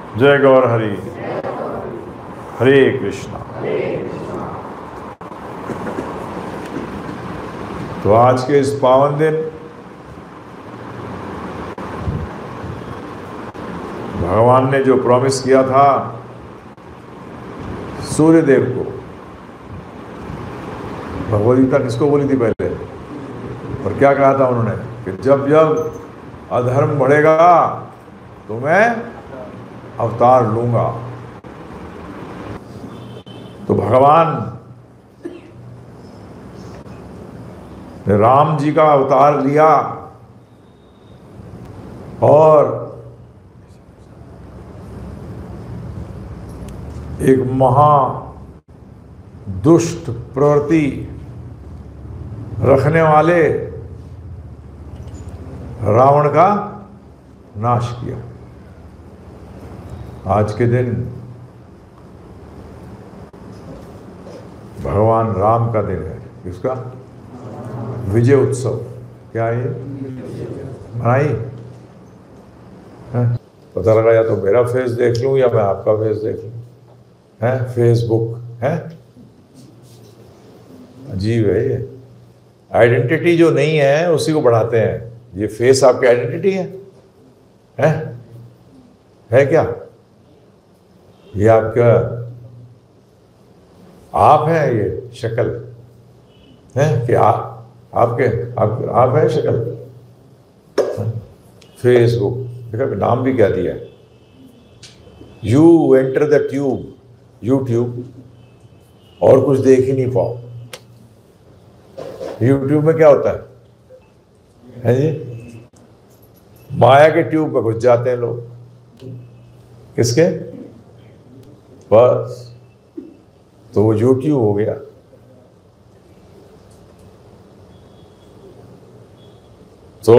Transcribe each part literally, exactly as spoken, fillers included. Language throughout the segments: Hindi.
जय गौर हरि। हरे कृष्णा। तो आज के इस पावन दिन भगवान ने जो प्रॉमिस किया था सूर्य देव को, भगवद गीता किसको बोली थी पहले, और क्या कहा था उन्होंने कि जब जब अधर्म बढ़ेगा तो मैं अवतार लूंगा। तो भगवान ने राम जी का अवतार लिया और एक महा दुष्ट प्रवृत्ति रखने वाले रावण का नाश किया। आज के दिन भगवान राम का दिन है। किसका? विजय उत्सव। क्या है? मनाई? पता लगा या तो मेरा फेस देख लूं या मैं आपका फेस देख लूं। है फेसबुक है, अजीब है ये। आइडेंटिटी जो नहीं है उसी को बढ़ाते हैं। ये फेस आपकी आइडेंटिटी है? है है क्या? ये आपका आप है? ये शक्ल है कि आप आपके आप, आप है शक्ल? फेसबुक देखा, नाम भी क्या दिया है, you enter the tube, YouTube, और कुछ देख ही नहीं पाओ। यूट्यूब में क्या होता है, है जी? माया के ट्यूब में घुस जाते हैं लोग। किसके? बस, तो वो यूट्यूब हो गया। तो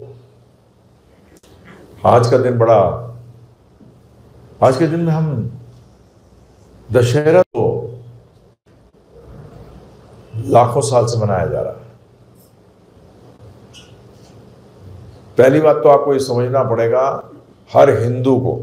आज का दिन बड़ा, आज के दिन में हम दशहरा को लाखों साल से मनाया जा रहा है। पहली बात तो आपको ये समझना पड़ेगा, हर हिंदू को,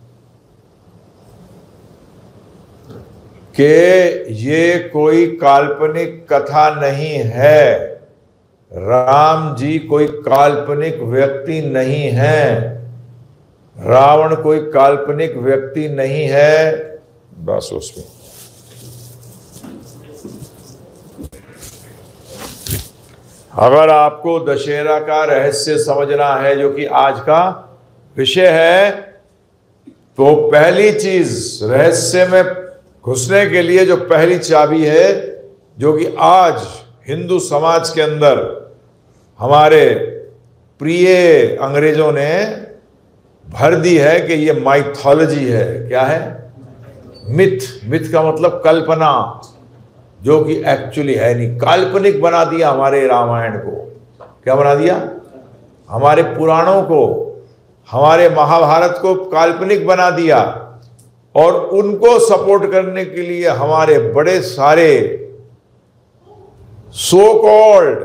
कि ये कोई काल्पनिक कथा नहीं है। राम जी कोई काल्पनिक व्यक्ति नहीं है, रावण कोई काल्पनिक व्यक्ति नहीं है। बस उसमें अगर आपको दशहरा का रहस्य समझना है, जो कि आज का विषय है, तो पहली चीज रहस्य में घुसने के लिए जो पहली चाबी है, जो कि आज हिंदू समाज के अंदर हमारे प्रिय अंग्रेजों ने भर दी है, कि ये माइथोलॉजी है। क्या है? मिथ। मिथ का मतलब कल्पना, जो कि एक्चुअली है नहीं। काल्पनिक बना दिया हमारे रामायण को। क्या बना दिया? हमारे पुराणों को, हमारे महाभारत को काल्पनिक बना दिया, और उनको सपोर्ट करने के लिए हमारे बड़े सारे सो कॉल्ड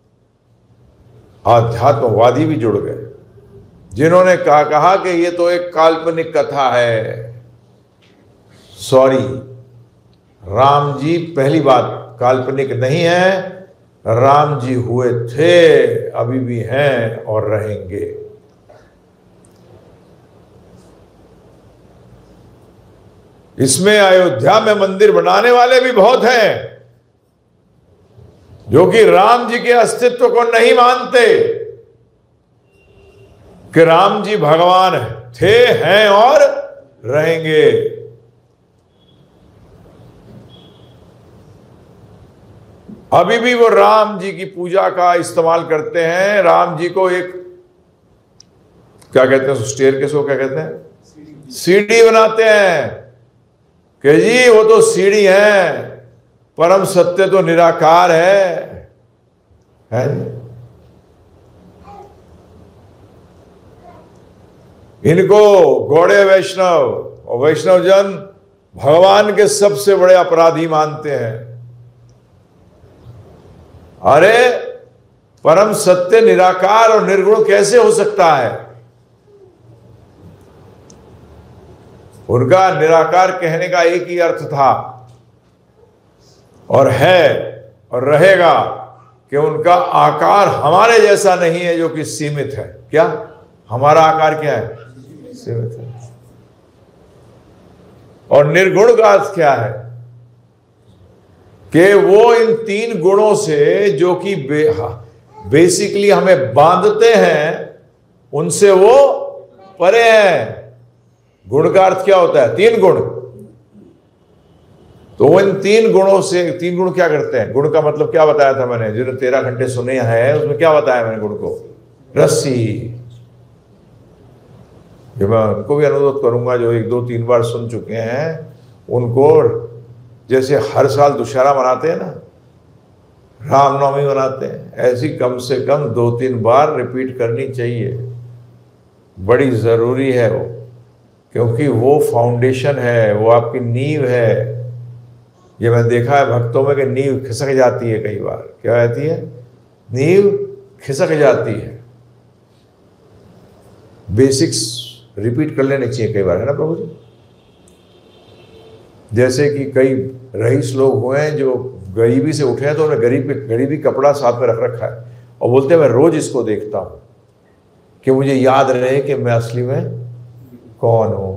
आध्यात्मवादी भी जुड़ गए, जिन्होंने कहा कहा कि ये तो एक काल्पनिक कथा है। सॉरी, राम जी पहली बात काल्पनिक नहीं है। राम जी हुए थे, अभी भी हैं और रहेंगे। इसमें अयोध्या में मंदिर बनाने वाले भी बहुत हैं, जो कि राम जी के अस्तित्व को नहीं मानते, कि राम जी भगवान थे, हैं और रहेंगे। अभी भी वो राम जी की पूजा का इस्तेमाल करते हैं। राम जी को एक क्या कहते हैं, स्टेयरकेस को क्या कहते हैं, सीढ़ी बनाते हैं, कि जी वो तो सीढ़ी है, परम सत्य तो निराकार है, है? इनको गौड़े वैष्णव और वैष्णव जन भगवान के सबसे बड़े अपराधी मानते हैं। अरे परम सत्य निराकार और निर्गुण कैसे हो सकता है? उनका निराकार कहने का एक ही अर्थ था और है और रहेगा कि उनका आकार हमारे जैसा नहीं है जो कि सीमित है। क्या हमारा आकार क्या है? सीमित है। और निर्गुण का अर्थ क्या है? कि वो इन तीन गुणों से जो कि बे, बेसिकली हमें बांधते हैं उनसे वो परे हैं। गुण का अर्थ क्या होता है? तीन गुण। तो इन तीन गुणों से, तीन गुण क्या करते हैं? गुण का मतलब क्या बताया था मैंने? जिन्होंने तेरह घंटे सुने हैं उसमें क्या बताया मैंने गुण को? रस्सी। जो मैं उनको भी अनुरोध करूंगा जो एक दो तीन बार सुन चुके हैं, उनको जैसे हर साल दशहरा मनाते हैं ना, रामनवमी मनाते हैं, ऐसी कम से कम दो तीन बार रिपीट करनी चाहिए। बड़ी जरूरी है वो, क्योंकि वो फाउंडेशन है, वो आपकी नींव है। ये मैं देखा है भक्तों में कि नींव खिसक जाती है कई बार। क्या कहती है? नींव खिसक जाती है। बेसिक्स रिपीट कर लेने चाहिए कई बार, है ना प्रभु जी? जैसे कि कई रईस लोग हुए हैं जो गरीबी से उठे हैं, तो उन्हें गरीब गरीबी कपड़ा साथ में रख रखा है और बोलते हैं मैं रोज इसको देखता हूं कि मुझे याद रहे कि मैं असली में कौन हूं,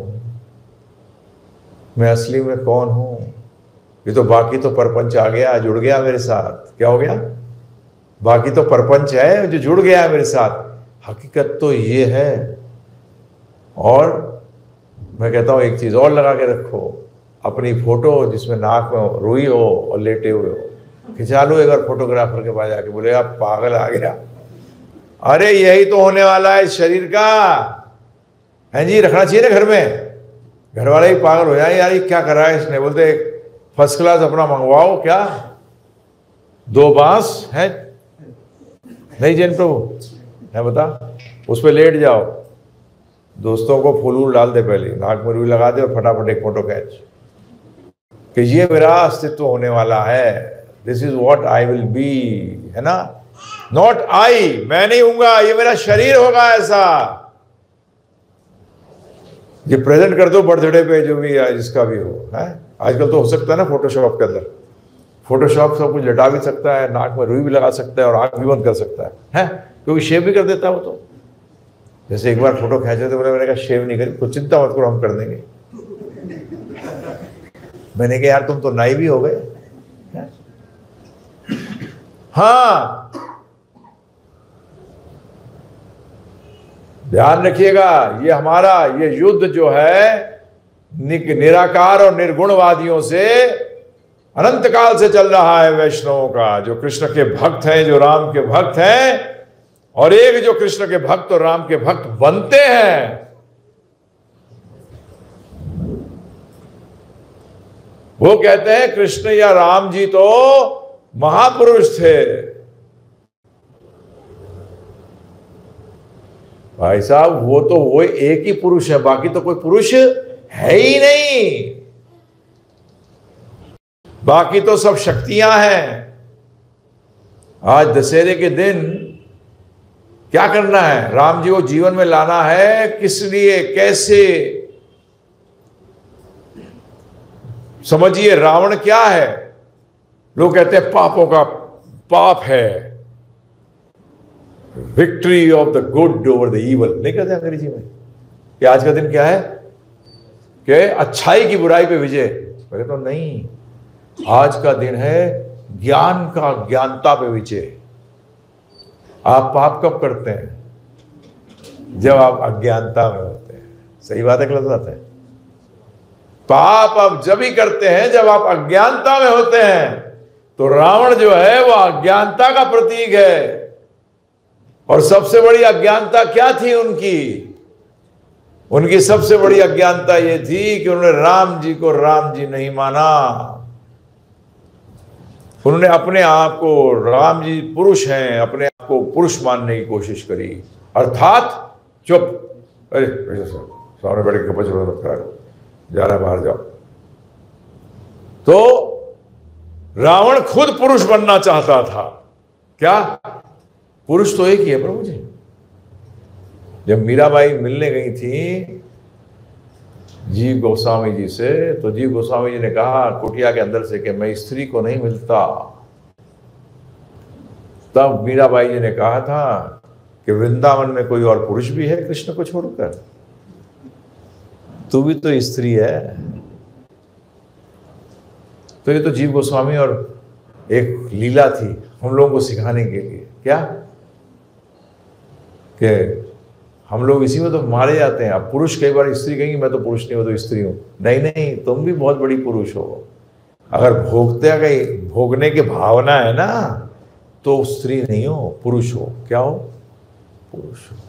मैं असली में कौन हूं। ये तो बाकी तो परपंच आ गया, जुड़ गया मेरे साथ। क्या हो गया? बाकी तो परपंच है जो जुड़ गया मेरे साथ, हकीकत तो ये है। और मैं कहता हूं एक चीज और लगा के रखो, अपनी फोटो जिसमें नाक में रुई हो और लेटे हुए हो, खिंचा लो एक बार फोटोग्राफर के पास जाके, बोले आप पागल आ गया। अरे यही तो होने वाला है इस शरीर का, है जी, रखना चाहिए ना घर में। घर वाले ही पागल हो जाए, यार ये क्या कर रहा है इसने। बोलते फर्स्ट क्लास अपना मंगवाओ, क्या दो बांस है नहीं जैन प्रभु है, बता, उस पर लेट जाओ, दोस्तों को फूल वूल डाल दे, पहले नाक में रुई लगा दे और फटाफट एक फोटो खींच कि ये मेरा अस्तित्व होने वाला है। This is what I will be, है ना? नॉट आई, मैं नहीं हूंगा, ये मेरा शरीर होगा। ऐसा ये प्रेजेंट कर दो बर्थडे पे, जो भी जिसका भी हो, है। आजकल तो हो सकता है ना फोटोशॉप के अंदर, फोटोशॉप सब कुछ लटा भी सकता है, नाक में रुई भी लगा सकता है और आंख भी बंद कर सकता है, है? क्योंकि शेव भी कर देता है वो तो। जैसे एक बार फोटो खींचे थे, बोले मैंने कहा शेव नहीं करी, कुछ चिंता मत करो हम कर देंगे। मैंने कहा यार तुम तो नाई भी हो गए। हाँ, ध्यान रखिएगा, ये हमारा ये युद्ध जो है निराकार और निर्गुणवादियों से अनंत काल से चल रहा है। वैष्णवों का, जो कृष्ण के भक्त हैं, जो राम के भक्त हैं, और एक जो कृष्ण के भक्त और राम के भक्त बनते हैं, वो कहते हैं कृष्ण या राम जी तो महापुरुष थे। भाई साहब, वो तो वो एक ही पुरुष है, बाकी तो कोई पुरुष है ही नहीं, बाकी तो सब शक्तियां हैं। आज दशहरे के दिन क्या करना है? राम जी को जीवन में लाना है, किस लिए, कैसे? समझिए रावण क्या है? लोग कहते हैं पापों का पाप है, victory of the good over the evil, नहीं कहते अंग्रेजी में? कि आज का दिन क्या है? कि अच्छाई की बुराई पे विजय। मैं कहता हूं नहीं, आज का दिन है ज्ञान का ज्ञानता पे विजय। आप पाप कब करते हैं? जब आप अज्ञानता में होते हैं। सही बात है, गलत बात है? पाप आप जब ही करते हैं जब आप अज्ञानता में होते हैं। तो रावण जो है वो अज्ञानता का प्रतीक है। और सबसे बड़ी अज्ञानता क्या थी उनकी? उनकी सबसे बड़ी अज्ञानता ये थी कि उन्होंने राम जी को राम जी नहीं माना। उन्होंने अपने आप को, राम जी पुरुष हैं, अपने आप को पुरुष मानने की कोशिश करी। अर्थात चुप, अरे सामने बैठ के कपड़े मत करा, जा रहा है बाहर जाओ। तो रावण खुद पुरुष बनना चाहता था। क्या? पुरुष तो एक ही है प्रभु जी। जब मीराबाई मिलने गई थी जीव गोस्वामी जी से, तो जीव गोस्वामी जी ने कहा कुटिया के अंदर से कि मैं स्त्री को नहीं मिलता। तब मीराबाई जी ने कहा था कि वृंदावन में कोई और पुरुष भी है कृष्ण को छोड़कर, तू भी तो स्त्री है। तो ये तो जीव गोस्वामी और एक लीला थी हम लोगों को सिखाने के लिए, क्या कि हम लोग इसी में तो मारे जाते हैं। अब पुरुष कई बार स्त्री कहेंगी मैं तो पुरुष नहीं, मैं तो स्त्री हूं। नहीं नहीं, तुम भी बहुत बड़ी पुरुष हो। अगर भोगते गई भोगने की भावना है ना, तो स्त्री नहीं हो, पुरुष हो। क्या हो? पुरुष हो।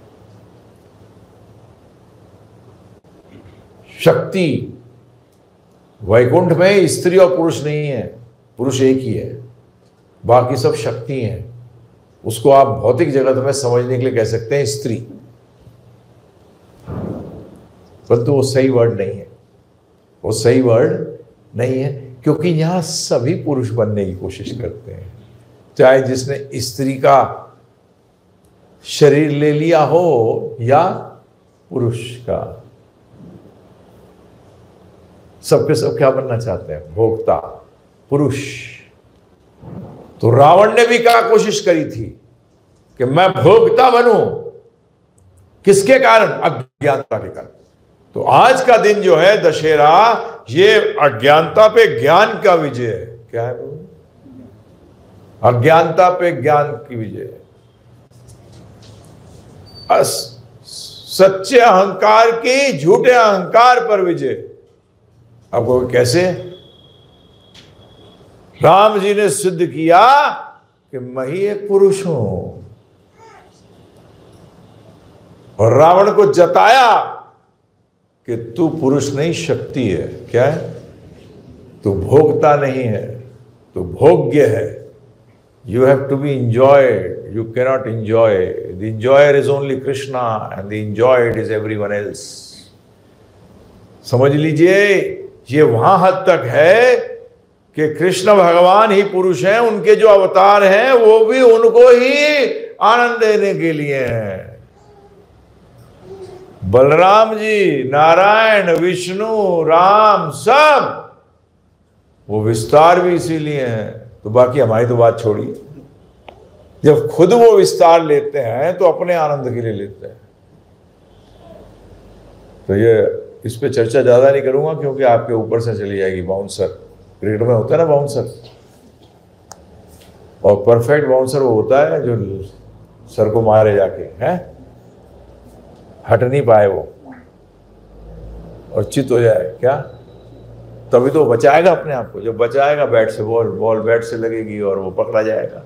शक्ति वैकुंठ में स्त्री और पुरुष नहीं है, पुरुष एक ही है, बाकी सब शक्ति हैं। उसको आप भौतिक जगत में समझने के लिए कह सकते हैं स्त्री, परंतु वो सही वर्ड नहीं है। वो सही वर्ड नहीं है क्योंकि यहां सभी पुरुष बनने की कोशिश करते हैं, चाहे जिसने स्त्री का शरीर ले लिया हो या पुरुष का। सबके सब क्या बनना चाहते हैं? भोक्ता, पुरुष। तो रावण ने भी क्या कोशिश करी थी कि मैं भोक्ता बनूं, किसके कारण? अज्ञानता के कारण। तो आज का दिन जो है दशहरा, ये अज्ञानता पे ज्ञान का विजय है। क्या है? अज्ञानता पे ज्ञान की विजय है। सच्चे अहंकार की झूठे अहंकार पर विजय। आपको कैसे? राम जी ने सिद्ध किया कि मैं ही एक पुरुष हूं, और रावण को जताया कि तू पुरुष नहीं, शक्ति है। क्या है? तू भोगता नहीं है, तू भोग्य है। You have to be enjoyed, you cannot enjoy. The enjoyer is only Krishna and the enjoyed is everyone else. समझ लीजिए, ये वहां हद तक है कि कृष्ण भगवान ही पुरुष हैं, उनके जो अवतार हैं वो भी उनको ही आनंद देने के लिए हैं। बलराम जी, नारायण, विष्णु, राम, सब वो विस्तार भी इसीलिए हैं। तो बाकी हमारी तो बात छोड़िए, जब खुद वो विस्तार लेते हैं तो अपने आनंद के लिए लेते हैं। तो ये इस पे चर्चा ज्यादा नहीं करूंगा क्योंकि आपके ऊपर से चली जाएगी। बाउंसर क्रिकेट में होता है ना, बाउंसर, और परफेक्ट बाउंसर वो होता है जो सर को मारे जाके, है हट नहीं पाए वो और चित हो जाए। क्या? तभी तो बचाएगा अपने आप को। जब बचाएगा बैट से, बॉल बॉल बैट से लगेगी और वो पकड़ा जाएगा।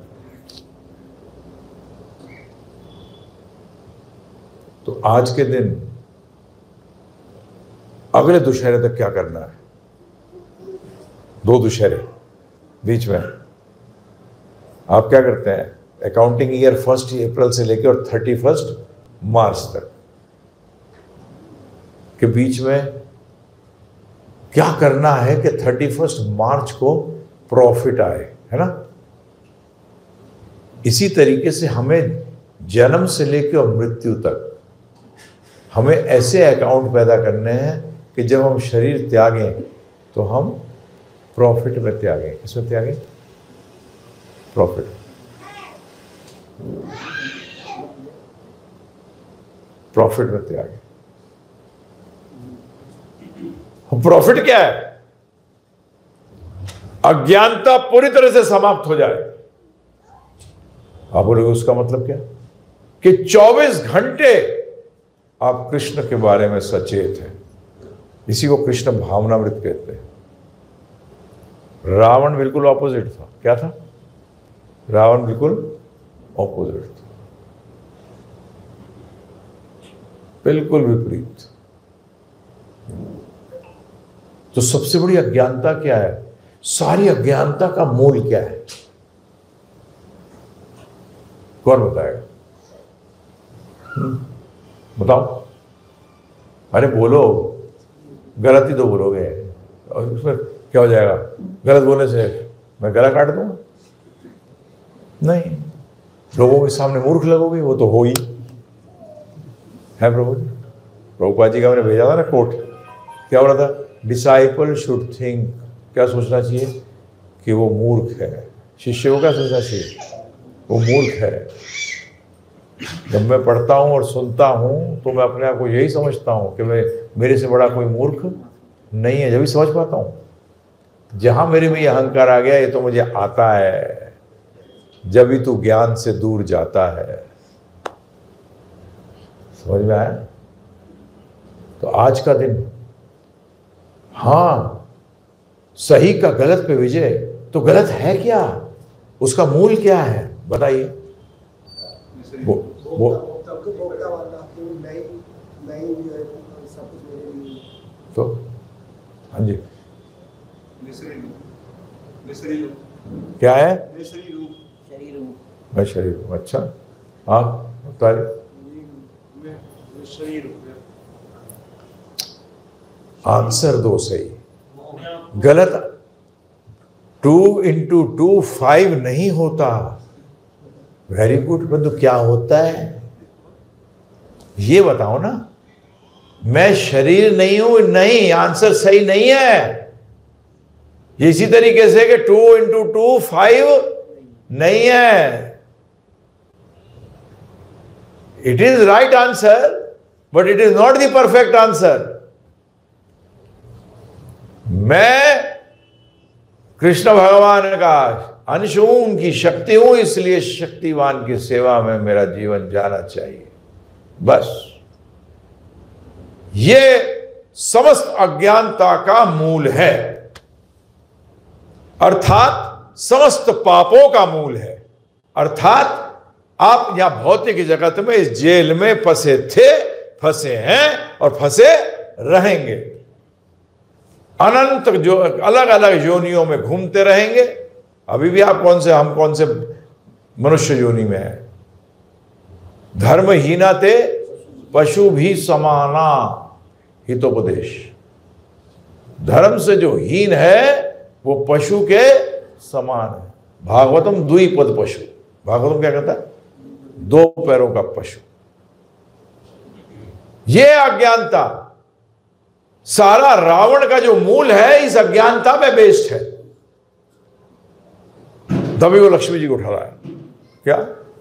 तो आज के दिन अगले दुशहरे तक क्या करना है? दो दुशहरे बीच में आप क्या करते हैं? अकाउंटिंग ईयर फर्स्ट अप्रैल से लेकर और थर्टी फर्स्ट मार्च तक के बीच में क्या करना है कि थर्टी फर्स्ट मार्च को प्रॉफिट आए, है ना? इसी तरीके से हमें जन्म से लेकर और मृत्यु तक हमें ऐसे अकाउंट पैदा करने हैं कि जब हम शरीर त्यागें तो हम प्रॉफिट में त्यागें। किसमें त्यागें? प्रॉफिट। प्रॉफिट में त्यागें। प्रॉफिट क्या है? अज्ञानता पूरी तरह से समाप्त हो जाए। आप बोलोगे उसका मतलब क्या? कि चौबीस घंटे आप कृष्ण के बारे में सचेत हैं। इसी को कृष्ण भावनामृत कहते हैं। रावण बिल्कुल ऑपोजिट था। क्या था? रावण बिल्कुल ऑपोजिट था, बिल्कुल विपरीत। तो सबसे बड़ी अज्ञानता क्या है? सारी अज्ञानता का मूल क्या है? कौन बताएगा? बताओ। अरे बोलो, गलत ही तो बोलोगे और उसमें क्या हो जाएगा? गलत बोलने से मैं गला काट दूंगा? नहीं, लोगों के सामने मूर्ख लगोगे, वो तो हो ही है। प्रभु जी, प्रभुपाद जी का मैंने भेजा था ना कोट, क्या बोला था? डिसाइपल शुड थिंक, क्या सोचना चाहिए? कि वो मूर्ख है। शिष्य को क्या सोचना चाहिए? वो मूर्ख है। जब मैं पढ़ता हूँ और सुनता हूँ तो मैं अपने आप को यही समझता हूँ कि मैं मेरे से बड़ा कोई मूर्ख नहीं है। जब भी समझ पाता हूँ, जहाँ मेरे में ये अहंकार आ गया, ये तो मुझे आता है, जब भी तू ज्ञान से दूर जाता है। समझ में आया? तो आज का दिन, हाँ, सही का गलत पे विजय, तो गलत है क्या? उसका मूल क्या है बताइए? वो वो तो हाँ जी, क्या है? मैं शरीर हूँ। अच्छा, हाँ बताइए। आंसर दो सही, गलत। टू इंटू टू फाइव नहीं होता। Very good. बंधु, क्या होता है ये बताओ ना। मैं शरीर नहीं हूं, नहीं, आंसर सही नहीं है। इसी तरीके से कि टू इंटू टू फाइव नहीं है। It is right answer, but it is not the perfect answer. मैं कृष्ण भगवान का अंश हूं, उनकी शक्ति हूं, इसलिए शक्तिवान की सेवा में मेरा जीवन जाना चाहिए। बस ये समस्त अज्ञानता का मूल है, अर्थात समस्त पापों का मूल है। अर्थात आप यहां भौतिक जगत में इस जेल में फंसे थे, फंसे हैं और फंसे रहेंगे। अनंत जो अलग अलग योनियों में घूमते रहेंगे। अभी भी आप कौन से, हम कौन से मनुष्य योनि में है? धर्महीना ते पशु भी समाना, हितोपदेश। धर्म से जो हीन है वो पशु के समान है। भागवतम द्विपद पशु। भागवतम क्या कहता है? दो पैरों का पशु। ये अज्ञानता, सारा रावण का जो मूल है इस अज्ञानता में बेस्ड है। तभी वो लक्ष्मी जी को उठा रहा है। क्या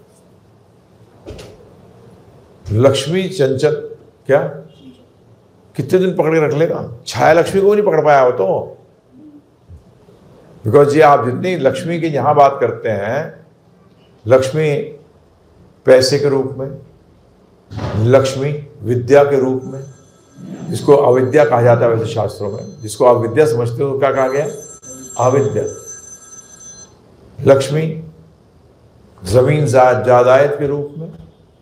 लक्ष्मी चंचल, क्या कितने दिन पकड़ के रख लेगा? छाया लक्ष्मी को नहीं पकड़ पाया हो तो। बिकॉज ये आप जितनी लक्ष्मी की यहां बात करते हैं, लक्ष्मी पैसे के रूप में, लक्ष्मी विद्या के रूप में, जिसको अविद्या कहा जाता है वैसे शास्त्रों में, जिसको आप विद्या समझते हो तो क्या कहा गया? अविद्या। लक्ष्मी जमीन जायदाद के रूप में।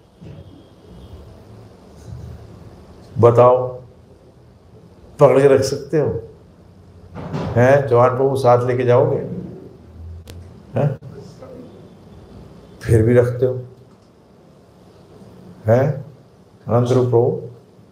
बताओ, पकड़ के रख सकते हो? हैं जवान प्रभु, साथ लेके जाओगे? हैं फिर भी रखते हो? हैं अनंत रूप प्रभु,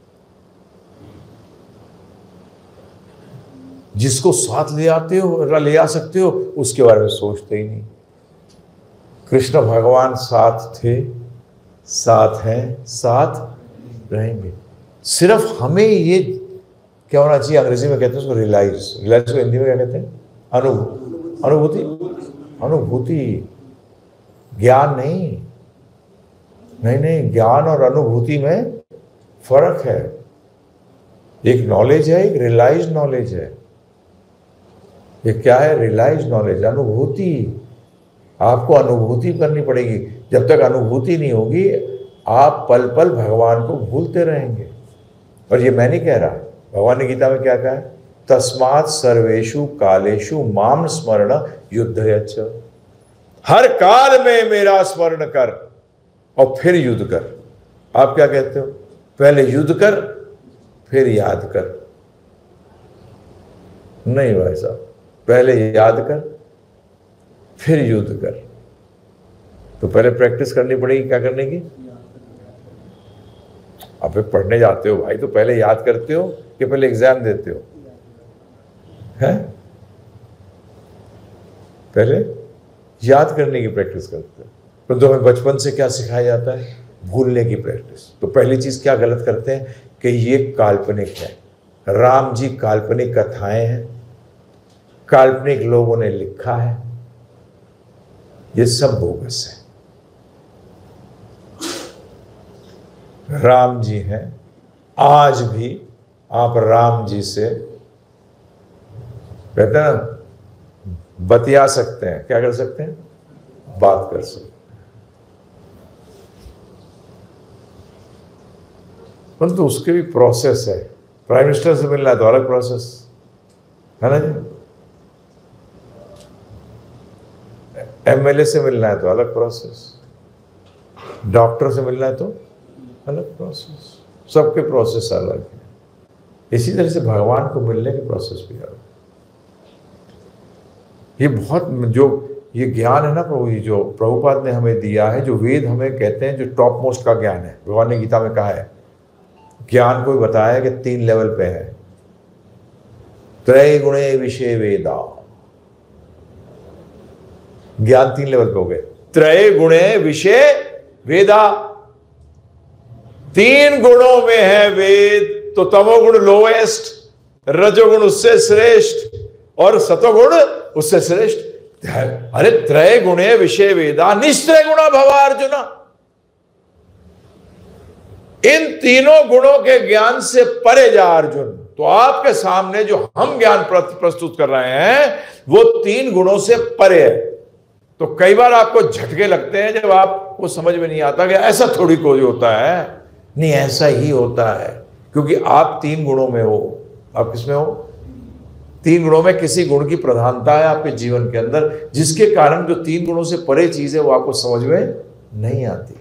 जिसको साथ ले आते हो, ले आ सकते हो, उसके बारे में सोचते ही नहीं। कृष्ण भगवान साथ थे, साथ हैं, साथ रहेंगे। सिर्फ हमें ये क्या होना चाहिए? अंग्रेजी में कहते हैं उसको रियलाइज। रियलाइज को हिंदी में क्या कहते हैं? अनुभव अनुभूति अनुभूति ज्ञान नहीं। नहीं नहीं ज्ञान और अनुभूति में फर्क है। एक नॉलेज है, एक रियलाइज नॉलेज है। ये क्या है? रियलाइज नॉलेज, अनुभूति। आपको अनुभूति करनी पड़ेगी। जब तक अनुभूति नहीं होगी, आप पल पल भगवान को भूलते रहेंगे। और ये मैं नहीं कह रहा, भगवान ने गीता में क्या कहा है? तस्मात् सर्वेषु कालेषु माम स्मरण युद्धयच्च। हर काल में मेरा स्मरण कर और फिर युद्ध कर। आप क्या कहते हो? पहले युद्ध कर फिर याद कर। नहीं भाई साहब, पहले याद कर फिर युद्ध कर। तो पहले प्रैक्टिस करनी पड़ेगी क्या करने की? आप पढ़ने जाते हो भाई तो पहले याद करते हो कि पहले एग्जाम देते हो? हैं? पहले याद करने की प्रैक्टिस करते हो। पर तो हमें बचपन से क्या सिखाया जाता है? भूलने की प्रैक्टिस। तो पहली चीज क्या गलत करते हैं कि ये काल्पनिक है, राम जी काल्पनिक कथाएं हैं, काल्पनिक लोगों ने लिखा है, ये सब बोगस है। राम जी हैं, आज भी आप राम जी से कहते हैं ना, बतिया सकते हैं। क्या कर सकते हैं? बात कर सकते हैं। परंतु तो उसके भी प्रोसेस है। प्राइम मिनिस्टर से मिलना है तो अलग प्रोसेस है ना जी, एमएलए से मिलना है तो अलग प्रोसेस, डॉक्टर से मिलना है तो अलग प्रोसेस, सबके प्रोसेस अलग है। इसी तरह से भगवान को मिलने के प्रोसेस भी अलग। ये बहुत जो ये ज्ञान है ना प्रभु जी, जो प्रभुपाद ने हमें दिया है, जो वेद हमें कहते हैं जो टॉप मोस्ट का ज्ञान है। भगवान ने गीता में कहा है, ज्ञान को बताया कि तीन लेवल पे है। त्रय गुणे विषय वेदा, ज्ञान तीन लेवल पे हो गए। त्रय गुणे विषय वेदा, तीन गुणों में है वेद। तो तमोगुण लोएस्ट, रजोगुण उससे श्रेष्ठ और सतोगुण उससे श्रेष्ठ। अरे त्रय गुणे विषय वेदा निश्चय गुणा भवा अर्जुना, इन तीनों गुणों के ज्ञान से परे जा अर्जुन। तो आपके सामने जो हम ज्ञान प्रस्तुत कर रहे हैं वो तीन गुणों से परे है। तो कई बार आपको झटके लगते हैं जब आपको समझ में नहीं आता कि ऐसा थोड़ी कोई होता है। नहीं, ऐसा ही होता है, क्योंकि आप तीन गुणों में हो। आप किसमें हो? तीन गुणों में किसी गुण की प्रधानता है आपके जीवन के अंदर, जिसके कारण जो तीन गुणों से परे चीज है वो आपको समझ में नहीं आती।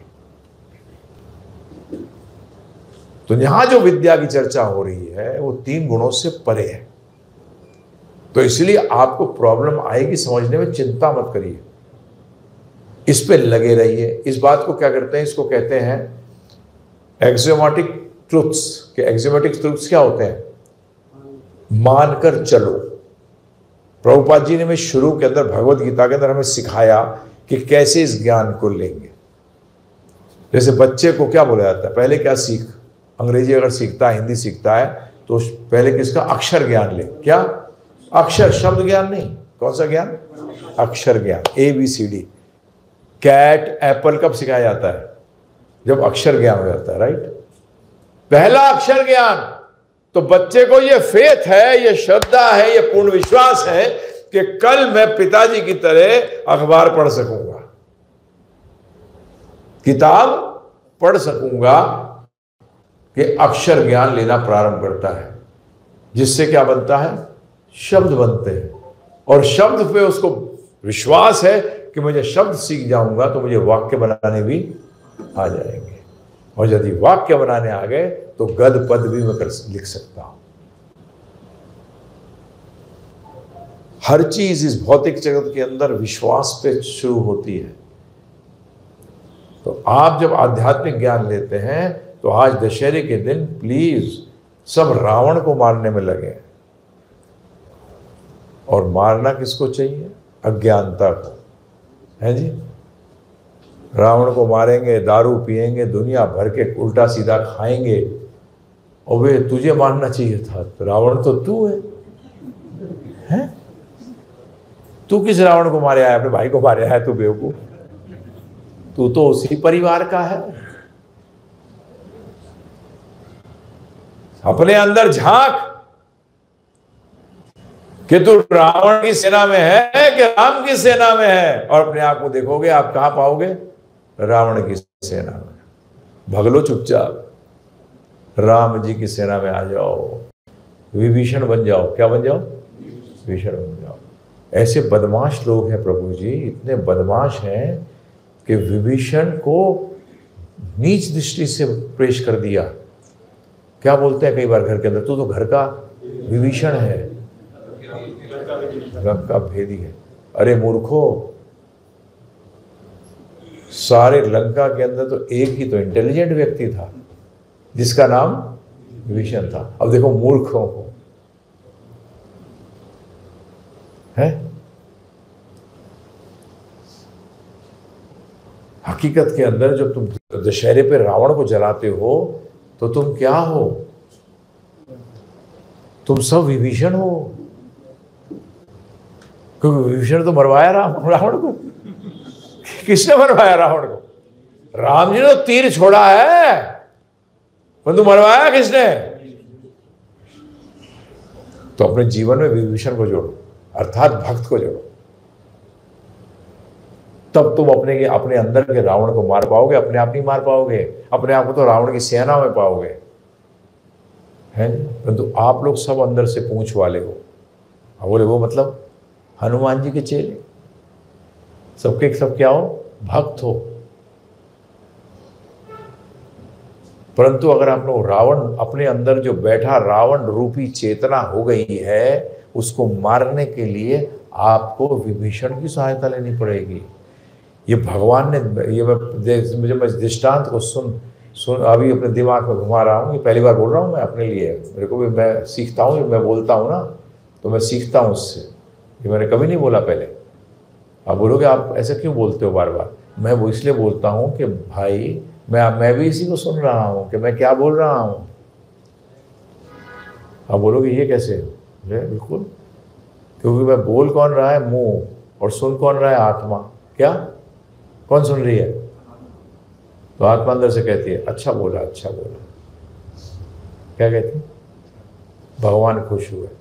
तो यहां जो विद्या की चर्चा हो रही है वो तीन गुणों से परे है। तो इसलिए आपको प्रॉब्लम आएगी समझने में, चिंता मत करिए, इस पे लगे रहिए। इस बात को क्या करते हैं, इसको कहते हैं एक्सियोमेटिक ट्रुथ्स। के एक्सियोमेटिक ट्रुथ्स क्या होते हैं? मानकर चलो। प्रभुपाद जी ने हमें शुरू के अंदर भगवत गीता के अंदर हमें सिखाया कि कैसे इस ज्ञान को लेंगे। जैसे बच्चे को क्या बोला जाता है, पहले क्या सीख, अंग्रेजी अगर सीखता है, हिंदी सीखता है, तो पहले किसका? अक्षर ज्ञान ले। क्या? अक्षर, शब्द ज्ञान नहीं। कौन सा ज्ञान? अक्षर ज्ञान, A B C D. Cat apple कब सिखाया जाता है? जब अक्षर ज्ञान हो जाता है, राइट? पहला अक्षर ज्ञान। तो बच्चे को ये फेथ है, ये श्रद्धा है, ये पूर्ण विश्वास है कि कल मैं पिताजी की तरह अखबार पढ़ सकूंगा, किताब पढ़ सकूंगा, कि अक्षर ज्ञान लेना प्रारंभ करता है, जिससे क्या बनता है? शब्द बनते हैं। और शब्द पे उसको विश्वास है कि मुझे शब्द सीख जाऊंगा तो मुझे वाक्य बनाने भी आ जाएंगे, और यदि वाक्य बनाने आ गए तो गद पद भी मैं कर लिख सकता हूं। हर चीज इस भौतिक जगत के अंदर विश्वास पे शुरू होती है। तो आप जब आध्यात्मिक ज्ञान लेते हैं तो आज दशहरे के दिन प्लीज सब रावण को मारने में लगे। और मारना किसको चाहिए? अज्ञानता को, है जी। रावण को मारेंगे, दारू पिएंगे, दुनिया भर के उल्टा सीधा खाएंगे, और वे तुझे मारना चाहिए था। तो रावण तो तू है, हैं? तू किस रावण को मारे आया? अपने भाई को मारे आया तू बेवकूफ। तू तो उसी परिवार का है। अपने अंदर झांक कि तू रावण की सेना में है कि राम की सेना में है, और अपने आप को देखोगे आप कहां पाओगे? रावण की सेना में। भगलो चुपचाप, राम जी की सेना में आ जाओ, विभीषण बन जाओ। क्या बन जाओ? विभीषण बन जाओ। ऐसे बदमाश लोग हैं प्रभु जी, इतने बदमाश हैं कि विभीषण को नीच दृष्टि से पेश कर दिया। क्या बोलते हैं कई बार घर के अंदर, तू तो घर का विभीषण है, घर का भेदी है। अरे मूर्खो, सारे लंका के अंदर तो एक ही तो इंटेलिजेंट व्यक्ति था जिसका नाम विभीषण था। अब देखो मूर्खों को, है? हकीकत के अंदर जब तुम दशहरे पे रावण को जलाते हो तो तुम क्या हो? तुम सब विभीषण हो, क्योंकि विभीषण तो मरवाया राम रावण को। किसने मरवाया रावण को? राम जी ने तो तीर छोड़ा है, परंतु मरवाया किसने? तो अपने जीवन में विभीषण को जोड़ो, अर्थात भक्त को जोड़ो, तब तुम अपने के अपने अंदर के रावण को मार पाओगे। अपने आप नहीं मार पाओगे, अपने आप को तो रावण की सेना में पाओगे, है। परंतु आप लोग सब अंदर से पूंछ वाले हो। अब बोले वो मतलब हनुमान जी के चेले, सबके सब क्या हो? भक्त हो। परंतु अगर आप लोग रावण, अपने अंदर जो बैठा रावण रूपी चेतना हो गई है, उसको मारने के लिए आपको विभीषण की सहायता लेनी पड़ेगी। ये भगवान ने, ये मैं मुझे मैं दृष्टांत को सुन सुन अभी अपने दिमाग में घुमा रहा हूँ। ये पहली बार बोल रहा हूँ मैं अपने लिए, मेरे को भी, मैं सीखता हूँ, मैं बोलता हूँ ना तो मैं सीखता हूँ उससे। ये मैंने कभी नहीं बोला पहले। आप बोलोगे आप ऐसे क्यों बोलते हो बार बार? मैं वो इसलिए बोलता हूँ कि भाई मैं मैं भी इसी को सुन रहा हूँ कि मैं क्या बोल रहा हूँ। आप बोलोगे ये कैसे? बिल्कुल, क्योंकि मैं बोल कौन रहा है? मुंह, और सुन कौन रहा है? आत्मा। क्या कौन सुन रही है? तो आत्मा अंदर से कहती है अच्छा बोला, अच्छा बोला। क्या कहती है? भगवान खुश हुए।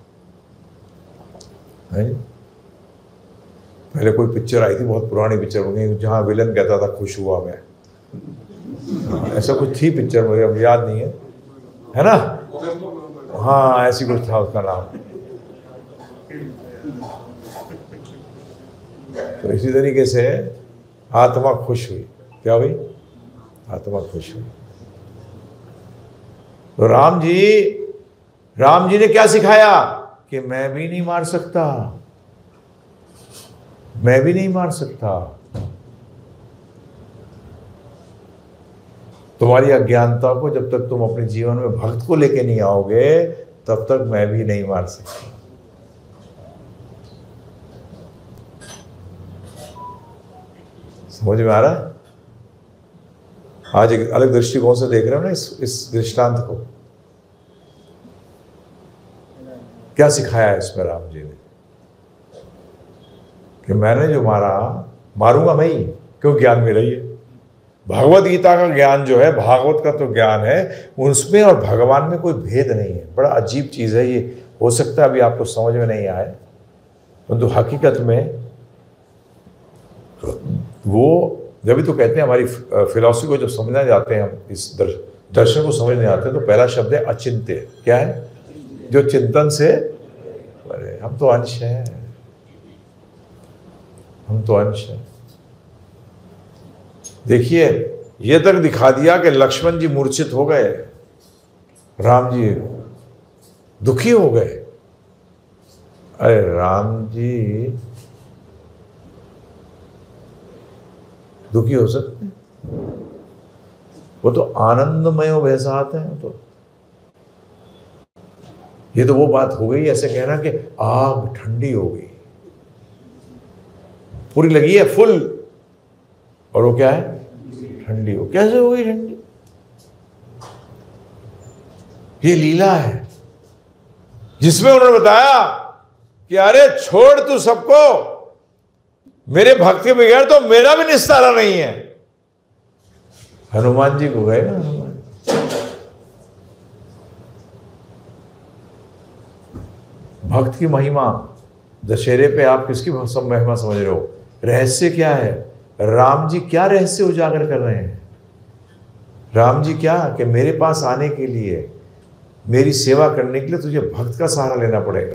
है? पहले कोई पिक्चर आई थी, बहुत पुरानी पिक्चर बनी, जहाँ विलन कहता था खुश हुआ मैं, ऐसा कुछ थी पिक्चर, मुझे अब याद नहीं है, है ना? हाँ, ऐसी कुछ था उसका नाम। तो इसी तरीके से आत्मा खुश हुई। क्या हुई? आत्मा खुश हुई। तो राम जी राम जी ने क्या सिखाया? कि मैं भी नहीं मार सकता, मैं भी नहीं मार सकता। तुम्हारी अज्ञानता को जब तक तुम अपने जीवन में भक्त को लेके नहीं आओगे, तब तक मैं भी नहीं मार सकता। समझ में आ रहा है? आज एक अलग दृष्टिकोण से देख रहे हो ना इस इस दृष्टांत को। क्या सिखाया है इसमें राम जी ने? कि मैंने जो मारा, मारूंगा मैं ही, क्यों? ज्ञान में रही है। भागवत गीता का ज्ञान जो है, भागवत का तो ज्ञान है, उसमें और भगवान में कोई भेद नहीं है। बड़ा अजीब चीज है ये। हो सकता है अभी आपको समझ में नहीं आए, परंतु तो हकीकत में वो, जब भी तो कहते हैं हमारी फिलॉसफी को जब समझना जाते हैं, हम इस दर्शन को समझने आते हैं, तो पहला शब्द है अचिंत्य। क्या है? जो चिंतन से परे। हम तो अंश हैं, हम तो अंश हैं। देखिए, ये तक दिखा दिया कि लक्ष्मण जी मूर्छित हो गए, राम जी दुखी हो गए। अरे राम जी दुखी हो सकते हैं? वो तो आनंदमय वैसात है। तो ये तो वो बात हो गई, ऐसे कहना कि आग ठंडी हो गई, पूरी लगी है फुल, और वो क्या है? ठंडी हो। कैसे हो गई ठंडी? ये लीला है जिसमें उन्होंने बताया कि अरे छोड़ तू सबको, मेरे भक्त के बगैर तो मेरा भी निस्तारा नहीं है। हनुमान जी को गए ना, हनुमान भक्त की महिमा। दशहरे पे आप किसकी सब महिमा समझ रहे हो? रहस्य क्या है? राम जी क्या रहस्य उजागर कर रहे हैं? राम जी क्या कि मेरे पास आने के लिए, मेरी सेवा करने के लिए तुझे भक्त का सहारा लेना पड़ेगा।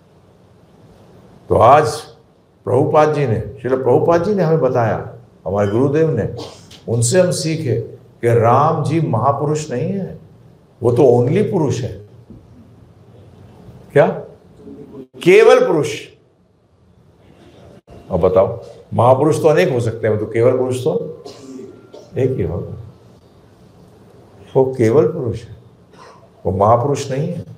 तो आज प्रभुपाद जी ने, श्रील प्रभुपाद जी ने हमें बताया, हमारे गुरुदेव ने, उनसे हम सीखे कि राम जी महापुरुष नहीं है, वो तो ओनली पुरुष है। क्या? केवल पुरुष। अब बताओ, महापुरुष तो अनेक हो सकते हैं, तो केवल पुरुष तो एक ही होगा। वो केवल पुरुष है, वो महापुरुष नहीं है।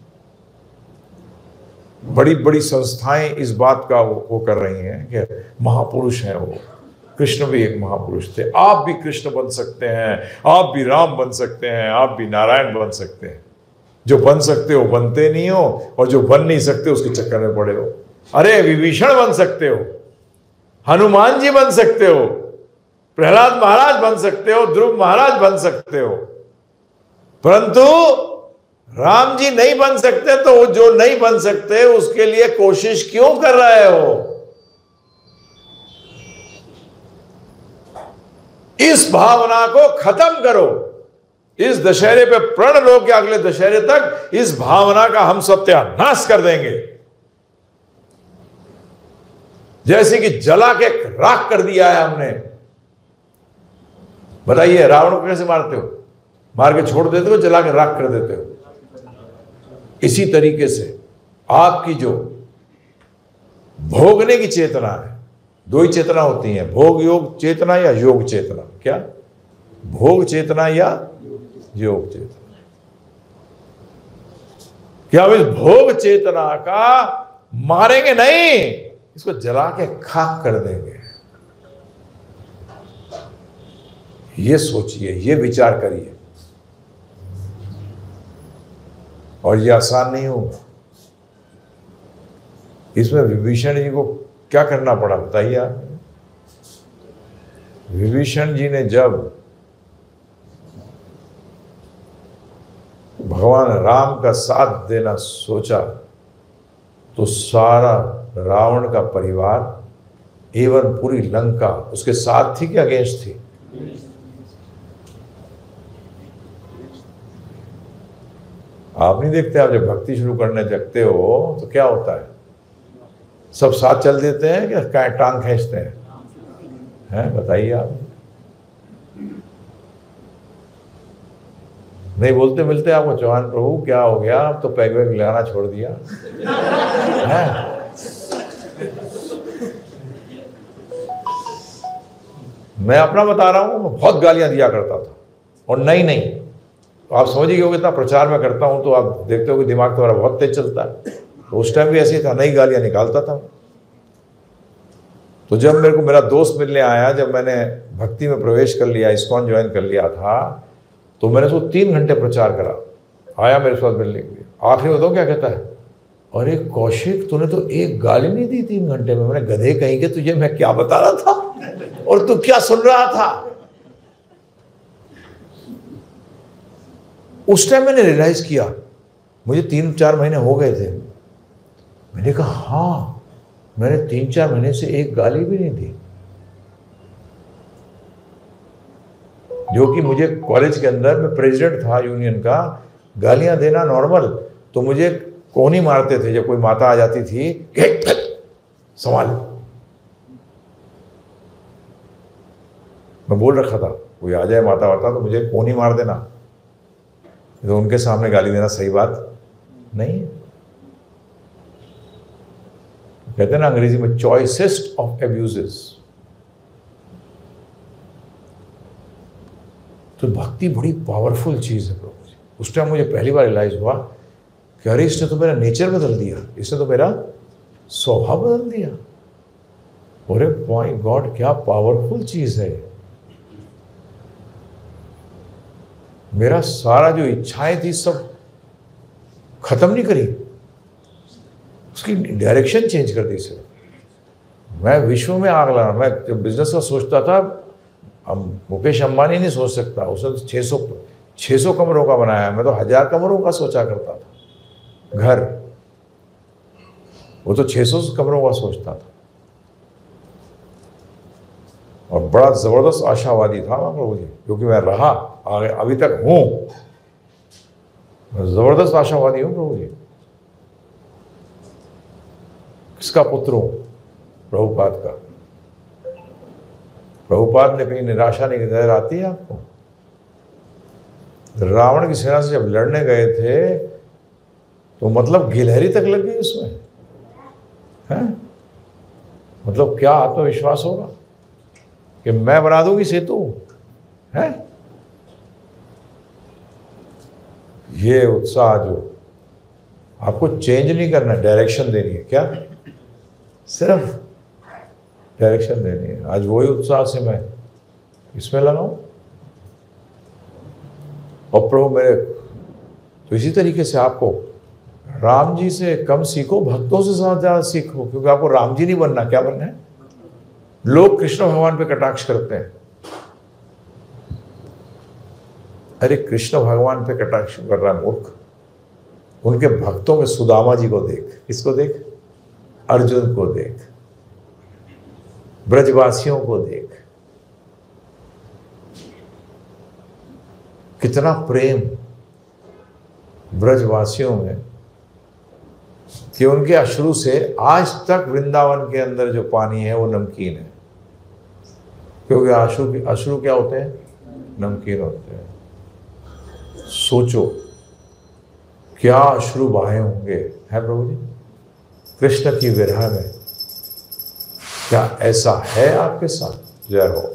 बड़ी बड़ी संस्थाएं इस बात का वो, वो कर रही हैं कि महापुरुष हैं वो। कृष्ण भी एक महापुरुष थे। आप भी कृष्ण बन सकते हैं, आप भी राम बन सकते हैं, आप भी नारायण बन सकते हैं। जो बन सकते हो बनते नहीं हो, और जो बन नहीं सकते उसके चक्कर में पड़े हो। अरे विभीषण बन सकते हो, हनुमान जी बन सकते हो, प्रहलाद महाराज बन सकते हो, ध्रुव महाराज बन सकते हो, परंतु राम जी नहीं बन सकते। तो वो जो नहीं बन सकते उसके लिए कोशिश क्यों कर रहे हो? इस भावना को खत्म करो। इस दशहरे पे प्रण लो कि अगले दशहरे तक इस भावना का हम सत्यानाश कर देंगे। जैसे कि जला के राख कर दिया है हमने। बताइए रावण को कैसे मारते हो? मार के छोड़ देते हो, जला के राख कर देते हो। इसी तरीके से आपकी जो भोगने की चेतना है, दो ही चेतना होती है, भोग योग चेतना या योग चेतना। क्या? भोग चेतना या योग चेतना। क्या हम इस भोग चेतना का मारेंगे नहीं, इसको जला के खाक कर देंगे। ये सोचिए, ये विचार करिए, और ये आसान नहीं होगा। इसमें विभीषण जी को क्या करना पड़ा बताइए आप। विभीषण जी ने जब भगवान राम का साथ देना सोचा तो सारा रावण का परिवार एवं पूरी लंका उसके साथ थी कि अगेंस्ट थी? आप नहीं देखते, आप जब भक्ति शुरू करने जगते हो तो क्या होता है? सब साथ चल देते हैं कि क्या टांग खींचते हैं? हैं बताइए आप। नहीं बोलते मिलते आपको, चौहान प्रभु क्या हो गया, अब तो पैग वैग लगाना छोड़ दिया है? मैं अपना बता रहा हूं, मैं बहुत गालियां दिया करता था, और नहीं नहीं तो आप समझिए कि इतना प्रचार में करता हूं तो आप देखते हो कि दिमाग तुम्हारा बहुत तेज चलता है। तो उस टाइम भी ऐसे ही था, नई गालियां निकालता था। तो जब मेरे को मेरा दोस्त मिलने आया, जब मैंने भक्ति में प्रवेश कर लिया, इस्कॉन ज्वाइन कर लिया था, तो मैंने उसको तीन घंटे प्रचार करा। आया मेरे साथ मिलने के लिए, आखिरी में तो क्या कहता है, अरे कौशिक तूने तो एक गाली नहीं दी तीन घंटे में। मैंने गधे कहीं के, तुझे मैं क्या बता रहा था और तू क्या सुन रहा था? उस टाइम मैंने रियलाइज किया, मुझे तीन चार महीने हो गए थे। मैंने कहा हाँ, मैंने तीन चार महीने से एक गाली भी नहीं दी। जो कि मुझे कॉलेज के अंदर, मैं प्रेसिडेंट था यूनियन का, गालियां देना नॉर्मल। तो मुझे कौन ही मारते थे जब कोई माता आ जाती थी, संभाल। मैं बोल रखा था कोई आ जाए माता वाता तो मुझे कौन ही मार देना, तो उनके सामने गाली देना सही बात नहीं है। कहते हैं ना अंग्रेजी में, चॉइसेस्ट ऑफ एब्यूजेस। तो भक्ति बड़ी पावरफुल चीज है प्रभु जी। उस टाइम मुझे पहली बार रियलाइज हुआ कि अरे इसने तो मेरा नेचर बदल दिया, इसने तो मेरा स्वभाव बदल दिया। अरे माय गॉड, क्या पावरफुल चीज है। मेरा सारा जो इच्छाएं थी सब खत्म नहीं करी, उसकी डायरेक्शन चेंज कर दी सिर्फ। मैं विश्व में आग लगा। मैं जब बिजनेस का सोचता था, अब मुकेश अंबानी नहीं सोच सकता, उसने तो छः सौ छः सौ कमरों का बनाया, मैं तो हजार कमरों का सोचा करता था घर। वो तो छः सौ कमरों का सोचता था, और बड़ा जबरदस्त आशावादी था मैं प्रभु जी, क्योंकि मैं रहा आगे अभी तक हूं। मैं जबरदस्त आशावादी हूं प्रभु जी। किसका पुत्र हूं? प्रभुपाद का। प्रभुपाद ने कहीं निराशा नहीं नजर आती है आपको? रावण की सेना से जब लड़ने गए थे तो मतलब गिलहरी तक लग गई उसमें, है? मतलब क्या आत्मविश्वास होगा कि मैं बना दूंगी सेतु, है? ये उत्साह जो आपको चेंज नहीं करना, डायरेक्शन देनी है। क्या? सिर्फ डायरेक्शन देनी है। आज वही उत्साह से मैं इसमें लगा हूं। और प्रभु मेरे तो इसी तरीके से आपको राम जी से कम सीखो, भक्तों से ज्यादा सीखो, क्योंकि आपको राम जी नहीं बनना, क्या बनना है? लोग कृष्ण भगवान पे कटाक्ष करते हैं, अरे कृष्ण भगवान पे कटाक्ष कर रहा है मूर्ख। उनके भक्तों में सुदामा जी को देख, किसको देख? अर्जुन को देख, ब्रजवासियों को देख, कितना प्रेम ब्रजवासियों में कि उनके अश्रु से आज तक वृंदावन के अंदर जो पानी है वो नमकीन है, क्योंकि अश्रु अश्रु क्या होते हैं? नमकीन होते हैं। सोचो क्या अश्रु बहाए होंगे, है प्रभु जी, कृष्ण की विरह में। क्या ऐसा है आपके साथ? जय हो।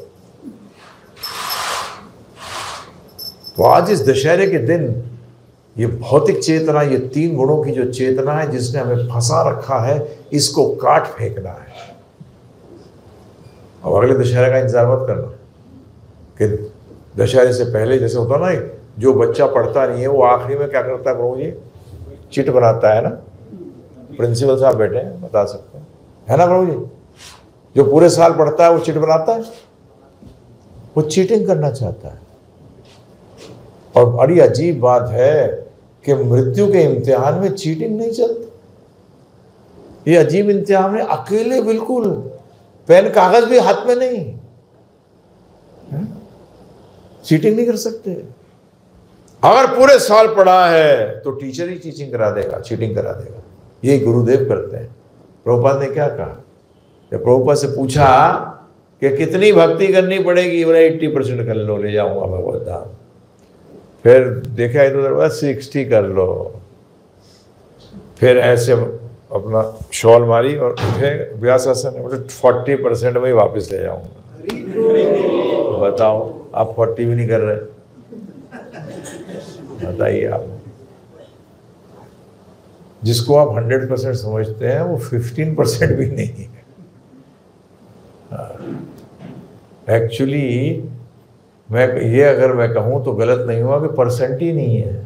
तो आज इस दशहरे के दिन ये भौतिक चेतना, ये तीन गुणों की जो चेतना है जिसने हमें फंसा रखा है, इसको काट फेंकना है। और अगले दशहरे का इंतजार मत करना कि दशहरे से पहले जैसे होता ना, जो बच्चा पढ़ता नहीं है वो आखिरी में क्या करता है प्रभु जी? चिट बनाता है ना। प्रिंसिपल साहब बैठे हैं, बता सकते हैं, है ना प्रभु जी? जो पूरे साल पढ़ता है वो चिट बनाता है, वो चीटिंग करना चाहता है। और बड़ी अजीब बात है कि मृत्यु के इम्तिहान में चीटिंग नहीं चलती। ये अजीब इम्तिहान है, अकेले बिल्कुल, पेन कागज भी हाथ में नहीं, चीटिंग नहीं कर सकते। अगर पूरे साल पढ़ा है तो टीचर ही टीचिंग करा देगा, चीटिंग करा देगा। ये गुरुदेव करते हैं। प्रभुपाद ने क्या कहा? जब प्रभुपाद से पूछा कि कितनी भक्ति करनी पड़ेगी, बोले एट्टी परसेंट कर लो, ले जाऊंगा भगवत धाम। फिर देखा इधर उधर, सिक्सटी कर लो। फिर ऐसे अपना शॉल मारी और उठे व्यासासन, बोले फोर्टी परसेंट में ही वापस ले जाऊंगा। बताओ, आप फोर्टी भी नहीं कर रहे, बताइए आप। जिसको आप हंड्रेड परसेंट समझते हैं वो फिफ्टीन परसेंट भी नहीं है। एक्चुअली मैं ये अगर मैं कहूं तो गलत नहीं हुआ कि परसेंट ही नहीं है,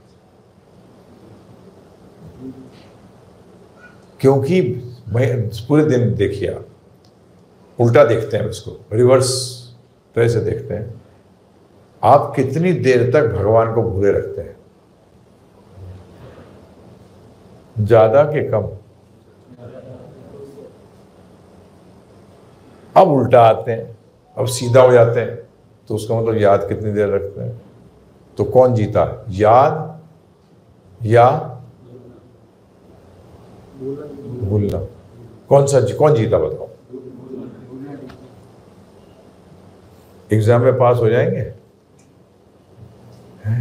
क्योंकि मैं पूरे दिन देखिए, आप उल्टा देखते हैं उसको, रिवर्स तरह से देखते हैं। आप कितनी देर तक भगवान को भूले रखते हैं? ज्यादा के कम? अब उल्टा आते हैं, अब सीधा हो जाते हैं, तो उसका मतलब याद कितनी देर रखते हैं? तो कौन जीता, याद या भूलना? कौन सा कौन जीता बताओ? एग्जाम में पास हो जाएंगे? हैं?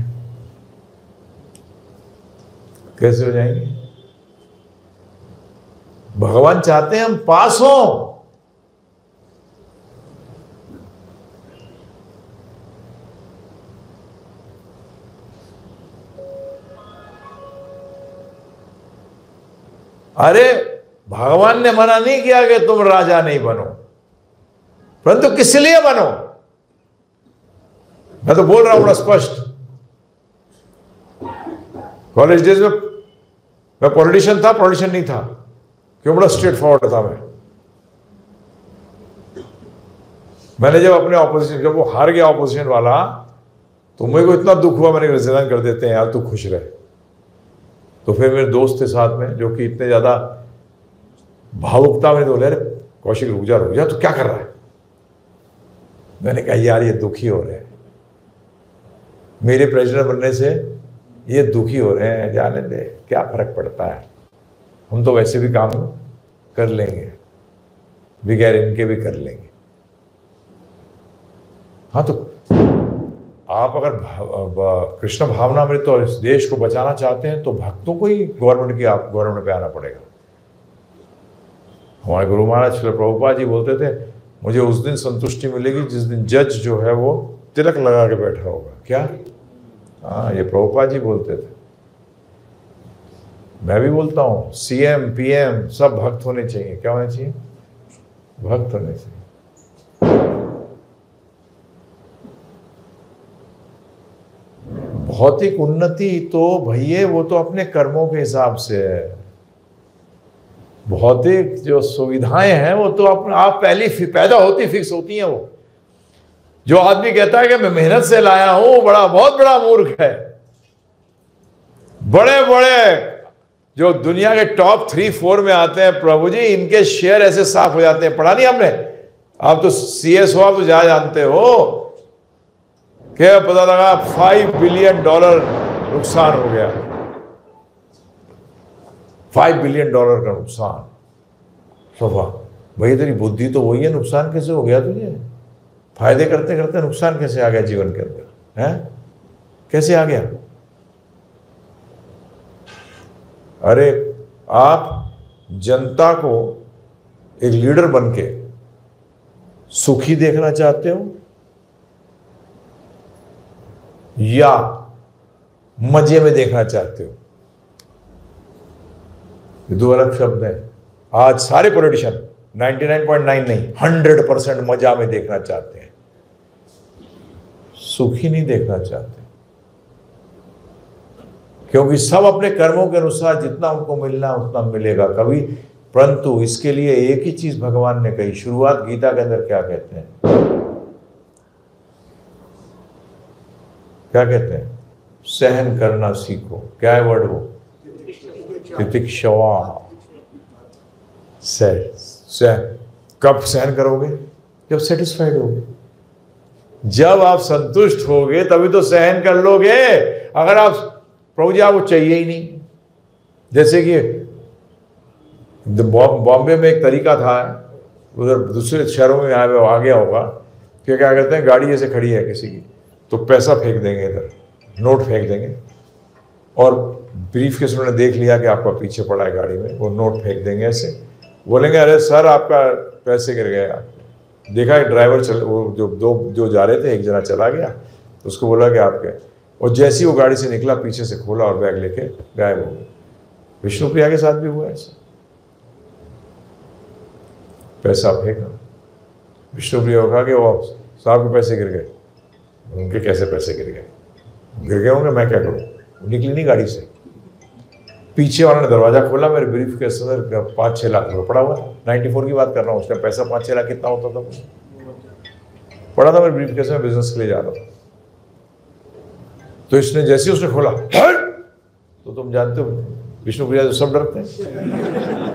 कैसे हो जाएंगे? भगवान चाहते हैं हम पास हो। अरे भगवान ने मना नहीं किया कि तुम राजा नहीं बनो, परंतु किस लिए बनो? मैं तो बोल रहा हूं बड़ा स्पष्ट। कॉलेज डेज में मैं पॉलिटिशियन था, पॉलिटिशियन नहीं था, क्यों? बड़ा स्ट्रेट फॉरवर्ड था मैं। मैंने जब अपने ऑपोजिशन, जब वो हार गया ऑपोजिशन वाला, तो मेरे को इतना दुख हुआ, मैंने रिजाइन कर देते हैं यार, तू खुश रहे। तो फिर मेरे दोस्त थे साथ में जो कि इतने ज्यादा भावुकता में, तो बोले अरे कौशिक रुक जा रुक जा, तो क्या कर रहा है? मैंने कहा यार ये दुखी हो रहे हैं, मेरे प्रेसिडेंट बनने से ये दुखी हो रहे हैं, जाने दे, क्या फर्क पड़ता है, हम तो वैसे भी काम कर लेंगे, बगैर इनके भी कर लेंगे। हाँ, तो आप अगर कृष्ण भावना में तो इस देश को बचाना चाहते हैं तो भक्तों को ही गवर्नमेंट की आप गवर्नमेंट पे आना पड़ेगा। हमारे गुरु महाराज श्री प्रभुपाद जी बोलते थे, मुझे उस दिन संतुष्टि मिलेगी जिस दिन जज जो है वो तिलक लगा के बैठा होगा। क्या? हाँ, ये प्रभुपाद जी बोलते थे। मैं भी बोलता हूँ, सीएम पीएम सब भक्त होने चाहिए। क्या होने चाहिए? भक्त होने चाहिए। भौतिक उन्नति तो भैया वो तो अपने कर्मों के हिसाब से है। भौतिक जो सुविधाएं हैं वो तो अपने आप पहली पैदा होती फिक्स होती हैं। वो जो आदमी कहता है कि मैं मेहनत से लाया हूं, बड़ा बहुत बड़ा मूर्ख है। बड़े बड़े जो दुनिया के टॉप थ्री फोर में आते हैं प्रभु जी, इनके शेयर ऐसे साफ हो जाते हैं। पढ़ा नहीं आपने? आप तो सीएस हो, आप तो जा जानते हो। क्या पता लगा फाइव बिलियन डॉलर नुकसान हो गया। फाइव बिलियन डॉलर का नुकसान। सोफा भैया तेरी बुद्धि तो वही है, नुकसान कैसे हो गया तुझे? फायदे करते करते नुकसान कैसे आ गया जीवन के अंदर? है कैसे आ गया? अरे आप जनता को एक लीडर बनके सुखी देखना चाहते हो या मजे में देखना चाहते हो? ये दो अलग शब्द हैं। आज सारे पॉलिटिशियन निन्यानवे पॉइंट नौ नहीं हंड्रेड परसेंट मजा में देखना चाहते हैं, सुखी नहीं देखना चाहते। क्योंकि सब अपने कर्मों के अनुसार जितना उनको मिलना है उतना मिलेगा कभी। परंतु इसके लिए एक ही चीज भगवान ने कही। शुरुआत गीता के अंदर क्या कहते हैं? क्या कहते हैं? सहन करना सीखो। क्या है वर्ड वो? तितिक्षवा। सह सह कब सहन करोगे? जब सेटिस्फाइड होगे, जब आप संतुष्ट होगे तभी तो सहन कर लोगे। अगर आप प्रभु जी आपको चाहिए ही नहीं, जैसे कि बॉम्बे में एक तरीका था, उधर दूसरे शहरों में यहाँ आ गया होगा कि क्या करते हैं, गाड़ी जैसे खड़ी है किसी की तो पैसा फेंक देंगे, इधर नोट फेंक देंगे और ब्रीफ केस उन्होंने देख लिया कि आपका पीछे पड़ा है गाड़ी में, वो नोट फेंक देंगे। ऐसे बोलेंगे अरे सर आपका पैसे गिर गए। देखा ड्राइवर चल वो जो दो जो जा रहे थे, एक जना चला गया तो उसको बोला कि आपके, और जैसे ही वो गाड़ी से निकला पीछे से खोला और बैग लेके गायब हो गया। विष्णुप्रिया के साथ भी हुआ ऐसा, पैसा फेंका। विष्णुप्रिया को कहा कि वो साहब के पैसे गिर गए। उनके कैसे पैसे गिर गए? गिर गए होंगे, मैं क्या करूँ? निकली नहीं गाड़ी से। पीछे वाले ने दरवाजा खोला, मेरे ब्रीफ के अंदर पाँच छः लाख रुपये पड़ा हुआ। नाइन्टी फोर की बात कर रहा हूँ, उसका पैसा पाँच छः लाख कितना होता था पड़ा था मेरे ब्रीफ केस में, बिजनेस के लिए जा रहा था। तो इसने जैसे ही उसने खोला तो तुम जानते हो विष्णुप्रिया तो सब डरते हैं।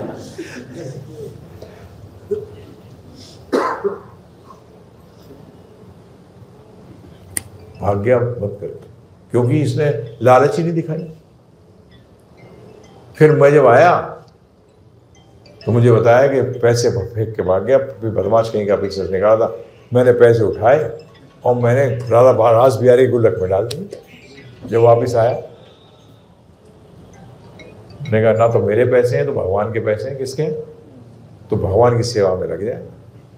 भाग्य मत कर, क्योंकि इसने लालच ही नहीं दिखाई। फिर मैं जब आया तो मुझे बताया कि पैसे फेंक के भाग गया, बदमाश कहीं का पीछे से निकाला था। मैंने पैसे उठाए और मैंने राधा रास बिहारी गुल्लक में डाल दिए। जब वापस आया मैंने कहा ना तो मेरे पैसे हैं तो भगवान के पैसे हैं, किसके? तो भगवान की सेवा में लग जाए।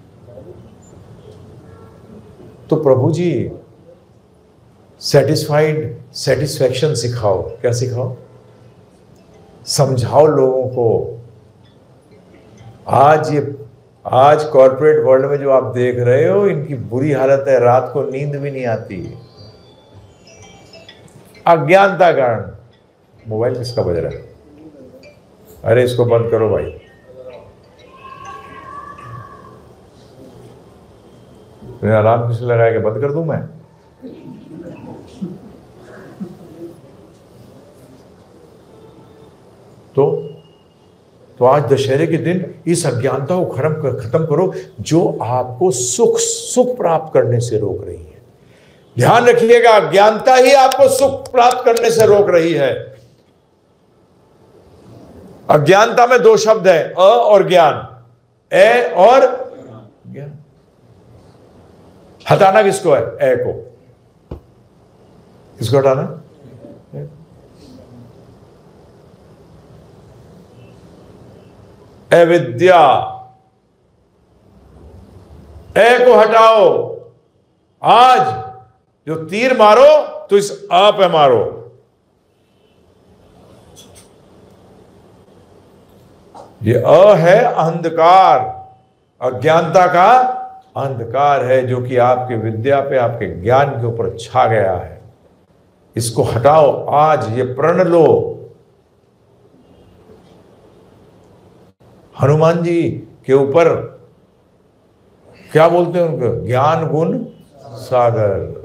तो प्रभु जी सेटिस्फाइड सेटिस्फैक्शन सिखाओ। क्या सिखाओ? समझाओ लोगों को। आज ये आज कॉर्पोरेट वर्ल्ड में जो आप देख रहे हो, इनकी बुरी हालत है, रात को नींद भी नहीं आती। अज्ञानता कारण। मोबाइल किसका बज रहा है? अरे इसको बंद करो भाई। तुमने अलार्म किसने लगाया कि बंद कर दूं मैं? तो तो आज दशहरे के दिन इस अज्ञानता को खत्म कर, खत्म करो जो आपको सुख सुख प्राप्त करने से रोक रही है। ध्यान रखिएगा, अज्ञानता ही आपको सुख प्राप्त करने से रोक रही है। अज्ञानता में दो शब्द है, अ और ज्ञान। ए और ज्ञान। हटाना किसको है? ए को। किसको हटाना? अविद्या। ए को हटाओ। आज जो तीर मारो तो इस आ पे मारो। ये अ है अंधकार, अज्ञानता का अंधकार है जो कि आपके विद्या पे, आपके ज्ञान के ऊपर छा गया है। इसको हटाओ, आज ये प्रण लो। हनुमान जी के ऊपर क्या बोलते हैं उनको? ज्ञान गुण सागर।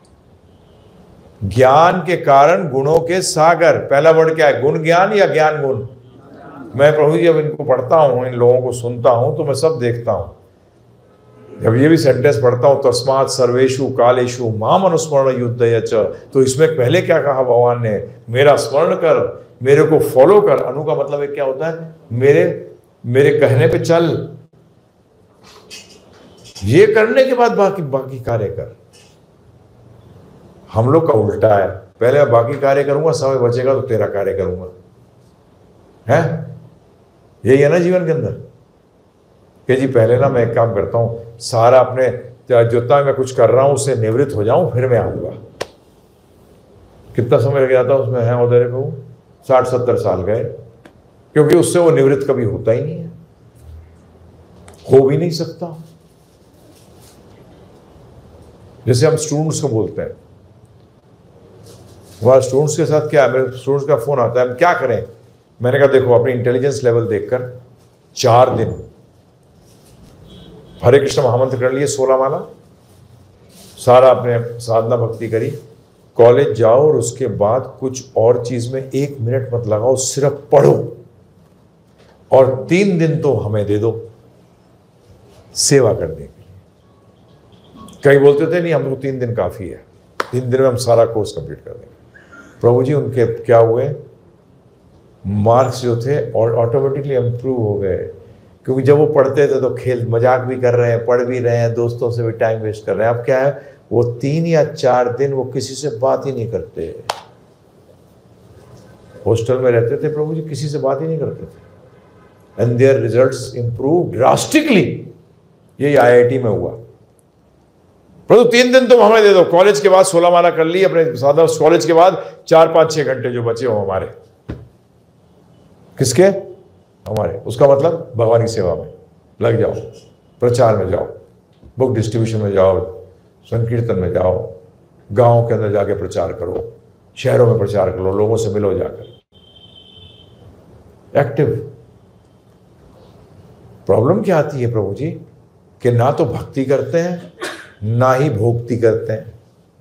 ज्ञान के कारण गुणों के सागर। पहला वर्ड क्या है? गुण ज्ञान या ज्ञान गुण? मैं प्रभु जी जब इनको पढ़ता हूं, इन लोगों को सुनता हूं, तो मैं सब देखता हूं। जब ये भी सेंटेंस पढ़ता हूं, तस्मात् सर्वेषु कालेषु माम अनुस्मरण युद्धय च, तो इसमें पहले क्या कहा भगवान ने? मेरा स्मरण कर, मेरे को फॉलो कर। अनु का मतलब है क्या होता है? मेरे मेरे कहने पे चल, ये करने के बाद बाकी बाकी कार्य कर। हम लोग का उल्टा है, पहले मैं बाकी कार्य करूंगा, समय बचेगा तो तेरा कार्य करूंगा। है यही है ना जीवन के अंदर कि जी पहले ना मैं एक काम करता हूं, सारा अपने जितना मैं कुछ कर रहा हूं उससे निवृत्त हो जाऊं, फिर मैं आऊंगा। कितना समय लग जाता उसमें? है उधर को साठ सत्तर साल गए, क्योंकि उससे वो निवृत्त कभी होता ही नहीं है, हो भी नहीं सकता। जैसे हम स्टूडेंट्स को बोलते हैं, वह स्टूडेंट्स के साथ क्या है, मेरे स्टूडेंट्स का फोन आता है, हम क्या करें? मैंने कहा देखो, अपनी इंटेलिजेंस लेवल देखकर चार दिन हरे कृष्ण महामंत्र कर लिए, सोलह माला, सारा अपने साधना भक्ति करी, कॉलेज जाओ और उसके बाद कुछ और चीज में एक मिनट मत लगाओ, सिर्फ पढ़ो, और तीन दिन तो हमें दे दो सेवा करने के लिए। कई बोलते थे नहीं, हमको तीन दिन काफी है, तीन दिन में हम सारा कोर्स कंप्लीट कर देंगे। प्रभु जी उनके क्या हुए? मार्क्स जो थे और ऑटोमेटिकली इम्प्रूव हो गए, क्योंकि जब वो पढ़ते थे तो खेल मजाक भी कर रहे हैं, पढ़ भी रहे हैं, दोस्तों से भी टाइम वेस्ट कर रहे हैं। अब क्या है, वो तीन या चार दिन वो किसी से बात ही नहीं करते। हॉस्टल में रहते थे प्रभु जी, किसी से बात ही नहीं करते थे, and their results improve drastically. यही आई आई टी में हुआ। प्रभु तीन दिन तुम हमें दे दो, कॉलेज के बाद सोलह माला कर ली अपने साधा, कॉलेज के बाद चार पांच छह घंटे जो बचे हो हमारे, किसके? हमारे। उसका मतलब भगवान की सेवा में लग जाओ, प्रचार में जाओ, बुक डिस्ट्रीब्यूशन में जाओ, संकीर्तन में जाओ, गांव के अंदर जाके प्रचार करो, शहरों में प्रचार करो, लोगों से मिलो जाकर, एक्टिव। प्रॉब्लम क्या आती है प्रभु जी कि ना तो भक्ति करते हैं ना ही भोक्ति करते हैं।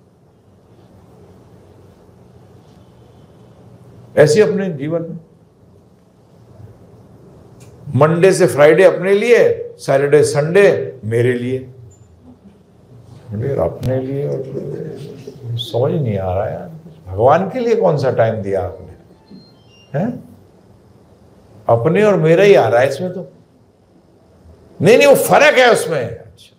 ऐसे अपने जीवन में मंडे से फ्राइडे अपने लिए, सैटरडे संडे मेरे लिए, अपने लिए। और समझ नहीं आ रहा यार, भगवान के लिए कौन सा टाइम दिया आपने? हैं? अपने और मेरा ही आ रहा है इसमें तो। नहीं नहीं, वो फर्क है उसमें। अच्छा,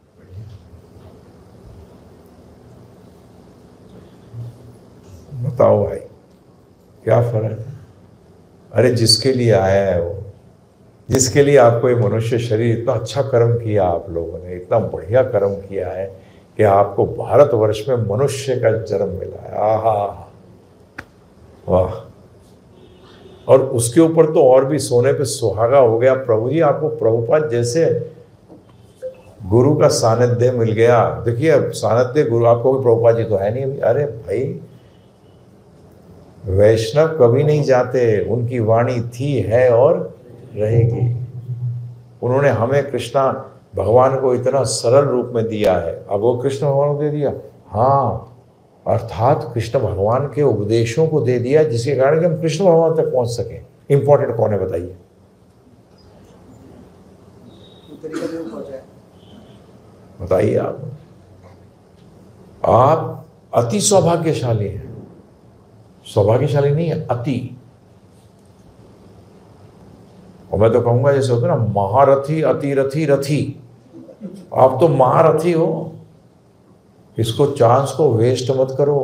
बताओ भाई क्या फर्क है? अरे जिसके लिए आया है वो, जिसके लिए आपको ये मनुष्य शरीर, इतना अच्छा कर्म किया आप लोगों ने, इतना बढ़िया कर्म किया है कि आपको भारतवर्ष में मनुष्य का जन्म मिला है। आहा वाह। और उसके ऊपर तो और भी सोने पे सुहागा हो गया प्रभु जी, आपको प्रभुपाद जैसे गुरु का सानिध्य मिल गया। देखिए अब सानिध्य गुरु, आपको भी प्रभुपाद जी तो है नहीं। अरे भाई, वैष्णव कभी नहीं जाते, उनकी वाणी थी, है और रहेगी। उन्होंने हमें कृष्णा भगवान को इतना सरल रूप में दिया है। अब वो कृष्ण भगवान को दे दिया, हाँ, अर्थात कृष्ण भगवान के उपदेशों को दे दिया, जिसके कारण कि हम कृष्ण भगवान तक पहुंच सके। इंपॉर्टेंट कौन है बताइए? बताइए आप। आप अति सौभाग्यशाली हैं। सौभाग्यशाली नहीं है, अति। और मैं तो कहूंगा जैसे होता है ना, महारथी अतिरथी रथी, आप तो महारथी हो। इसको चांस को वेस्ट मत करो।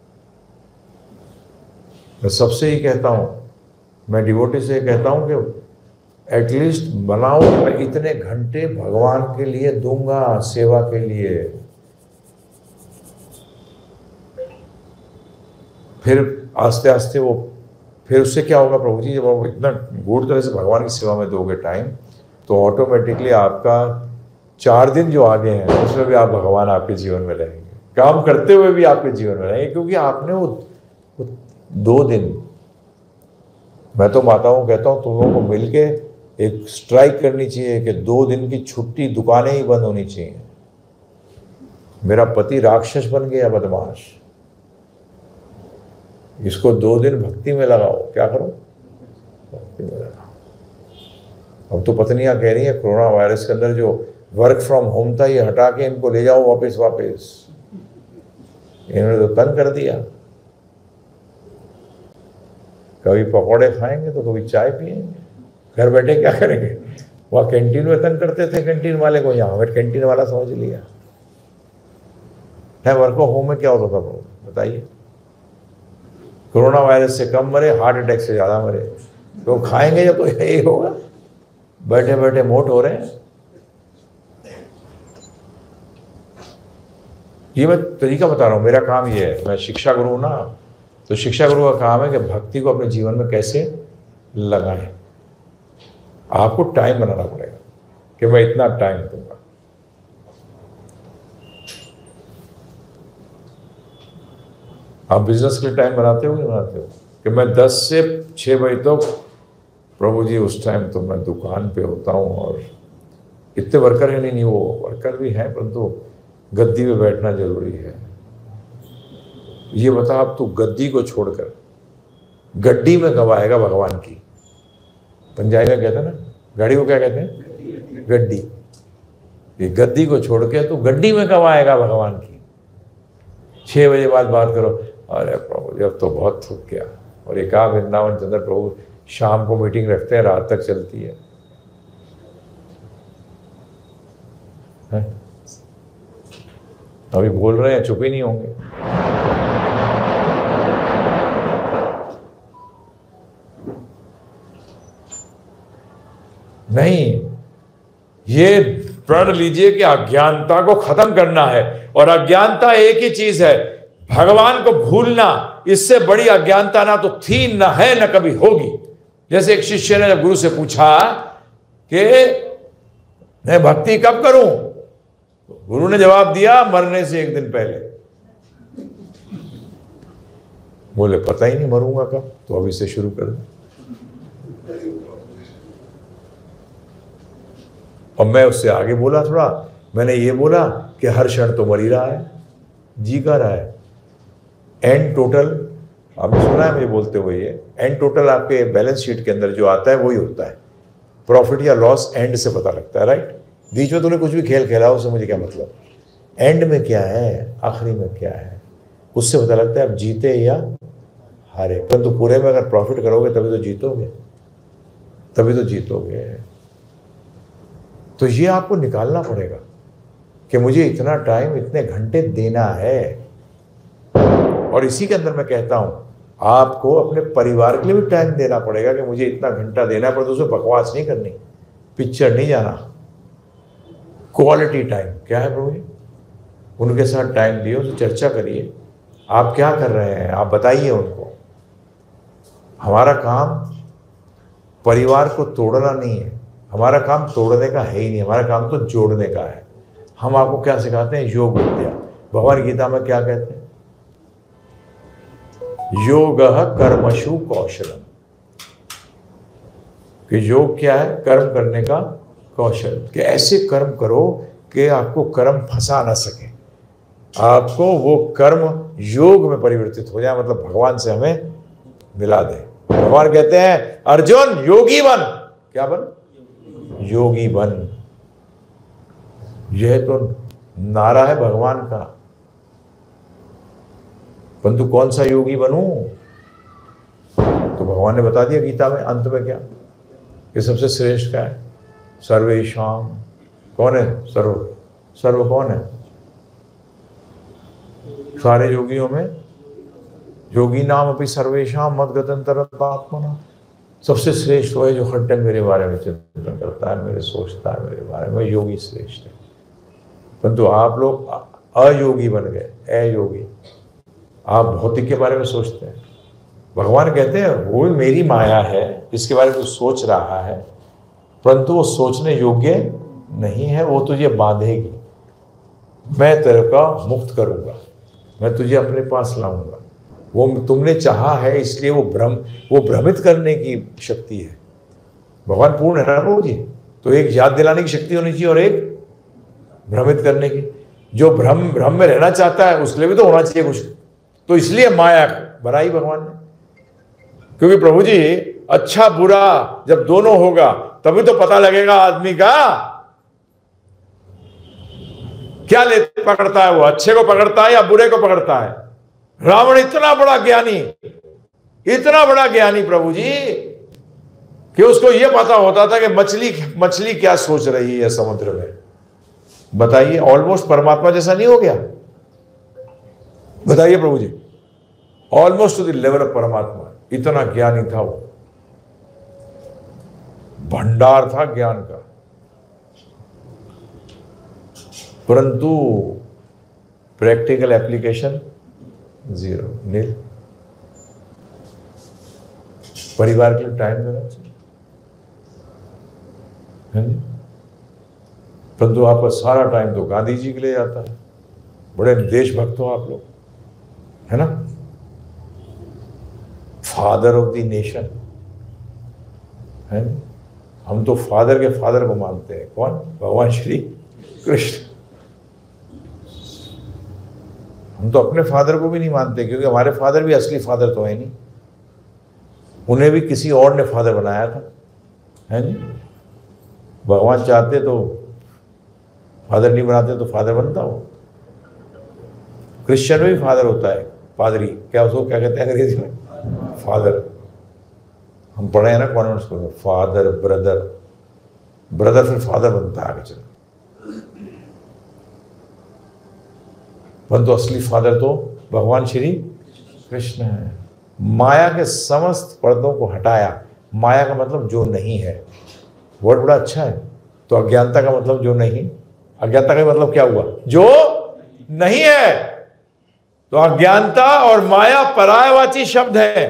मैं सबसे ही कहता हूं, मैं डिवोटी से कहता हूं कि एटलीस्ट बनाओ, मैं इतने घंटे भगवान के लिए दूंगा, सेवा के लिए। फिर आस्ते आस्ते वो, फिर उससे क्या होगा प्रभु जी, जब आप इतना गूढ़ तरह से भगवान की सेवा में दोगे टाइम, तो ऑटोमेटिकली आपका चार दिन जो आगे हैं उसमें भी आप भगवान आपके जीवन में रहेंगे। काम करते हुए भी आपके जीवन में रहेंगे, क्योंकि आपने वो, वो दो दिन, मैं तो माताओं कहता हूं तुम लोगों को मिलके एक स्ट्राइक करनी चाहिए कि दो दिन की छुट्टी, दुकानें ही बंद होनी चाहिए। मेरा पति राक्षस बन गया, बदमाश, इसको दो दिन भक्ति में लगाओ। क्या करो? भक्ति में लगाओ। अब तो पत्नियां कह रही हैं कोरोना वायरस के अंदर जो वर्क फ्रॉम होम था ये हटा के इनको ले जाओ वापस वापस। इन्होंने तो तंग कर दिया, कभी पकौड़े खाएंगे तो कभी चाय पिएंगे, घर बैठे क्या करेंगे? वहाँ कैंटीन में तंग करते थे कैंटीन वाले को, यहाँ हमें कैंटीन वाला समझ लिया है। वर्क फ्रॉम होम में क्या होता था बताइए? कोरोना वायरस से कम मरे, हार्ट अटैक से ज्यादा मरे। तो खाएंगे जब तो यही होगा, बैठे बैठे मोट हो रहे हैं। ये मैं तरीका बता रहा हूँ, मेरा काम ये है, मैं शिक्षा गुरु हूं ना, तो शिक्षा गुरु का काम है कि भक्ति को अपने जीवन में कैसे लगाएं। आपको टाइम बनाना पड़ेगा कि मैं इतना टाइम दूंगा। आप बिजनेस के लिए टाइम बनाते हो नहीं बनाते हो कि मैं दस से छः बजे तक तो, प्रभु जी उस टाइम तो मैं दुकान पे होता हूँ, और इतने वर्कर है नहीं, नहीं वो वर्कर भी हैं परंतु गद्दी पे बैठना जरूरी है। ये बता, अब तू गद्दी को छोड़कर गड्डी में कब आएगा भगवान की? पंजाबी में कहते हैं ना, गाड़ी को क्या कहते हैं? गड्डी। ये गद्दी को छोड़ के तू गड्डी में कब आएगा भगवान की? छः बजे बाद बात करो, अरे प्रभु जी अब तो बहुत थक गया। और एक आप वृंदावन चंद्र प्रभु शाम को मीटिंग रखते हैं, रात तक चलती है, है? अभी बोल रहे हैं, चुप ही नहीं होंगे। नहीं, ये प्रण लीजिए कि अज्ञानता को खत्म करना है, और अज्ञानता एक ही चीज है, भगवान को भूलना। इससे बड़ी अज्ञानता ना तो थी, न है, न कभी होगी। जैसे एक शिष्य ने जब गुरु से पूछा कि मैं भक्ति कब करूं, गुरु ने जवाब दिया, मरने से एक दिन पहले। बोले पता ही नहीं मरूंगा कब, तो अभी से शुरू कर दो। और मैं उससे आगे बोला थोड़ा, मैंने ये बोला कि हर क्षण तो मर ही रहा है, जी का रहा है। एंड टोटल, आपने सुना है मुझे बोलते हुए, ये एंड टोटल आपके बैलेंस शीट के अंदर जो आता है वही होता है। प्रॉफिट या लॉस एंड से पता लगता है, राइट? बीच में तूने कुछ भी खेल खेला, उससे मुझे क्या मतलब? एंड में क्या है, आखिरी में क्या है, उससे पता लगता है आप जीते या हारे। परंतु तो पूरे में अगर प्रॉफिट करोगे तभी तो जीतोगे, तभी तो जीतोगे। तो ये आपको निकालना पड़ेगा कि मुझे इतना टाइम, इतने घंटे देना है। और इसी के अंदर मैं कहता हूं, आपको अपने परिवार के लिए भी टाइम देना पड़ेगा कि मुझे इतना घंटा देना है, पर तो उसमें बकवास नहीं करनी, पिक्चर नहीं जाना, क्वालिटी टाइम। क्या है प्रभु जी? उनके साथ टाइम दिए, उनसे चर्चा करिए, आप क्या कर रहे हैं, आप बताइए उनको। हमारा काम परिवार को तोड़ना नहीं है, हमारा काम तोड़ने का है ही नहीं, हमारा काम तो जोड़ने का है। हम आपको क्या सिखाते हैं? योग विद्या। भगवान गीता में क्या कहते हैं? योगः कर्मसु कौशलम। कि योग क्या है? कर्म करने का कौशल। कि ऐसे कर्म करो कि आपको कर्म फंसा ना सके, आपको वो कर्म योग में परिवर्तित हो जाए, मतलब भगवान से हमें मिला दे। भगवान कहते हैं अर्जुन योगी बन। क्या बन? योगी बन। यह तो नारा है भगवान का, परंतु कौन सा योगी बनूं? तो भगवान ने बता दिया गीता में अंत में क्या, कि सबसे श्रेष्ठ क्या है? सर्वेशाम। कौन है सर्व? सर्व कौन है? सारे योगियों में योगी नाम अपनी सर्वेशाम मद्गतंतरत्मात्मना। सबसे श्रेष्ठ वो है जो हर टाइम मेरे बारे में चिंतन करता है, मेरे सोचता है मेरे बारे में, योगी श्रेष्ठ है। परंतु आप लोग अयोगी बन गए, अयोगी। आप भौतिक के बारे में सोचते हैं। भगवान कहते हैं वो मेरी माया है जिसके बारे में तू सोच रहा है, परंतु वो सोचने योग्य नहीं है, वो तुझे बांधेगी। मैं तेरे को मुक्त करूंगा। मैं तुझे अपने पास लाऊंगा। वो तुमने चाहा है, इसलिए वो भ्रम वो भ्रमित करने की शक्ति है। भगवान पूर्ण है ना प्रभु जी, तो एक याद दिलाने की शक्ति होनी चाहिए और एक भ्रमित करने की। जो भ्रम भ्रम में रहना चाहता है उसके लिए भी तो होना चाहिए कुछ, तो इसलिए माया बनाई भगवान ने। क्योंकि प्रभु जी अच्छा बुरा जब दोनों होगा तभी तो पता लगेगा आदमी का क्या ले पकड़ता है, वो अच्छे को पकड़ता है या बुरे को पकड़ता है। रावण इतना बड़ा ज्ञानी, इतना बड़ा ज्ञानी प्रभु जी, कि उसको यह पता होता था कि मछली मछली क्या सोच रही है समुद्र में। बताइए, ऑलमोस्ट परमात्मा जैसा नहीं हो गया? बताइए प्रभु जी, almost to the level of परमात्मा। इतना ज्ञानी था वो, भंडार था ज्ञान का। परंतु प्रैक्टिकल एप्लीकेशन जीरो, नील। परिवार के लिए टाइम देना चाहिए, है नहीं? परंतु आपका सारा टाइम तो गांधी जी के लिए जाता है। बड़े देशभक्त हो आप लोग, है ना? फादर ऑफ द नेशन, है ना? हम तो फादर के फादर को मानते हैं। कौन? भगवान श्री कृष्ण। हम तो अपने फादर को भी नहीं मानते, क्योंकि हमारे फादर भी असली फादर तो है नहीं, उन्हें भी किसी और ने फादर बनाया था, है नहीं? भगवान चाहते तो फादर नहीं बनाते तो फादर बनता हो। क्रिश्चियन में भी फादर होता है, पादरी, क्या उसको क्या कहते हैं अंग्रेजी में? फादर। हम पढ़े हैं ना कॉन्वेंट स्कूल में, फादर ब्रदर, ब्रदर फिर फादर बनता है आगे चल। परंतु असली फादर तो भगवान श्री कृष्ण है। माया के समस्त पर्दों को हटाया। माया का मतलब जो नहीं है, वर्ड बड़ा अच्छा है। तो अज्ञानता का मतलब जो नहीं, अज्ञानता का मतलब क्या हुआ? जो नहीं है। तो अज्ञानता और माया पर्यायवाची शब्द है।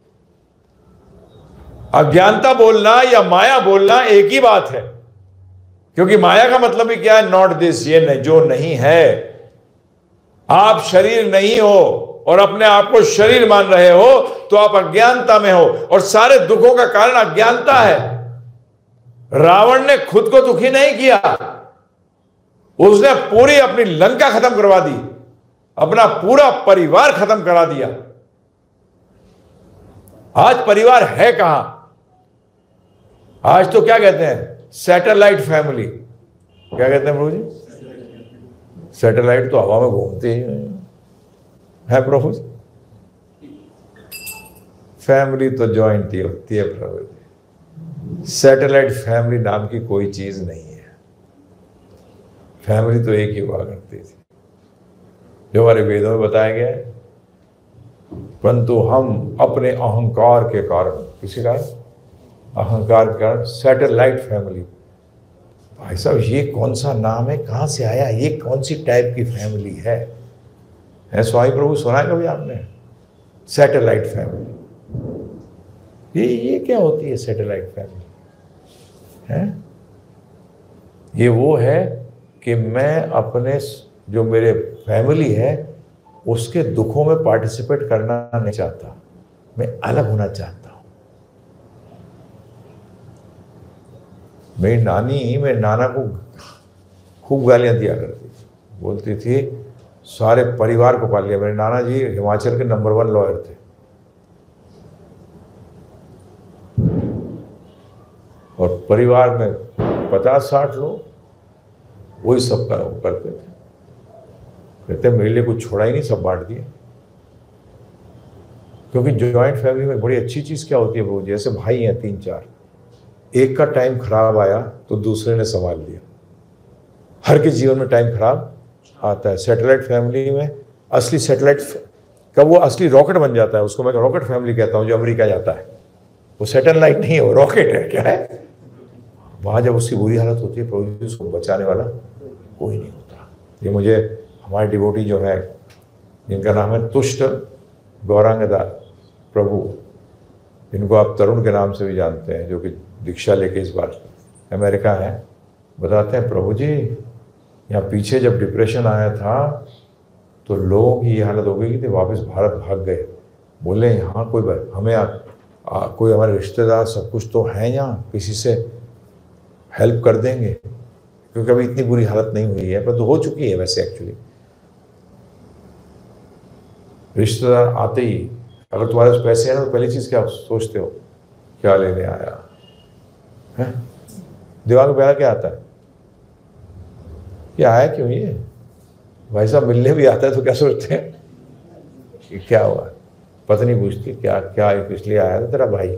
अज्ञानता बोलना या माया बोलना एक ही बात है, क्योंकि माया का मतलब ही क्या है? नॉट दिस, ये नहीं, जो नहीं है। आप शरीर नहीं हो और अपने आप को शरीर मान रहे हो तो आप अज्ञानता में हो, और सारे दुखों का कारण अज्ञानता है। रावण ने खुद को दुखी नहीं किया, उसने पूरी अपनी लंका खत्म करवा दी, अपना पूरा परिवार खत्म करा दिया। आज परिवार है कहां? आज तो क्या कहते हैं? Satellite family. क्या कहते हैं प्रभु जी? सैटेलाइट तो हवा में घूमते ही है प्रभु जी। फैमिली तो ज्वाइंट ही होती है प्रभु जी। सैटेलाइट फैमिली नाम की कोई चीज नहीं है। फैमिली तो एक ही हुआ करती थी, जो हमारे वेदों में बताया गया है। परंतु हम अपने अहंकार के कारण, किसी कारण? अहंकार के कारण सैटेलाइट फैमिली। भाई साहब, ये कौन सा नाम है? कहां से आया? ये कौन सी टाइप की फैमिली है? है स्वामी प्रभु, सुना है कभी आपने? Satellite family. ये ये क्या होती है सैटेलाइट फैमिली? है ये वो है कि मैं अपने जो मेरे फैमिली है उसके दुखों में पार्टिसिपेट करना नहीं चाहता, मैं अलग होना चाहता हूं। मेरी नानी मेरे नाना को खूब गालियां दिया करती थी, बोलती थी सारे परिवार को पाल लिया। मेरे नाना जी हिमाचल के नंबर वन लॉयर थे, और परिवार में पचास साठ लोग, वही सब का वो करते थे। कहते मेरे लिए कुछ छोड़ा ही नहीं, सब बांट दिया। क्योंकि ज्वाइंट फैमिली में बड़ी अच्छी चीज क्या होती है प्रभु, जैसे भाई हैं तीन चार, एक का टाइम खराब आया तो दूसरे ने संभाल लिया। हर के जीवन में टाइम खराब आता है। सैटेलाइट फैमिली में असली सैटेलाइट का वो असली रॉकेट बन जाता है। उसको मैं रॉकेट फैमिली कहता हूँ, जो अमेरिका जाता है। वो सैटेलाइट नहीं है, वो रॉकेट है। क्या है? वहां जब उसकी बुरी हालत होती है प्रभु जी, उसको बचाने वाला कोई नहीं होता। ये मुझे हमारे डिवोटी जो है, जिनका नाम है तुष्ट गौरांगदास प्रभु, इनको आप तरुण के नाम से भी जानते हैं, जो कि दीक्षा लेके इस बार अमेरिका है, बताते हैं प्रभु जी यहाँ पीछे जब डिप्रेशन आया था तो लोगों की ये हालत हो गई कि वापस भारत भाग गए। बोले यहाँ कोई बात हमें आ, आ, कोई हमारे रिश्तेदार सब कुछ तो हैं यहाँ, किसी से हेल्प कर देंगे, क्योंकि अभी इतनी बुरी हालत नहीं हुई है, पर तो हो चुकी है वैसे एक्चुअली। रिश्तेदार आते ही अगर तुम्हारे पास पैसे हैं तो पहली चीज़ क्या सोचते हो, क्या लेने आया है? दिमाग में पहला क्या आता है, क्या आया क्यों ये? भाई साहब मिलने भी आता है तो क्या सोचते हैं कि क्या हुआ? पत्नी पूछती क्या क्या इसलिए आया था तेरा भाई?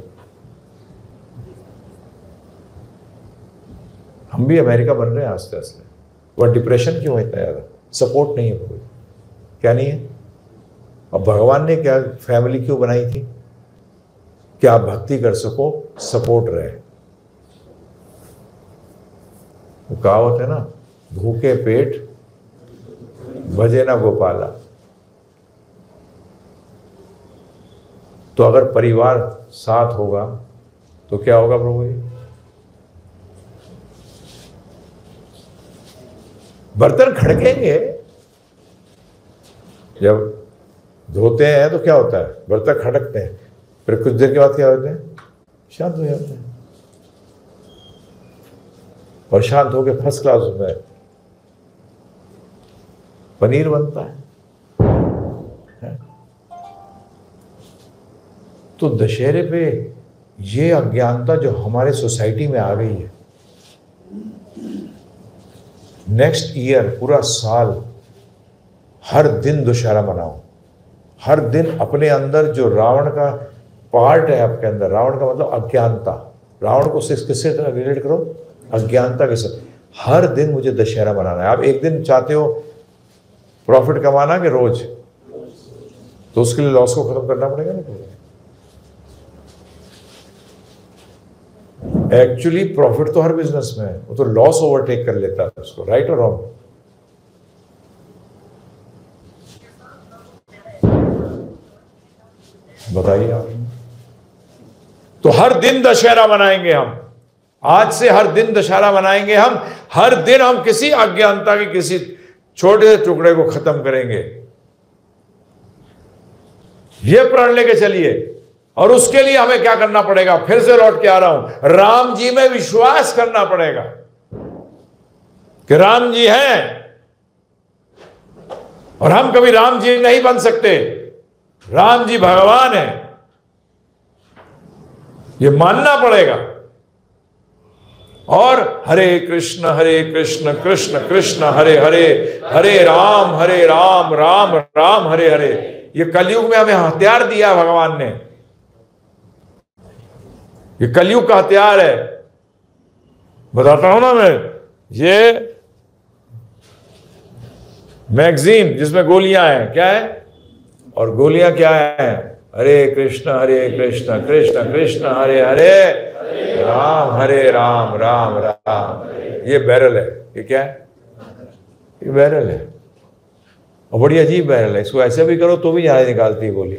हम भी अमेरिका बन रहे हैं आस्ते आस्ते। वह डिप्रेशन क्यों है इतना ज़्यादा? सपोर्ट नहीं है कोई, क्या नहीं है? अब भगवान ने क्या फैमिली क्यों बनाई थी? कि आप भक्ति कर सको, सपोर्ट रहे। वो कहावत है ना, भूखे पेट भजे ना गोपाला। तो अगर परिवार साथ होगा तो क्या होगा प्रभु जी? बर्तन खड़केंगे, जब धोते हैं तो क्या होता है, बर्तन खड़कते हैं, फिर कुछ देर के बाद क्या होते हैं, शांत हो जाते हैं, और शांत होकर फर्स्ट क्लास में पनीर बनता है, है? तो दशहरे पे ये अज्ञानता जो हमारे सोसाइटी में आ गई है, नेक्स्ट ईयर पूरा साल हर दिन दशहरा मनाओ। हर दिन अपने अंदर जो रावण का पार्ट है आपके अंदर, रावण का मतलब अज्ञानता, रावण को किससे रिलेट करो, अज्ञानता के साथ। हर दिन मुझे दशहरा मनाना है। आप एक दिन चाहते हो प्रॉफिट कमाना कि रोज, तो उसके लिए लॉस को खत्म करना पड़ेगा ना। एक्चुअली प्रॉफिट तो हर बिजनेस में है, वो तो लॉस ओवरटेक कर लेता है उसको, राइट और रॉन्ग? बताइए आप। तो हर दिन दशहरा मनाएंगे हम, आज से हर दिन दशहरा मनाएंगे हम। हर दिन हम किसी अज्ञानता के किसी छोटे से टुकड़े को खत्म करेंगे, ये प्रण लेके चलिए। और उसके लिए हमें क्या करना पड़ेगा, फिर से लौट के आ रहा हूं, राम जी में विश्वास करना पड़ेगा कि राम जी हैं, और हम कभी राम जी नहीं बन सकते। राम जी भगवान हैं, ये मानना पड़ेगा। और हरे कृष्ण हरे कृष्ण कृष्ण कृष्ण हरे हरे, हरे राम हरे राम राम राम हरे हरे। ये कलयुग में हमें हथियार दिया भगवान ने, ये कलयुग का हथियार है। बताता हूं ना मैं, ये मैगजीन जिसमें गोलियां हैं, क्या है, और गोलियां क्या है, हरे कृष्ण हरे कृष्ण कृष्ण कृष्ण हरे हरे, राम हरे राम राम राम। ये बैरल है, ये क्या है, ये बैरल है, और बड़ी अजीब बैरल है। इसको ऐसे भी करो तो भी यहाँ निकालती है गोली,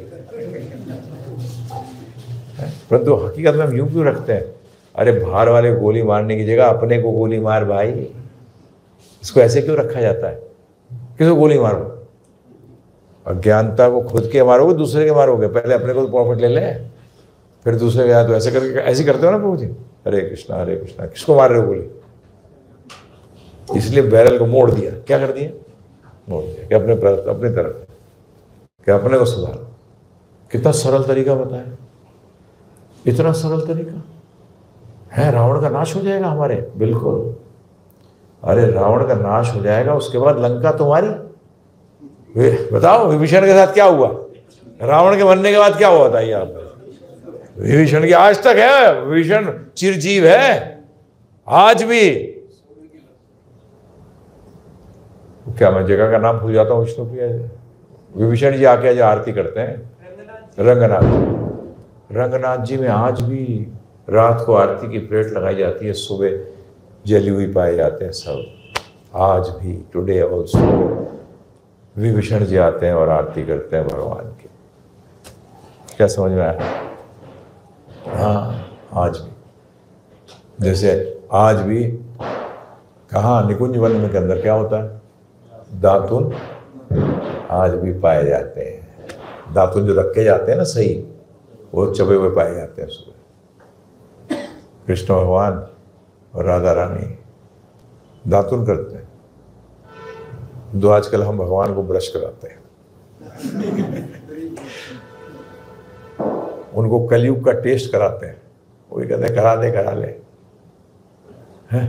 परंतु हकीकत में हम यूं क्यों रखते हैं, अरे बाहर वाले को गोली मारने की जगह अपने को गोली मार भाई। इसको ऐसे क्यों रखा जाता है, किसको गोली मारो? अज्ञानता को खुद के मारोगे, दूसरे के मारोगे? पहले अपने को तो प्रॉफिट ले ले, फिर दूसरे के। तो ऐसे करके ऐसे करते हो ना प्रभु जी, हरे कृष्णा हरे कृष्णा। किसको मार रहे हो गोली? इसलिए बैरल को मोड़ दिया। क्या कर दिया? मोड़ दिया कि अपने अपनी तरफ, कि अपने को सुधारो। कितना सरल तरीका बताया, इतना सरल तरीका है। रावण का नाश हो जाएगा हमारे, बिल्कुल। अरे रावण का नाश हो जाएगा, उसके बाद लंका तुम्हारी। बताओ विभीषण के साथ क्या हुआ, रावण के मरने के बाद क्या हुआ, बताइए आप। विभीषण की आज तक है, विभीषण चिरजीव है आज भी। क्या मैं जगह का नाम भूल जाता हूँ विष्णु की। विभीषण जी आके आज आरती करते हैं, रंगनाथ रंगनाथ जी में आज भी रात को आरती की प्लेट लगाई जाती है, सुबह जली हुई पाए जाते हैं सब। आज भी टुडे ऑल्सो विभीषण जी आते हैं और आरती करते हैं भगवान की। क्या समझ में आया? हाँ, आज भी। जैसे आज भी कहाँ निकुंज वन में के अंदर क्या होता है, दातुन आज भी पाए जाते हैं। दातुन जो रखे जाते हैं ना सही, वो चबे हुए पाए जाते हैं सुबह। कृष्ण भगवान और राधा रानी दातुन करते हैं। दो आजकल हम भगवान को ब्रश कराते हैं। उनको कलयुग का टेस्ट कराते हैं। वो भी कहते हैं करा दे करा ले। हैं?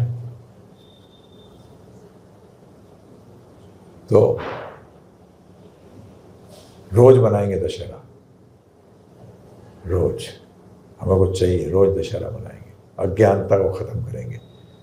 तो रोज बनाएंगे दशहरा, रोज हमें कुछ चाहिए, रोज दशहरा बनाएंगे, अज्ञानता को खत्म करेंगे।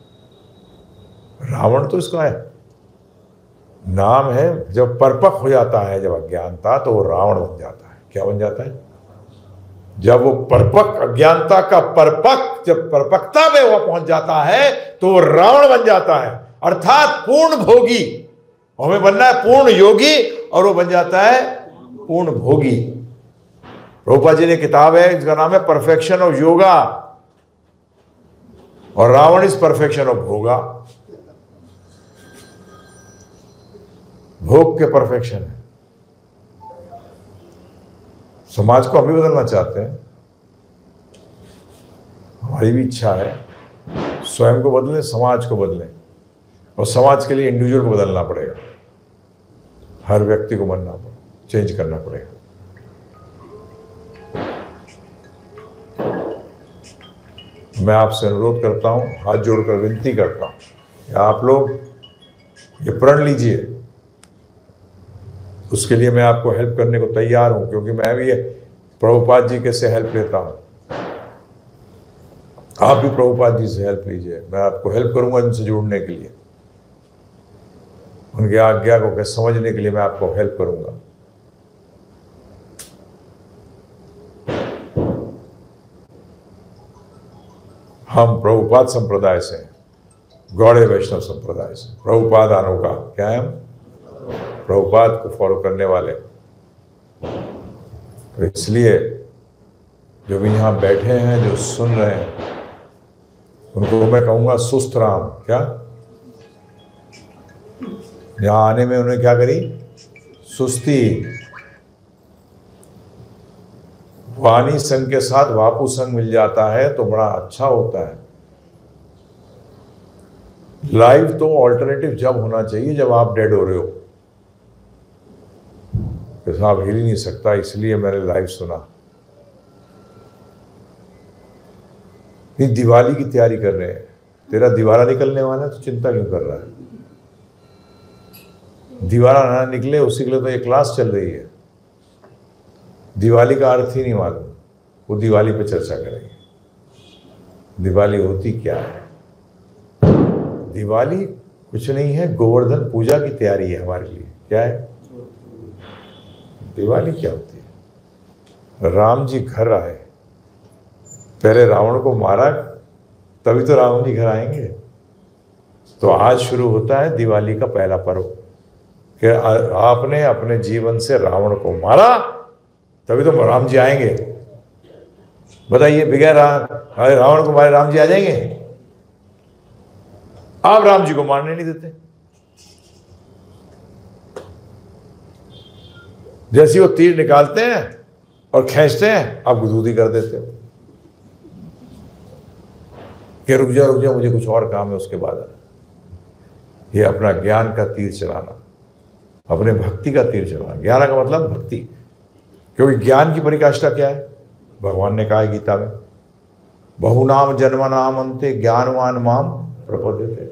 रावण तो इसका है नाम है, जब परिपक्व हो जाता है जब अज्ञानता, तो वो रावण बन जाता है। क्या बन जाता है? जब वो परिपक्व अज्ञानता का परिपक्व जब परिपक्वता में वो पहुंच जाता है तो वो रावण बन जाता है, अर्थात पूर्ण भोगी। हमें बनना है पूर्ण योगी और वो बन जाता है पूर्ण भोगी। प्रभुपाद जी ने किताब है, इसका नाम है परफेक्शन ऑफ योगा, और रावण इज परफेक्शन ऑफ भोगा। भोग के परफेक्शन है। समाज को हम भी बदलना चाहते हैं, हमारी भी इच्छा है स्वयं को बदलें, समाज को बदलें, और समाज के लिए इंडिविजुअल को बदलना पड़ेगा, हर व्यक्ति को बनना पड़ेगा, चेंज करना पड़ेगा। मैं आपसे अनुरोध करता हूं, हाथ जोड़कर विनती करता हूं कि आप लोग ये प्रण लीजिए। उसके लिए मैं आपको हेल्प करने को तैयार हूं, क्योंकि मैं भी प्रभुपाद जी के से हेल्प लेता हूं। आप भी प्रभुपाद जी से हेल्प लीजिए, मैं आपको हेल्प करूंगा इनसे जुड़ने के लिए, उनकी आज्ञा को समझने के लिए मैं आपको हेल्प करूंगा। हम प्रभुपाद संप्रदाय से, गौड़े वैष्णव संप्रदाय से, प्रभुपाद आनो का क्या है, हम प्रभुपाद को फॉलो करने वाले। तो इसलिए जो भी यहाँ बैठे हैं, जो सुन रहे हैं, उनको मैं कहूँगा सुस्त राम। क्या यहाँ आने में उन्हें क्या करी? सुस्ती। वाणी संघ के साथ वापू संघ मिल जाता है तो बड़ा अच्छा होता है। लाइव तो ऑल्टरनेटिव जब होना चाहिए जब आप डेड हो रहे हो, पेशाब हिल ही नहीं सकता, इसलिए मैंने लाइव सुना। नहीं, दिवाली की तैयारी कर रहे हैं, तेरा दिवाला निकलने वाला है तो चिंता क्यों कर रहा है? दिवाला ना निकले उसी के लिए तो ये क्लास चल रही है। दिवाली का अर्थ ही नहीं मालूम, वो दिवाली पे चर्चा करेंगे। दिवाली होती क्या है? दिवाली कुछ नहीं है, गोवर्धन पूजा की तैयारी है हमारे लिए। क्या है दिवाली? क्या होती है? राम जी घर आए, पहले रावण को मारा, तभी तो राम जी घर आएंगे। तो आज शुरू होता है दिवाली का पहला पर्व कि आपने अपने जीवन से रावण को मारा, तभी तो राम जी आएंगे। बताइए, बगैर रावण को मारे राम जी आ जाएंगे? आप राम जी को मारने नहीं देते। जैसे वो तीर निकालते हैं और खींचते हैं, आप गुदगुदी कर देते हो कि रुक जा रुक जा, मुझे कुछ और काम है उसके बाद। ये अपना ज्ञान का तीर चलाना, अपने भक्ति का तीर चलाना। ज्ञान का मतलब भक्ति, क्योंकि ज्ञान की परिकाष्ठा क्या है? भगवान ने कहा है गीता में, बहुनाम जन्मनाम अन्ते ज्ञानवान माम प्रपद्यते।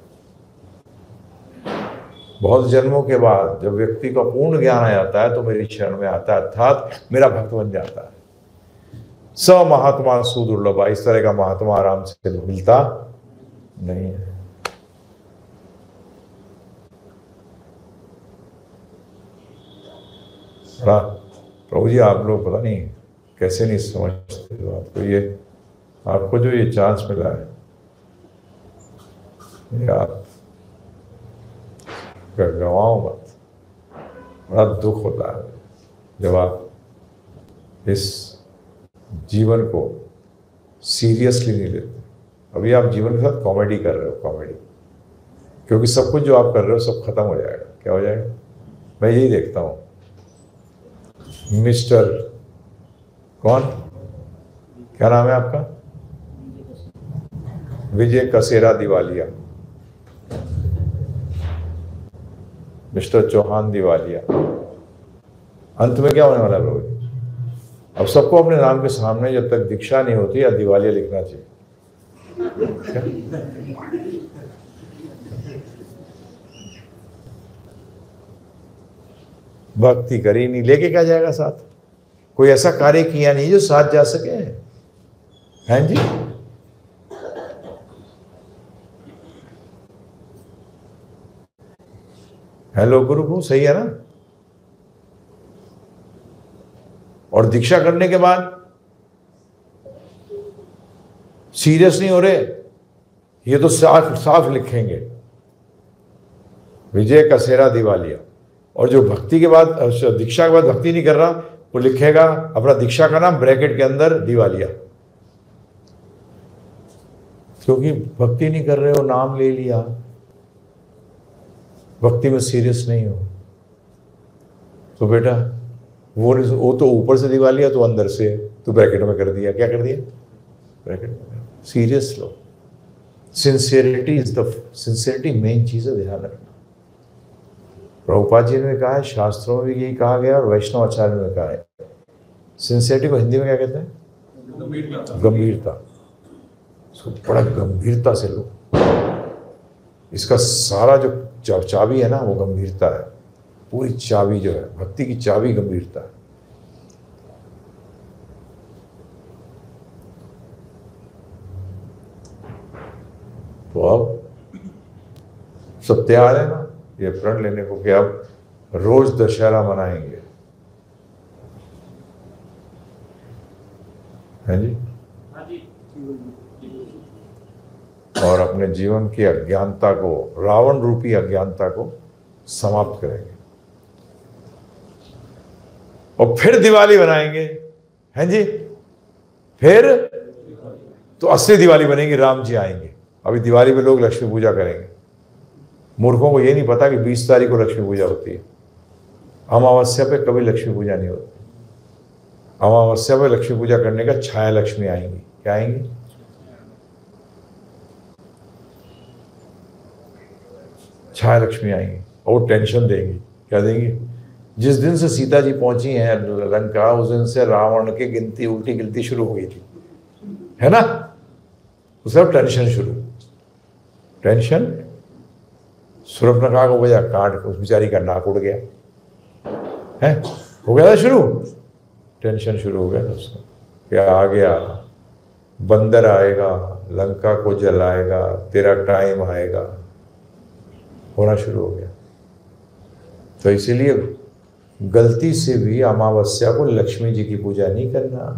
बहुत जन्मों के बाद जब व्यक्ति को पूर्ण ज्ञान आ जाता है तो मेरी शरण में आता है, अर्थात मेरा भक्त बन जाता है। स महात्मा सुदुर्लभ, इस तरह का महात्मा आराम से मिलता नहीं है। प्रभु जी आप लोग पता नहीं कैसे नहीं समझते हो, आपको ये आपको जो ये चांस मिला है, ये आप गवाओ मत। बड़ा दुख होता है जब आप इस जीवन को सीरियसली नहीं लेते। अभी आप जीवन के साथ कॉमेडी कर रहे हो, कॉमेडी, क्योंकि सब कुछ जो आप कर रहे हो सब खत्म हो जाएगा। क्या हो जाएगा? मैं यही देखता हूं। मिस्टर कौन, क्या नाम है आपका? विजय कसेरा दिवालिया, मिस्टर चौहान दिवालिया। अंत में क्या होने वाला है प्रभु? अब सबको अपने नाम के सामने जब तक दीक्षा नहीं होती या दिवालिया लिखना चाहिए। भक्ति करी नहीं, लेके क्या जाएगा साथ? कोई ऐसा कार्य किया नहीं जो साथ जा सके, हैं जी? हेलो गुरु गुरु, सही है ना? और दीक्षा करने के बाद सीरियस नहीं हो रहे, ये तो साफ साफ लिखेंगे विजय कसेरा दिवालिया। और जो भक्ति के बाद, दीक्षा के बाद भक्ति नहीं कर रहा, वो लिखेगा अपना दीक्षा का नाम ब्रैकेट के अंदर दिवालिया, क्योंकि भक्ति नहीं कर रहे हो, नाम ले लिया, भक्ति में सीरियस नहीं हो। तो बेटा वो वो तो ऊपर से दिवालिया, तो अंदर से तो ब्रैकेट में कर दिया। क्या कर दिया? ब्रैकेट में। सीरियस लो। Sincerity is the sincerity main चीज है, ध्यान रखना। प्रभुपाद जी ने कहा है, शास्त्रों में भी यही कहा गया और वैष्णव आचार्य में कहा है। सिंसियरिटी को हिंदी में क्या कहते हैं? गंभीरता। इसको बड़ा गंभीरता से लो। इसका सारा जो चाबी है ना, वो गंभीरता है। पूरी चाबी जो है, भक्ति की चाबी गंभीरता है। तो अब सब तैयार है ना ये प्रण लेने को कि अब रोज दशहरा मनाएंगे, हैं जी? और अपने जीवन की अज्ञानता को, रावण रूपी अज्ञानता को समाप्त करेंगे और फिर दिवाली बनाएंगे, हैं जी? फिर तो असली दिवाली बनेगी, राम जी आएंगे। अभी दिवाली पे लोग लक्ष्मी पूजा करेंगे। मूर्खों को ये नहीं पता कि बीस तारीख को लक्ष्मी पूजा होती है। अमावस्या पे कभी लक्ष्मी पूजा नहीं होती। अमावस्या पे लक्ष्मी पूजा करने का छाया लक्ष्मी आएंगी। क्या आएंगी? छाया लक्ष्मी आएंगी और टेंशन देंगी। क्या देंगी? जिस दिन से सीता जी पहुंची हैं लंका, उस दिन से रावण की गिनती, उल्टी गिनती शुरू हो गई थी, है ना? तो सब टेंशन शुरू। टेंशन। सूर्पनखा को वजह काट, उस बेचारी का नाक उड़ गया है, हो गया था शुरू। टेंशन शुरू हो गया था उसको। क्या आ गया? बंदर आएगा, लंका को जलाएगा, तेरा टाइम आएगा, होना शुरू हो गया। तो इसीलिए गलती से भी अमावस्या को लक्ष्मी जी की पूजा नहीं करना।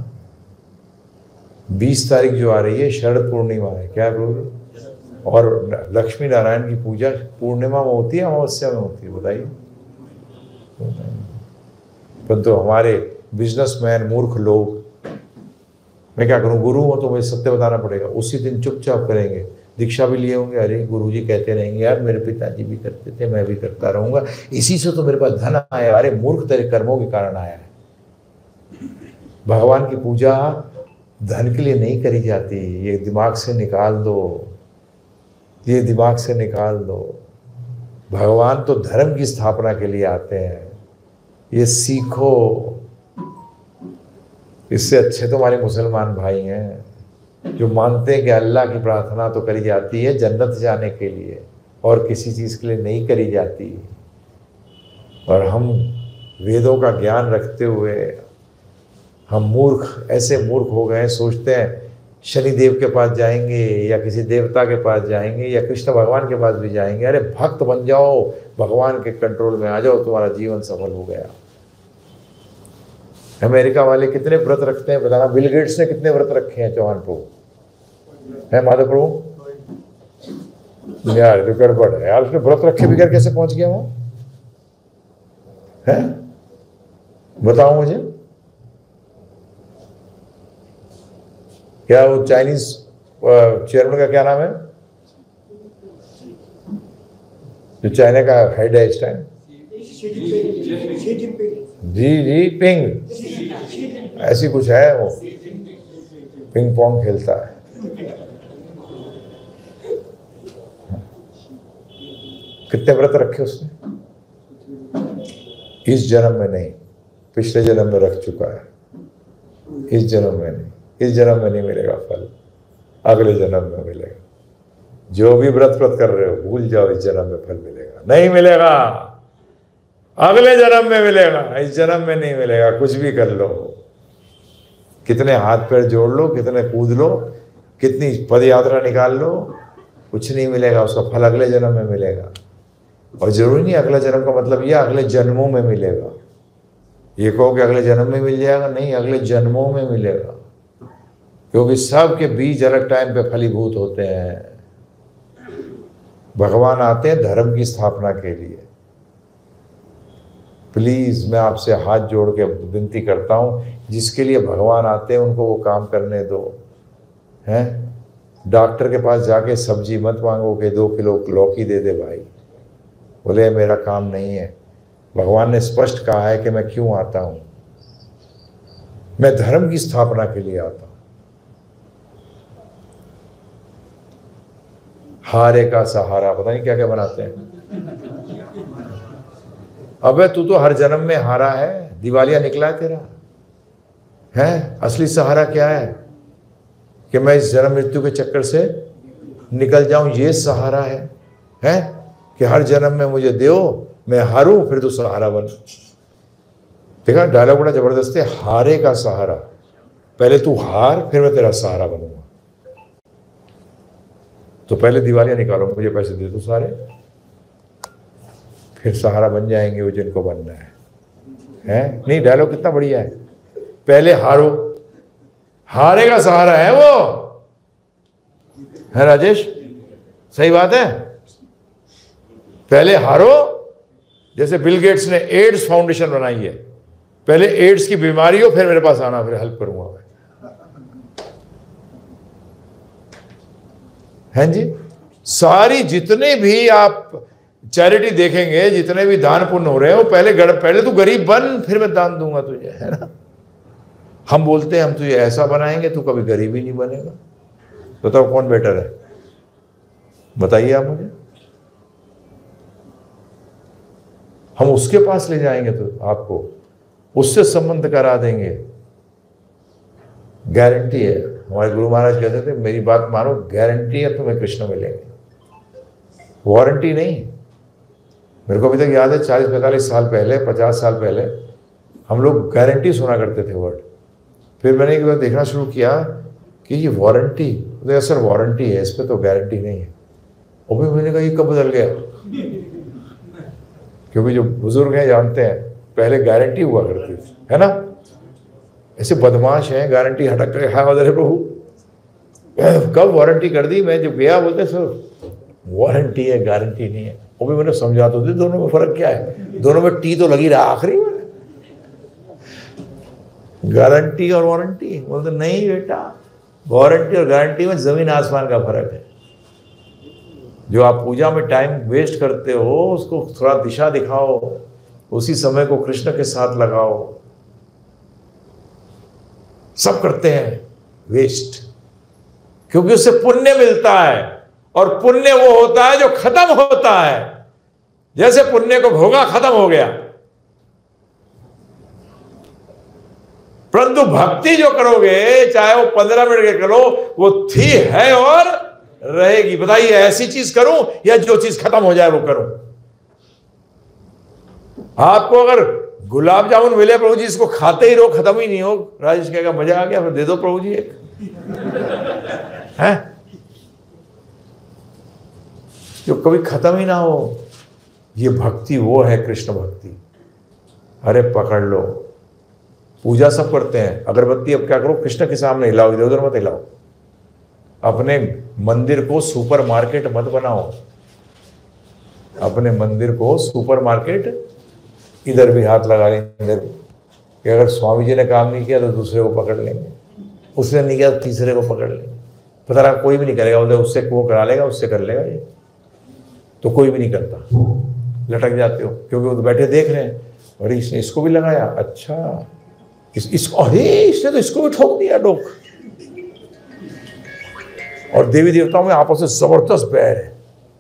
बीस तारीख जो आ रही है शरद पूर्णिमा है। क्या बोल? और लक्ष्मी नारायण की पूजा पूर्णिमा में होती है, अमावस्या में होती है? बताइए। परंतु तो हमारे बिजनेसमैन मूर्ख लोग, मैं क्या करूं, गुरु हो तो मुझे सत्य बताना पड़ेगा, उसी दिन चुपचाप करेंगे। दीक्षा भी लिए होंगे, अरे गुरुजी कहते रहेंगे, यार मेरे पिताजी भी करते थे, मैं भी करता रहूंगा, इसी से तो मेरे पास धन आया। अरे मूर्ख, तेरे कर्मों के कारण आया है। भगवान की पूजा धन के लिए नहीं करी जाती। ये दिमाग से निकाल दो, ये दिमाग से निकाल दो। भगवान तो धर्म की स्थापना के लिए आते हैं, ये सीखो। इससे अच्छे तो हमारे मुसलमान भाई हैं जो मानते हैं कि अल्लाह की प्रार्थना तो करी जाती है जन्नत जाने के लिए और किसी चीज़ के लिए नहीं करी जाती। और हम वेदों का ज्ञान रखते हुए हम मूर्ख, ऐसे मूर्ख हो गए, सोचते हैं शनिदेव के पास जाएंगे या किसी देवता के पास जाएंगे या कृष्ण भगवान के पास भी जाएंगे। अरे भक्त बन जाओ, भगवान के कंट्रोल में आ जाओ, तुम्हारा जीवन सफल हो गया। अमेरिका वाले कितने व्रत रखते हैं बताना? बिल गेट्स ने कितने व्रत रखे हैं चौहान प्रभु, है माधव प्रभु? यार तो गड़बड़ है यार, उसने व्रत रखे बिगड़ कैसे पहुंच गया वो? है बताओ मुझे। क्या वो चाइनीज चेयरमैन का क्या नाम है जो चाइना का हेड है इस टाइम? जी जी पिंग, ऐसी कुछ है, वो पिंग पोंग खेलता है। कितने व्रत रखे उसने? इस जन्म में नहीं, पिछले जन्म में रख चुका है। इस जन्म में नहीं, इस जन्म में नहीं मिलेगा फल, अगले जन्म में मिलेगा। जो भी व्रत व्रत कर रहे हो भूल जाओ, इस जन्म में फल मिलेगा नहीं, मिलेगा अगले जन्म में मिलेगा, इस जन्म में नहीं मिलेगा। कुछ भी कर लो, कितने हाथ पैर जोड़ लो, कितने कूद लो, कितनी पद यात्रा निकाल लो, कुछ नहीं मिलेगा। उसका फल अगले जन्म में मिलेगा। और जरूरी नहीं अगला जन्म का मतलब ये अगले जन्मों में मिलेगा। ये कहो कि अगले जन्म में मिल जाएगा, नहीं, अगले जन्मों में मिलेगा, क्योंकि सब के बीज अलग टाइम पे फलीभूत होते हैं। भगवान आते हैं धर्म की स्थापना के लिए। प्लीज मैं आपसे हाथ जोड़ के विनती करता हूं, जिसके लिए भगवान आते हैं उनको वो काम करने दो। हैं, डॉक्टर के पास जाके सब्जी मत मांगो कि दो किलो लौकी दे दे भाई, बोले मेरा काम नहीं है। भगवान ने स्पष्ट कहा है कि मैं क्यों आता हूं, मैं धर्म की स्थापना के लिए आता हूं। हारे का सहारा, पता नहीं क्या क्या बनाते हैं। अबे तू तो हर जन्म में हारा है, दिवालिया निकला है तेरा। है असली सहारा क्या है? कि मैं इस जन्म मृत्यु के चक्कर से निकल जाऊं, ये सहारा है, है? कि हर जन्म में मुझे दो, मैं हारूं, फिर तू सहारा बन। देखा डायलॉग बड़ा जबरदस्त है, हारे का सहारा। पहले तू हार, फिर मैं तेरा सहारा बनूंगा। तो पहले दिवालियां निकालो, मुझे पैसे दे दो सारे, फिर सहारा बन जाएंगे वो जिनको बनना है। हैं? नहीं, डायलॉग कितना बढ़िया है। पहले हारो, हारे का सहारा है वो, है राजेश? सही बात है। पहले हारो, जैसे बिल गेट्स ने एड्स फाउंडेशन बनाई है, पहले एड्स की बीमारी हो, फिर मेरे पास आना, फिर हेल्प करूंगा मैं। हैं जी? सारी जितने भी आप चैरिटी देखेंगे, जितने भी दान पुण्य हो रहे हैं, वो पहले गड़ पहले तू गरीब बन, फिर मैं दान दूंगा तुझे, है ना? हम बोलते हैं हम तुझे ऐसा बनाएंगे, तू कभी गरीब ही नहीं बनेगा। बताओ कौन बेटर है? बताइए आप मुझे। हम उसके पास ले जाएंगे तो आपको उससे संबंध करा देंगे, गारंटी है। हमारे गुरु महाराज कहते थे, मेरी बात मानो, गारंटी है तुम्हें कृष्ण मिलेंगे, वारंटी नहीं। मेरे को अभी तक याद है, चालीस पैंतालीस साल पहले, पचास साल पहले हम लोग गारंटी सुना करते थे वर्ड। फिर मैंने एक बार देखना शुरू किया कि ये वारंटी, तो सर वारंटी है, इस पर तो गारंटी नहीं है। और फिर मैंने कहा ये कब बदल गया? क्योंकि जो बुजुर्ग हैं जानते हैं, पहले गारंटी हुआ करती थी, है ना? ऐसे बदमाश हैं, गारंटी हटक कर खा बदले प्रभु, कब वारंटी कर दी। मैं जब गया बोलते सर वारंटी है, गारंटी नहीं है। वो भी मैंने समझा तो दी, दोनों में फर्क क्या है? दोनों में टी तो लगी रहा आखिरी में, गारंटी और वारंटी। बोलते नहीं बेटा, वारंटी और गारंटी में जमीन आसमान का फर्क है। जो आप पूजा में टाइम वेस्ट करते हो, उसको थोड़ा दिशा दिखाओ, उसी समय को कृष्ण के साथ लगाओ। सब करते हैं वेस्ट, क्योंकि उससे पुण्य मिलता है, और पुण्य वो होता है जो खत्म होता है। जैसे पुण्य को भोगा, खत्म हो गया। परंतु भक्ति जो करोगे, चाहे वो पंद्रह मिनट के करो, वो थी, है और रहेगी। बताइए ऐसी चीज करूं या जो चीज खत्म हो जाए वो करूं? आपको अगर गुलाब जामुन मिले प्रभु जी, इसको खाते ही रहो, खत्म ही नहीं हो, राजेश कहेगा मजा आ गया, फिर दे दो प्रभु जी एक, है जो कभी खत्म ही ना हो। ये भक्ति वो है, कृष्ण भक्ति। अरे पकड़ लो। पूजा सब करते हैं, अगरबत्ती अब क्या करो, कृष्ण के सामने हिलाओ, इधर उधर मत हिलाओ। अपने मंदिर को सुपर मार्केट मत बनाओ, अपने मंदिर को सुपर मार्केट, इधर भी हाथ लगा लेंगे, इधर कि अगर स्वामी जी ने काम नहीं किया तो दूसरे को पकड़ लेंगे, उसने नहीं किया तो तीसरे को पकड़ लेंगे। पता रहा कोई भी नहीं करेगा, उधर उससे वो करा लेगा, उससे कर लेगा, ये तो कोई भी नहीं करता। लटक जाते हो, क्योंकि वो तो बैठे देख रहे हैं, अरे इसने इसको भी लगाया, अच्छा इस, इसको अरे इसने तो इसको भी ठोक दिया डोक। और देवी देवताओं में आपस में जबरदस्त बैर है।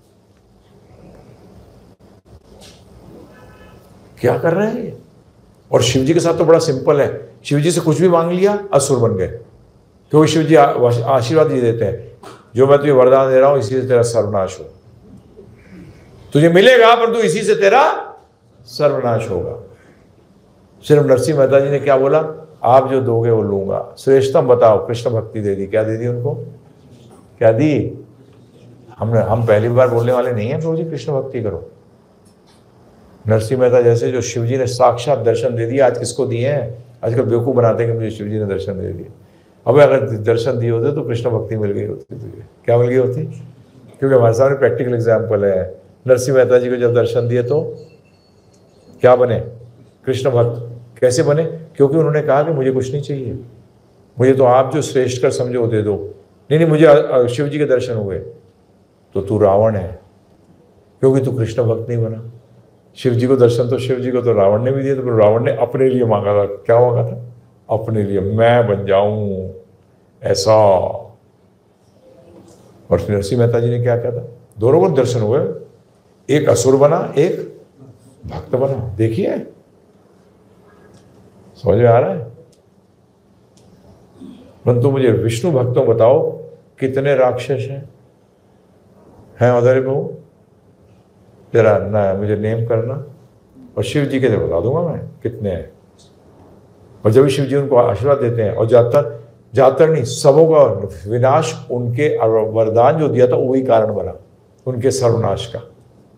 क्या कर रहे हैं ये? और शिव जी के साथ तो बड़ा सिंपल है, शिव जी से कुछ भी मांग लिया असुर बन गए, क्योंकि शिव जी आशीर्वाद ये देते हैं, जो मैं तुझे वरदान दे रहा हूं इसी से तेरा सर्वनाश हो, तुझे मिलेगा परंतु इसी से तेरा सर्वनाश होगा। सिर्फ नरसिंह मेहता जी ने क्या बोला, आप जो दोगे वो लूंगा, श्रेष्ठतम बताओ, कृष्ण भक्ति दे दी। क्या दे दी उनको? क्या दी? हमने हम पहली बार बोलने वाले नहीं है प्रभु जी कृष्ण भक्ति करो। नरसिंह मेहता जैसे जो शिव जी ने साक्षात दर्शन दे दिए, आज किसको दिए हैं? आजकल बेवकूफ बनाते हैं कि मुझे शिव जी ने दर्शन दे दिए। अब अगर दर्शन दिए होते तो कृष्ण भक्ति मिल गई होती तुझे। क्या मिल गई होती? क्योंकि हमारे सामने प्रैक्टिकल एग्जाम्पल है। नरसिंह मेहता जी को जब दर्शन दिए तो क्या बने? कृष्ण भक्त। कैसे बने? क्योंकि उन्होंने कहा कि मुझे कुछ नहीं चाहिए, मुझे तो आप जो श्रेष्ठ कर समझो वो दे दो। नहीं नहीं मुझे शिव जी के दर्शन हुए। तो तू रावण है, क्योंकि तू कृष्ण भक्त नहीं बना। शिव जी को दर्शन तो शिव जी को तो रावण ने भी दिया, तो फिर रावण ने अपने लिए मांगा था। क्या मांगा था? अपने लिए, मैं बन जाऊं ऐसा। और फिर नरसिंह मेहता जी ने क्या कहा था? दोनों को दर्शन हुए, एक असुर बना, एक भक्त बना। देखिए समझ में आ रहा है? परंतु मुझे विष्णु भक्तों बताओ कितने राक्षस हैं? हैं उधर बहु तेरा ना मुझे नेम करना, और शिव जी के लिए बता दूंगा मैं कितने हैं। और जब शिव जी उनको आशीर्वाद देते हैं, और ज्यादातर ज्यादातर नहीं सबों का विनाश उनके वरदान जो दिया था वही कारण बना उनके सर्वनाश का।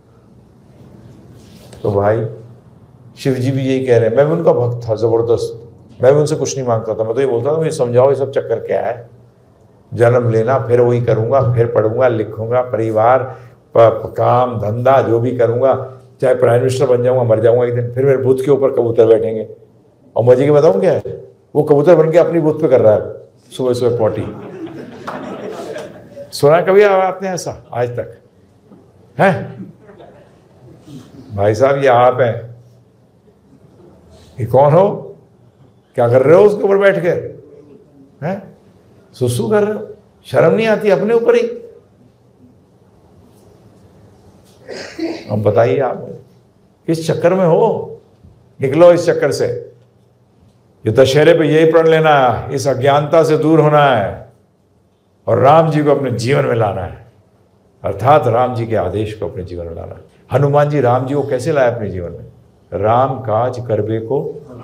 तो भाई शिव जी भी यही कह रहे हैं, मैं भी उनका भक्त था जबरदस्त, मैं भी उनसे कुछ नहीं मांगता था, मैं तो ये बोलता था मुझे समझाओ ये सब चक्कर क्या है। जन्म लेना, फिर वही करूंगा, फिर पढ़ूंगा लिखूंगा, परिवार काम धंधा जो भी करूंगा, चाहे प्राइम मिनिस्टर बन जाऊंगा, मर जाऊंगा एक दिन, फिर मेरे बुद्ध के ऊपर कबूतर बैठेंगे। और मजे की बताऊं क्या है, वो कबूतर बन के अपनी बुद्ध पे कर रहा है सुबह सुबह पॉटी। सुना कभी आपने ऐसा आज तक है? भाई साहब ये आप हैं, ये कौन हो? क्या कर रहे हो उसके ऊपर बैठ के? हैं सुसु कर रहे हो? शर्म नहीं आती अपने ऊपर ही? अब बताइए आप किस चक्कर में हो? निकलो इस चक्कर से। ये दशहरे पे यही प्रण लेना है, इस अज्ञानता से दूर होना है और राम जी को अपने जीवन में लाना है, अर्थात राम जी के आदेश को अपने जीवन में लाना है। हनुमान जी राम जी को कैसे लाए अपने जीवन में? राम काज करबे को,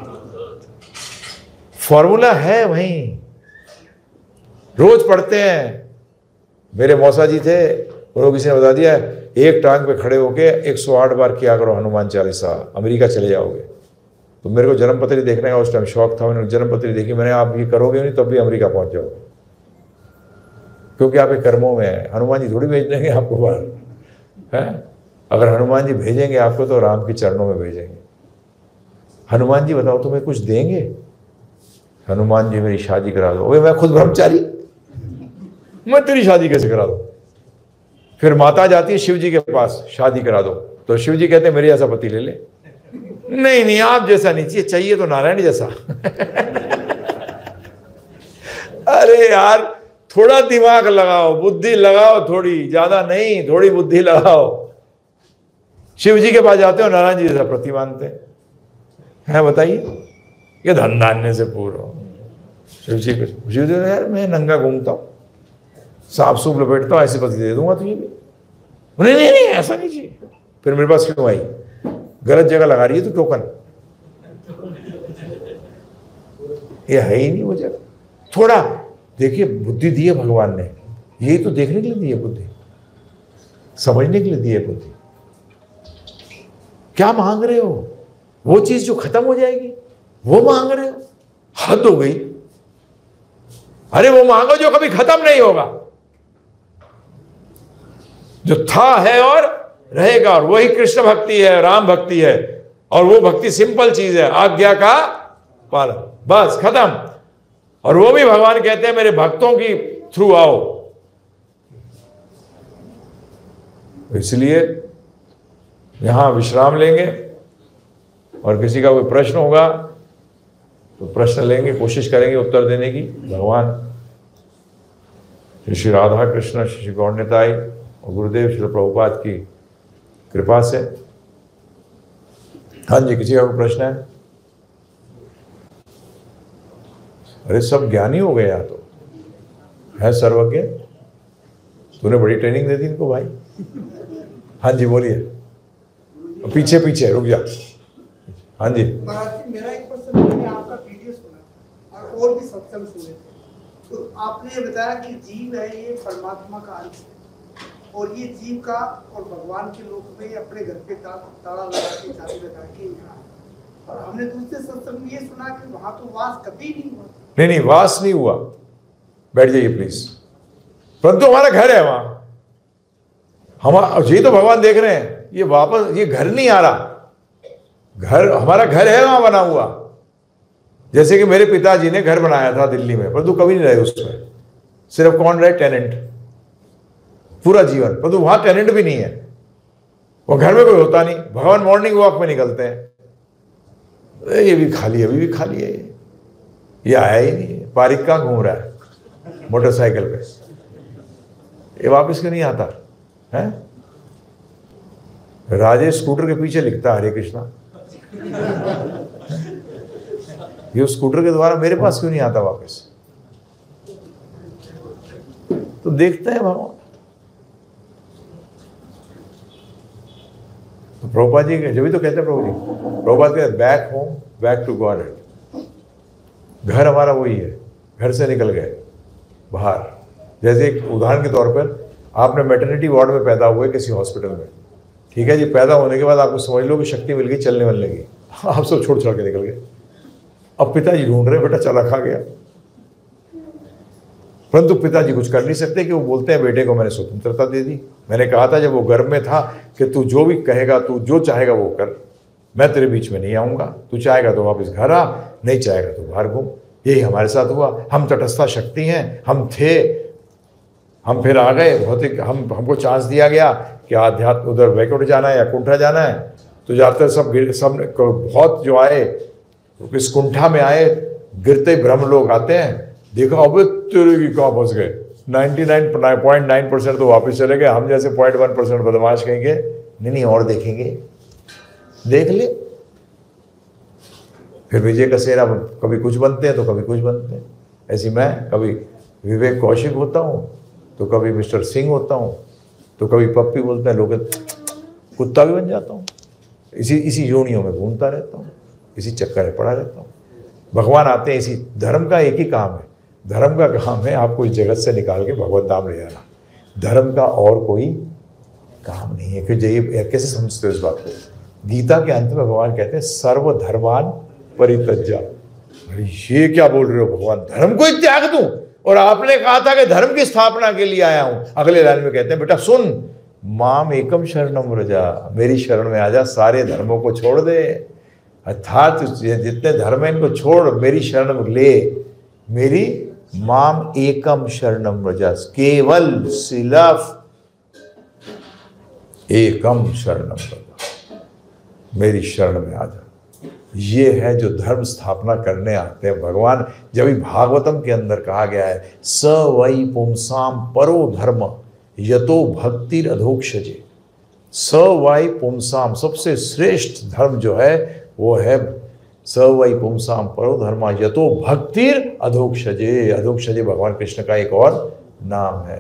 फॉर्मूला है वहीं, रोज पढ़ते हैं। मेरे मौसा जी थे, उन्होंने किसी ने बता दिया एक टांग पे खड़े होके एक सौ आठ बार किया करो हनुमान चालीसा, अमेरिका चले जाओगे। तो मेरे को जन्मपत्री देखने का उस टाइम शौक था, मैंने जन्मपत्री देखी, मैंने आप ये करोगे नहीं तब भी अमेरिका पहुंच जाओगे, क्योंकि आपके कर्मों में है। हनुमान जी थोड़ी भेज देंगे आपको बाहर है। अगर हनुमान जी भेजेंगे आपको तो राम के चरणों में भेजेंगे। हनुमान जी बताओ तुम्हें कुछ देंगे? हनुमान जी मेरी शादी करा दो। अबे मैं खुद ब्रह्मचारी, मैं तेरी शादी कैसे करा दूं? फिर माता जाती है शिव जी के पास, शादी करा दो। तो शिव जी कहते हैं मेरे जैसा पति ले ले। नहीं नहीं आप जैसा नहीं चाहिए, चाहिए तो नारायण जैसा। अरे यार थोड़ा दिमाग लगाओ, बुद्धि लगाओ, थोड़ी, ज्यादा नहीं, थोड़ी बुद्धि लगाओ। शिव जी के पास जाते हो, नारायण जी जैसा प्रति मानते हैं, बताइए? ये धन धान्य से पूरा शिव जी को, शिव जी यार मैं नंगा घूमता हूं, सांप सूप लपेटता हूं, ऐसे पति दे दूंगा तुझे भी। नहीं नहीं नहीं ऐसा नहीं चाहिए। फिर मेरे पास क्यों आई? गलत जगह लगा रही है तो टोकन, ये है ही नहीं वो जगह। थोड़ा देखिए बुद्धि दी है भगवान ने, यही तो देखने के लिए दी है बुद्धि, समझने के लिए दी है बुद्धि। क्या मांग रहे हो? वो चीज जो खत्म हो जाएगी वो मांग रहे हो? हद हो गई। अरे वो मांगो जो कभी खत्म नहीं होगा, जो था है और रहेगा, और वही कृष्ण भक्ति है, राम भक्ति है। और वो भक्ति सिंपल चीज है, आज्ञा का पालन, बस खत्म। और वो भी भगवान कहते हैं मेरे भक्तों की थ्रू आओ। इसलिए यहाँ विश्राम लेंगे और किसी का कोई प्रश्न होगा तो प्रश्न लेंगे, कोशिश करेंगे उत्तर देने की। भगवान श्री श्री राधा कृष्ण, श्री गौर निताई और गुरुदेव श्री प्रभुपाद की कृपा से। हाँ जी, किसी का कोई प्रश्न है? अरे सब ज्ञानी हो गए, यहाँ तो है सर्वज्ञ। तूने बड़ी ट्रेनिंग दे दी इनको भाई। हाँ जी बोलिए, पीछे पीछे रुक जा। हाँ जी, मेरा एक क्वेश्चन, मैंने आपका वीडियो सुना और और भी सत्संग सुने थे, तो आपने ये बताया कि जीव है ये परमात्मा का अंश है और ये जीव का और भगवान के लोक में अपने घर पे ताला लगा के चाबी लगा के यहाँ, और हमने दूसरे सत्संग में ये सुना कि वहां तो वास कभी नहीं हुआ। नहीं नहीं, वास नहीं हुआ। बैठ जाइए प्लीज। परंतु हमारा घर है वहां, हमारा ये तो भगवान देख रहे हैं। ये वापस ये घर नहीं आ रहा, घर हमारा घर है वहां बना हुआ। जैसे कि मेरे पिताजी ने घर बनाया था दिल्ली में, परंतु कभी नहीं रहे उसमें, सिर्फ कौन रहे? टेनेंट, पूरा जीवन। परंतु वहां टेनेंट भी नहीं है, वो घर में कोई होता नहीं। भगवान मॉर्निंग वॉक में निकलते हैं, ये भी खाली है, अभी भी खाली है, ये आया ही नहीं। पारिक कहाँ घूम रहा है मोटरसाइकिल पे, ये वापस क्यों नहीं आता है? राजेश स्कूटर के पीछे लिखता हरे कृष्णा, ये उस स्कूटर के द्वारा मेरे पास क्यों नहीं आता वापस? तो देखते हैं भगवान। तो प्रभुपाद जी जब भी तो कहते हैं, प्रभु जी प्रभुपाद कहते back home back to God. घर हमारा वही है, घर से निकल गए बाहर। जैसे एक उदाहरण के तौर पर, आपने मैटरनिटी वार्ड में पैदा हुए किसी हॉस्पिटल में, ठीक है जी। पैदा होने के बाद आपको समझ लो कि शक्ति मिल गई, चलने वालने लगी, आप सब छोड़ छोड़ के निकल गए। अब पिताजी ढूंढ रहे, बेटा चला खा गया, परंतु पिताजी कुछ कर नहीं सकते कि वो बोलते हैं बेटे को मैंने स्वतंत्रता दे दी। मैंने कहा था जब वो गर्भ में था कि तू जो भी कहेगा, तू जो चाहेगा वो कर, मैं तेरे बीच में नहीं आऊंगा। तू चाहेगा तो वापस घर आ, नहीं चाहेगा तो बाहर घूम। यही हमारे साथ हुआ। हम तटस्था शक्ति हैं, हम थे, हम फिर आ गए भौतिक। हम हमको चांस दिया गया कि आध्यात्म उधर वैकुंठ जाना है या कुंठा जाना है, तो जाते सब गिर सब बहुत जो आए इस कुंठा में आए, गिरते ब्रह्म लोग आते हैं। देखो अब तेरे की कहाँ फंस गए, ninety nine point nine percent तो वापस चले गए। हम जैसे पॉइंट वन परसेंट बदमाश कहेंगे नहीं नहीं और देखेंगे, देख ले। फिर विजय का सेरा कभी कुछ बनते हैं तो कभी कुछ बनते हैं। ऐसी मैं कभी विवेक कौशिक होता हूँ, तो कभी मिस्टर सिंह होता हूँ, तो कभी पप्पी बोलते हैं लोग, कुत्ता भी बन जाता हूँ। इसी इसी योनियों में घूमता रहता हूँ, इसी चक्कर में पड़ा रहता हूँ। भगवान आते हैं, इसी धर्म का एक ही काम है, धर्म का काम है आपको इस जगत से निकाल के भगवत धाम ले जाना। धर्म का और कोई काम नहीं है। कि ये कैसे समझते हो इस बात को? गीता के अंत में भगवान कहते हैं सर्वधर्मान परित्यज्य। अरे ये क्या बोल रहे हो भगवान, धर्म को ही त्याग दूं? और आपने कहा था कि धर्म की स्थापना के लिए आया हूं। अगले लाइन में कहते हैं बेटा सुन, माम एकम शरणम व्रजा, मेरी शरण में आ जा, सारे धर्मों को छोड़ दे। अर्थात जितने धर्म है इनको छोड़, मेरी शरण में ले। मेरी माम एकम शरणम व्रजा, केवल सिर्फ एकम शरणम व्रजा, मेरी शरण में आ जा। ये है जो धर्म स्थापना करने आते हैं भगवान। जब भी भागवतम के अंदर कहा गया है स वै पुंसाम परो धर्म यतो भक्तिर अधोक्षजे। स वै पुंसाम, सबसे श्रेष्ठ धर्म जो है वो है स वै पुंसाम परो धर्म यतो भक्तिर अधोक्षजे। अधोक्षजे भगवान कृष्ण का एक और नाम है।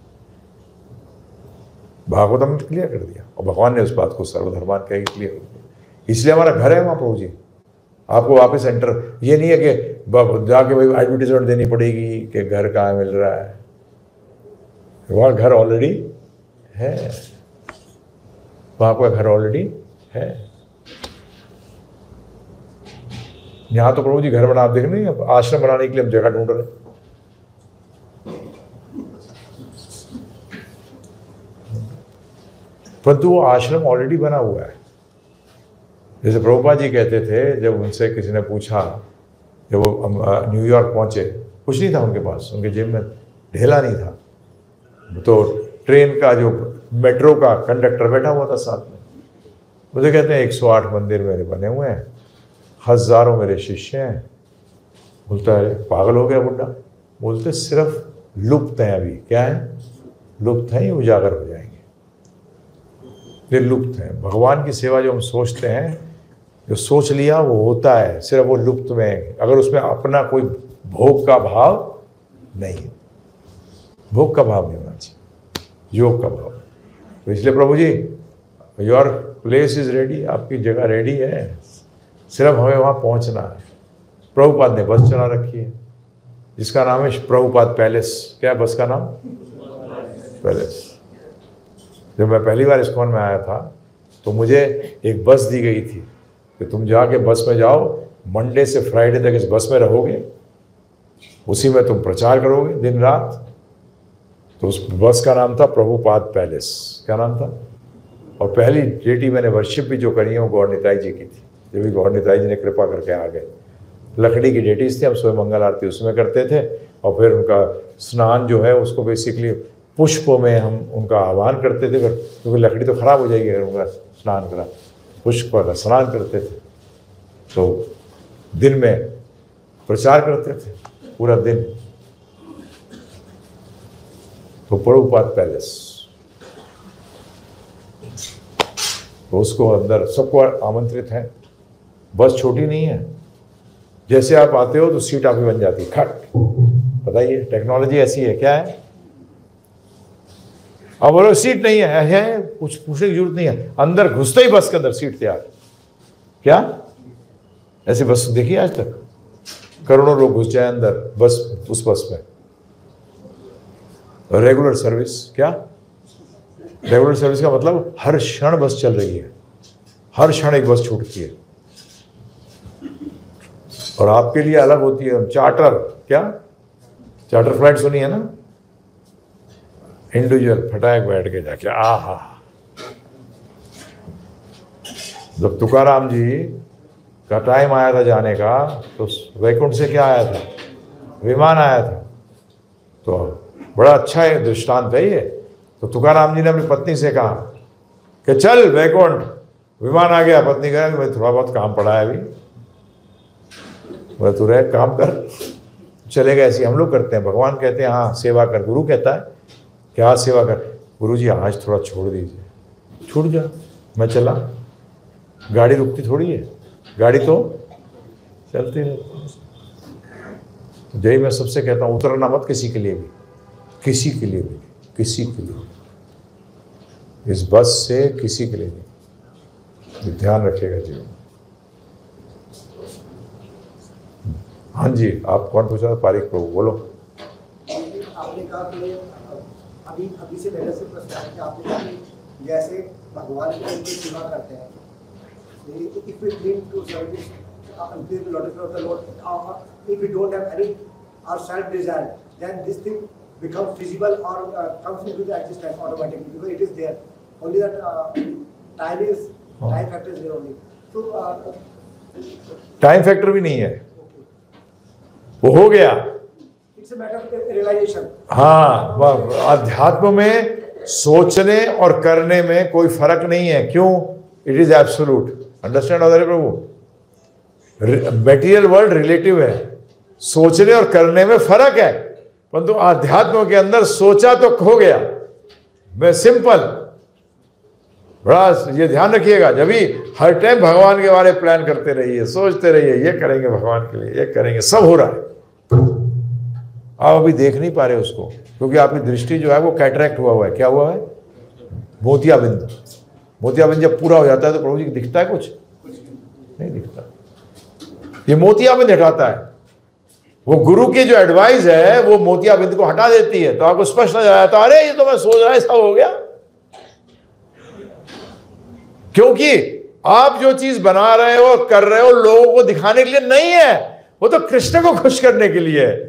भागवतम ने क्लियर कर दिया और भगवान ने उस बात को सर्वधर्मान कह के क्लियर कर दिया। इसलिए हमारा घर है वहां प्रभु जी। आपको वापस एंटर, ये नहीं है कि जाके भाई एडवर्टीजमेंट देनी पड़ेगी कि घर कहाँ मिल रहा है। वहाँ घर ऑलरेडी है, वहाँ का घर ऑलरेडी है। यहाँ तो प्रभु जी घर बना, आप देख नहीं, आश्रम बनाने के लिए हम जगह ढूंढ रहे हैं। परंतु वो आश्रम ऑलरेडी बना हुआ है। जैसे प्रभुपाद जी कहते थे, जब उनसे किसी ने पूछा, जब वो न्यूयॉर्क पहुंचे, कुछ नहीं था उनके पास, उनके जेब में ढेला नहीं था, तो ट्रेन का जो मेट्रो का कंडक्टर बैठा हुआ था साथ में, मुझे कहते हैं एक सौ आठ मंदिर मेरे बने हुए हैं, हजारों मेरे शिष्य हैं। बोलता है पागल हो गया बुढ़ा। बोलते सिर्फ लुप्त हैं, अभी क्या है, लुप्त हैं, ये उजागर हो जाएंगे, ये लुप्त हैं। भगवान की सेवा जो हम सोचते हैं, जो सोच लिया वो होता है, सिर्फ वो लुप्त में है, अगर उसमें अपना कोई भोग का भाव नहीं है। भोग का भाव नहीं होना चाहिए, योग का भाव। तो इसलिए प्रभु जी योर प्लेस इज रेडी, आपकी जगह रेडी है, सिर्फ हमें वहाँ पहुँचना है। प्रभुपाद ने बस चला रखी है जिसका नाम है प्रभुपाद पैलेस। क्या है बस का नाम? पैलेस। जब मैं पहली बार इस्कॉन में आया था तो मुझे एक बस दी गई थी कि तुम जाके बस में जाओ, मंडे से फ्राइडे तक इस बस में रहोगे, उसी में तुम प्रचार करोगे दिन रात। तो उस बस का नाम था प्रभुपाद पैलेस। क्या नाम था? और पहली डेटी मैंने वर्शिप भी जो करी है वो गौर निताई जी की थी, जो भी गौर निताई जी ने कृपा करके आ गए। लकड़ी की डेटीज थी, हम सुबह मंगल आरती उसमें करते थे, और फिर उनका स्नान जो है उसको बेसिकली पुष्पों में हम उनका आह्वान करते थे, क्योंकि लकड़ी तो खराब हो जाएगी अगर उनका स्नान करा। पुष्प का स्नान करते थे, तो दिन में प्रचार करते थे पूरा दिन। तो प्रभुपाद पैलेस, तो उसको अंदर सबको आमंत्रित है। बस छोटी नहीं है, जैसे आप आते हो तो सीट आपकी बन जाती है खट। बताइए टेक्नोलॉजी ऐसी है, क्या है? अब बोलो सीट नहीं है, है कुछ पूछने की जरूरत नहीं है, अंदर घुसते ही बस के अंदर सीट तैयार। क्या ऐसी बस देखी आज तक? करोड़ों लोग घुस जाए अंदर बस, उस बस में। रेगुलर सर्विस, क्या रेगुलर सर्विस का मतलब हर क्षण बस चल रही है, हर क्षण एक बस छूटती है, और आपके लिए अलग होती है चार्टर। क्या चार्टर फ्लाइट सुनी है ना? इंडिविजुअल फटाक बैठ के जाके, आ हा। जब तुकाराम जी का टाइम आया था जाने का, तो वैकुंठ से क्या आया था? विमान आया था। तो बड़ा अच्छा है दृष्टांत है ये। तो तुकाराम जी ने अपनी पत्नी से कहा कि चल वैकुंठ, विमान आ गया। पत्नी कहा कि मैं थोड़ा बहुत काम पड़ा है अभी। बोले तू रह, काम कर, चले गए। ऐसे हम लोग करते हैं। भगवान कहते हैं हाँ सेवा कर, गुरु कहता है क्या सेवा कर? गुरु जी आज थोड़ा छोड़ दीजिए। छूट जा, मैं चला। गाड़ी रुकती थोड़ी है, गाड़ी तो चलती रहती। जय मैं सबसे कहता हूँ उतरना मत किसी के लिए भी, किसी के लिए भी, किसी के लिए, इस बस से किसी के लिए नहीं। ध्यान रखिएगा जीवन। हाँ जी, आप कौन पूछा? पारिक प्रभु, बोलो। आपने कहा कि अभी अभी से पहले से प्रश्न है कि आपने कहा कि जैसे भगवान की उनकी सेवा करते हैं, if we cling to service until the Lord of the Lord, if we don't have any our self desire, then this thing becomes feasible or uh, comes into the existence automatically because it is there. Only that uh, time is time factor is there only. So time factor भी नहीं है, वो हो गया। It's a matter of realization. हाँ, अध्यात्म में सोचने और करने में कोई फर्क नहीं है। क्यों? It is absolute. अंडरस्टैंड आदरणीय प्रभु? मटेरियल वर्ल्ड रिलेटिव है, सोचने और करने में फर्क है, परंतु अध्यात्म के अंदर सोचा तो हो गया। मैं सिंपल, बड़ा ये ध्यान रखिएगा। जब भी हर टाइम भगवान के बारे में प्लान करते रहिए, सोचते रहिए ये करेंगे भगवान के लिए, ये करेंगे, सब हो रहा है। आप अभी देख नहीं पा रहे उसको, क्योंकि आपकी दृष्टि जो है वो कैटरैक्ट हुआ हुआ है। क्या हुआ है? मोतियाबिंद। मोतियाबिंद जब पूरा हो जाता है तो प्रभु जी दिखता है? कुछ नहीं दिखता। ये मोतियाबिंद हटाता है। वो गुरु की जो एडवाइस है वो मोतियाबिंद को हटा देती है। तो आपको स्पष्ट नजर आया, तो अरे ये तो मैं सोच रहा ऐसा हो गया। क्योंकि आप जो चीज बना रहे हो, कर रहे हो, लोगों को दिखाने के लिए नहीं है, वो तो कृष्ण को खुश करने के लिए है।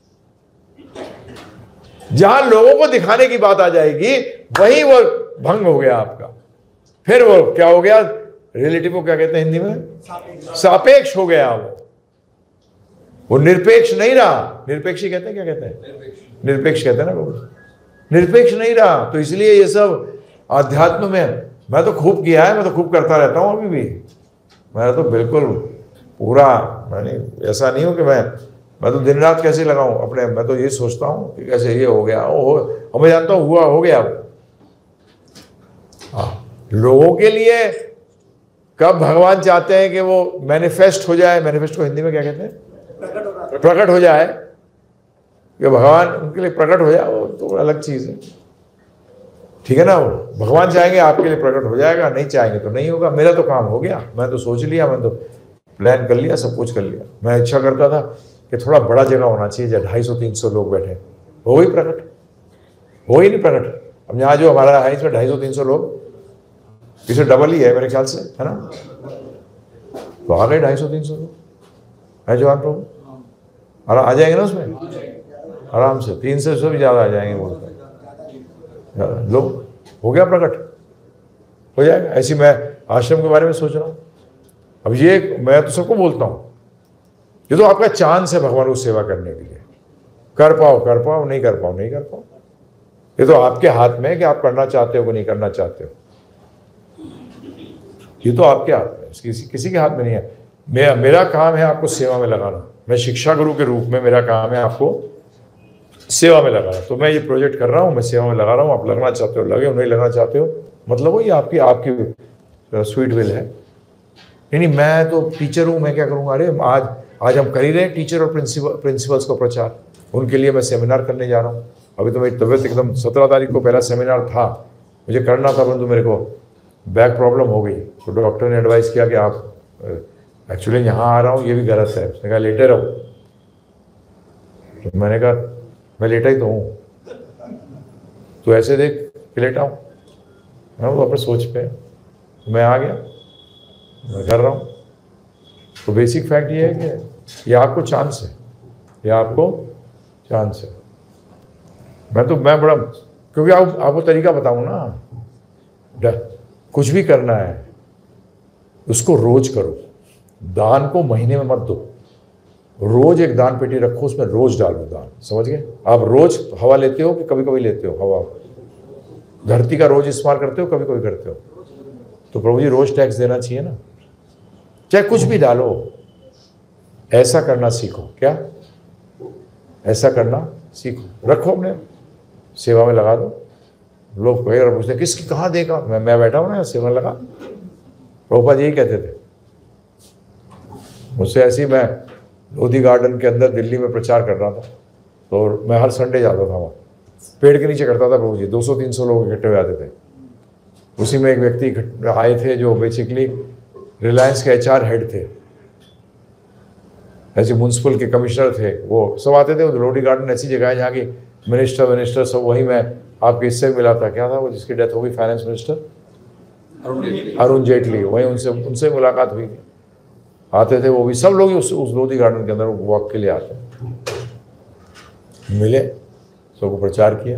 जहां लोगों को दिखाने की बात आ जाएगी वहीं वो भंग हो गया आपका। फिर वो क्या हो गया? रिलेटिव को क्या कहते हैं हिंदी में? सापेक्ष हो गया वो वो निरपेक्ष नहीं रहा। निरपेक्ष ही कहते हैं, क्या कहते हैं? निरपेक्ष कहते हैं ना लोग। निरपेक्ष नहीं रहा। तो इसलिए ये सब आध्यात्म में मैं तो खूब किया है, मैं तो खूब करता रहता हूँ अभी भी। मैं तो बिल्कुल पूरा, मैंने ऐसा नहीं हो कि मैं मैं तो दिन रात कैसे लगाऊं अपने, मैं तो ये सोचता हूँ कि कैसे ये हो गया, ओ हो, मैं जानता हूँ हुआ हो गया। हाँ, लोगों के लिए कब भगवान चाहते हैं कि वो मैनिफेस्ट हो जाए, मैनिफेस्ट को हिंदी में क्या कहते हैं, प्रकट हो जाए, कि भगवान उनके लिए प्रकट हो जाए, वो तो अलग चीज है, ठीक है ना। वो भगवान चाहेंगे आपके लिए प्रकट हो जाएगा, नहीं चाहेंगे तो नहीं होगा। मेरा तो काम हो गया, मैं तो सोच लिया, मैं तो प्लान कर लिया, सब कुछ कर लिया। मैं इच्छा करता था कि थोड़ा बड़ा जगह होना चाहिए जहाँ ढाई सौ तीन सौ लोग बैठे, हो ही प्रकट, हो ही नहीं प्रकट। अब यहाँ जो हमारा है इसमें ढाई सौ तीन सौ लोग, इसे डबल ही है मेरे ख्याल से, है ना। तो आ गए ढाई सौ तीन सौ लोग, है जवान प्रभु, और आ जाएंगे ना उसमें आराम से, तीन सौ से भी ज़्यादा आ जाएंगे बोलते हैं लोग। हो गया प्रकट, हो जाएगा। ऐसी मैं आश्रम के बारे में सोच रहा हूँ। अब ये मैं तो सबको बोलता हूँ, ये तो आपका चांस है भगवान को सेवा करने के लिए। कर पाओ कर पाओ, नहीं कर पाओ नहीं कर पाओ, ये तो आपके हाथ में है कि आप करना चाहते हो कि नहीं करना चाहते हो। ये तो आपके हाथ में, किसी किसी के हाथ में नहीं है। मेरा मेरा काम है आपको सेवा में लगाना। मैं शिक्षा गुरु के रूप में मेरा काम है आपको सेवा में लगाना। तो मैं ये प्रोजेक्ट कर रहा हूँ, मैं सेवा में लगा रहा हूँ। आप लगना चाहते हो लगे, नहीं लगना चाहते हो मतलब वही आपकी आपकी स्वीट विल है। नहीं नहीं मैं तो टीचर हूँ, मैं क्या करूँगा। अरे आज आज हम कर ही रहे हैं टीचर और प्रिंसिपल प्रिंसिपल्स का प्रचार, उनके लिए मैं सेमिनार करने जा रहा हूँ। अभी तो मेरी तबीयत एकदम, सत्रह तारीख को पहला सेमिनार था, मुझे करना था, परंतु मेरे को बैक प्रॉब्लम हो गई। तो डॉक्टर ने एडवाइस किया कि आप एक्चुअली यहाँ आ रहा हूँ ये भी गलत है। उसने कहा लेटे रहो। तो मैंने कहा मैं लेटा ही तो हूँ, तो ऐसे देख के लेटा हूँ। मैं वो अपने सोच पे, मैं आ गया, मैं कर रहा हूँ। तो बेसिक फैक्ट ये है कि ये आपको चांस है, ये आपको चांस है। मैं तो मैं बड़ा, क्योंकि आप आपको तरीका बताऊँ ना, कुछ भी करना है उसको रोज करो। दान को महीने में मत दो, रोज एक दान पेटी रखो, उसमें रोज डालो दान। समझ गए? आप रोज हवा लेते हो कि कभी कभी लेते हो हवा? धरती का रोज इस्तेमाल करते हो, कभी कभी करते हो? तो प्रभु जी रोज टैक्स देना चाहिए ना। चाहे कुछ भी डालो, ऐसा करना सीखो। क्या? ऐसा करना सीखो, रखो अपने सेवा में लगा दो। लोग अगर पूछते किसकी कहाँ देगा, मैं मैं बैठा हूँ ना सेवा लगा। प्रभुपाद यही कहते थे मुझसे। ऐसे ही मैं लोधी गार्डन के अंदर दिल्ली में प्रचार कर रहा था, तो मैं हर संडे जाता था वहाँ, पेड़ के नीचे करता था प्रभु जी। दो सौ तीन सौ लोग इकट्ठे हो जाते थे। उसी में एक व्यक्ति आए थे जो बेसिकली रिलायंस के एच आर हेड थे, ऐसे म्यूनसिपल के कमिश्नर थे, वो सब आते थे। लोधी गार्डन ऐसी जगह है जहाँ की मिनिस्टर मिनिस्टर सब, वहीं मैं आपके इससे मिला था, क्या था वो जिसकी डेथ हो गई, फाइनेंस मिनिस्टर अरुण जेटली, वहीं उनसे उनसे मुलाकात हुई। आते थे वो भी, सब लोग उस उस लोधी गार्डन के अंदर वॉक के लिए आते, मिले, सबको प्रचार किया।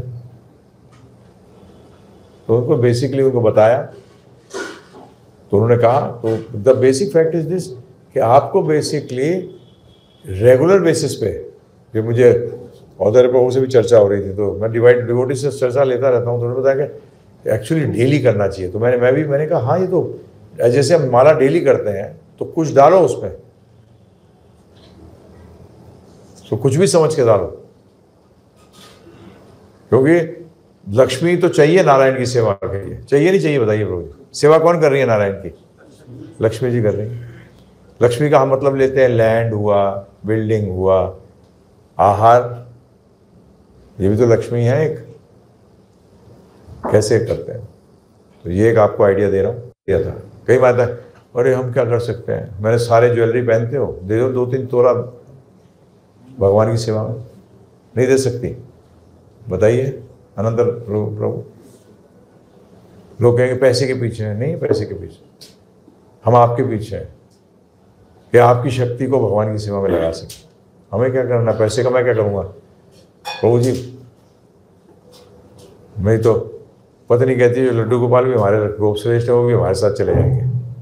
तो उनको बेसिकली उनको बताया, तो उन्होंने कहा, तो the basic fact is this कि आपको बेसिकली रेगुलर बेसिस पे, कि मुझे ऑदर प्रभु से भी चर्चा हो रही थी, तो मैं डिवाइड डिवोटी से चर्चा लेता रहता हूँ, तो उन्होंने बताया कि एक्चुअली डेली करना चाहिए। तो मैंने मैं भी मैंने कहा हाँ, ये तो जैसे हम माला डेली करते हैं तो कुछ डालो उसमें, तो कुछ भी समझ के डालो, क्योंकि लक्ष्मी तो चाहिए नारायण की सेवा के लिए। चाहिए नहीं चाहिए बताइए प्रभु जी? सेवा कौन कर रही है नारायण की? लक्ष्मी जी कर रही है। लक्ष्मी का हम मतलब लेते हैं लैंड हुआ, बिल्डिंग हुआ, आहार, ये भी तो लक्ष्मी है एक। कैसे करते हैं? तो ये एक आपको आइडिया दे रहा हूँ। दिया था कई बात है, अरे हम क्या कर सकते हैं, मैंने सारे ज्वेलरी पहनते हो, दे दो दो तीन तोला भगवान की सेवा में। नहीं दे सकती? बताइए अनंतर प्रभु। लोग कहेंगे पैसे के पीछे हैं। नहीं पैसे के पीछे, हम आपके पीछे हैं कि आपकी शक्ति को भगवान की सेवा में लगा सकें। हमें क्या करना, पैसे का मैं क्या करूँगा प्रभु जी? मैं तो पत्नी कहती है लड्डू गोपाल भी हमारे गोप श्रेष्ठ है, वो भी हमारे साथ चले जाएंगे,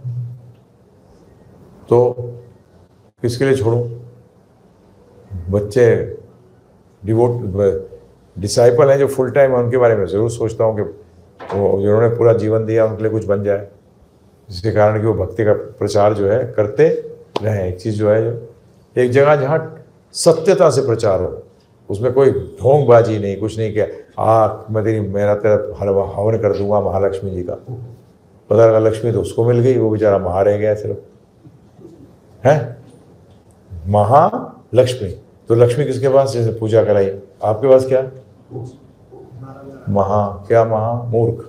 तो किसके लिए छोड़ूं? बच्चे डिवोट डिसाइपल हैं जो फुल टाइम है, उनके बारे में ज़रूर सोचता हूँ कि वो जिन्होंने पूरा जीवन दिया उनके लिए कुछ बन जाए, जिसके कारण कि वो भक्ति का प्रचार जो है करते रहें। एक चीज़ जो है, जो एक जगह जहाँ सत्यता से प्रचार हो, उसमें कोई ढोंगबाजी नहीं, कुछ नहीं किया, आ मैं तेरी मेरा तेरा हलवा हवन कर दूंगा महालक्ष्मी जी का, पता लगा लक्ष्मी तो उसको मिल गई, वो बेचारा महा रह गया सिर्फ, है महालक्ष्मी। तो लक्ष्मी किसके पास जैसे पूजा कराई, आपके पास क्या महा, क्या महा मूर्ख,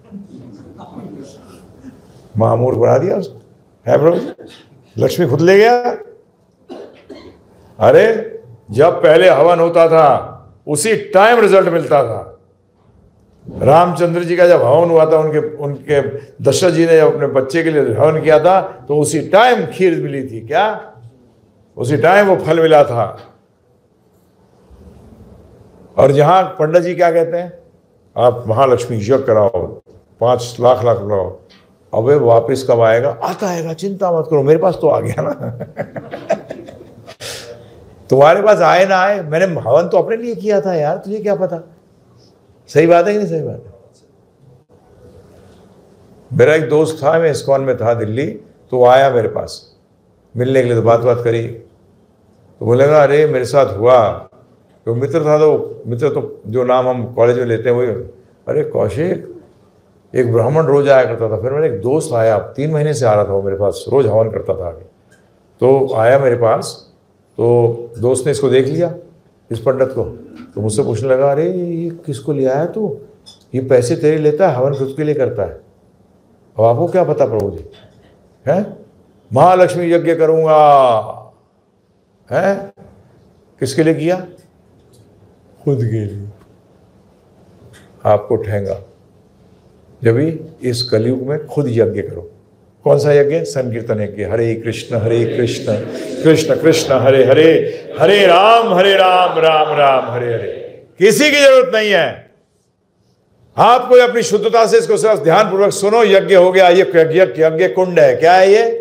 महामूर्ख बना दिया उसको, है प्रभु। लक्ष्मी खुद ले गया। अरे जब पहले हवन होता था उसी टाइम रिजल्ट मिलता था। रामचंद्र जी का जब हवन हुआ था, उनके उनके दशरथ जी ने जब अपने बच्चे के लिए हवन किया था, तो उसी टाइम खीर मिली थी, क्या उसी टाइम वो फल मिला था। और जहां पंडित जी क्या कहते हैं, आप महालक्ष्मी यज्ञ कराओ, पांच लाख लाख लगाओ, अबे वापस कब आएगा, आता आएगा, चिंता मत करो, मेरे पास तो आ गया ना। तुम्हारे पास आए ना आए, मैंने हवन तो अपने लिए किया था यार, तुझे क्या पता। सही बात है कि नहीं सही बात है। मेरा एक दोस्त था, मैं इस्कॉन में था दिल्ली, तो वो आया मेरे पास मिलने के लिए, तो बात बात करी, तो बोलेगा अरे मेरे साथ हुआ, तो मित्र था, तो मित्र तो जो नाम हम कॉलेज में लेते हैं वही, अरे कौशिक एक ब्राह्मण रोज आया करता था। फिर मेरा एक दोस्त आया, तीन महीने से आ रहा था वो मेरे पास, रोज हवन करता था आगे, तो आया मेरे पास, तो दोस्त ने इसको देख लिया, इस पंडित को, तो मुझसे पूछने लगा अरे ये किसको ले आया तू, ये पैसे तेरे लेता है, हवन खुद के लिए करता है। अब आपको क्या पता प्रभु जी, है महालक्ष्मी यज्ञ करूंगा, है किसके लिए किया, खुद के लिए। आपको ठहेंगा जब भी इस कलयुग में खुद यज्ञ करो। कौन सा यज्ञ, संकीर्तन यज्ञ, हरे कृष्ण हरे कृष्ण कृष्ण कृष्ण हरे हरे, हरे राम हरे राम राम राम हरे हरे। किसी की जरूरत नहीं है, आपको अपनी शुद्धता से इसको सिर्फ ध्यान पूर्वक सुनो। यज्ञ हो गया, ये यज्ञ यज्ञ कुंड है, क्या है ये,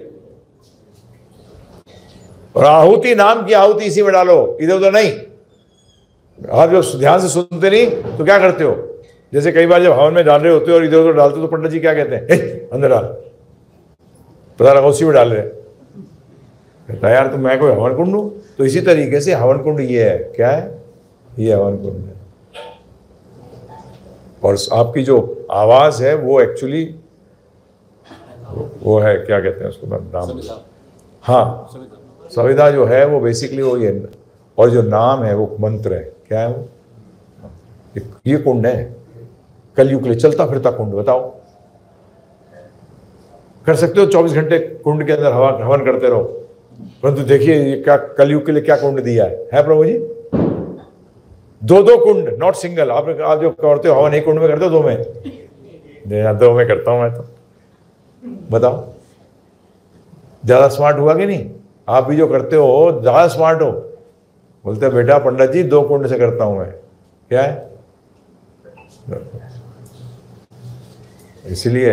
और आहुति नाम की आहुति इसी में डालो, इधर उधर नहीं। आप जब ध्यान से सुनते नहीं तो क्या करते हो, जैसे कई बार जब हवन में डाल रहे होते हो और इधर उधर डालते हो, तो पंडित जी क्या कहते हैं, ए, अंदर डाल, पता लगा उसी में डाल रहे, कहता है यार तो मैं कोई हवन कुंड हूं। तो इसी तरीके से हवन कुंड ये है, क्या है, ये हवन कुंड है। और आपकी जो आवाज है वो एक्चुअली वो है, क्या कहते हैं उसको नाम, हाँ संविदा जो है वो बेसिकली वो ये, और जो नाम है वो मंत्र है, क्या है वो, ये कुंड है, कलयुग के लिए चलता फिरता कुंड। बताओ कर सकते हो चौबीस घंटे कुंड के अंदर हवा हवन करते रहो, परंतु देखिए ये क्या कलयुग के लिए क्या कुंड दिया है, है प्रभु जी, दो दो कुंड, नॉट सिंगल। आप आप जो करते हो हवन एक कुंड में करते हो, दो में, दो में करता हूं मैं तो। बताओ ज्यादा स्मार्ट हुआ कि नहीं, आप भी जो करते हो ज्यादा स्मार्ट हो। बोलते बेटा पंडित जी दो कुंड से करता हूं मैं, क्या है, इसलिए।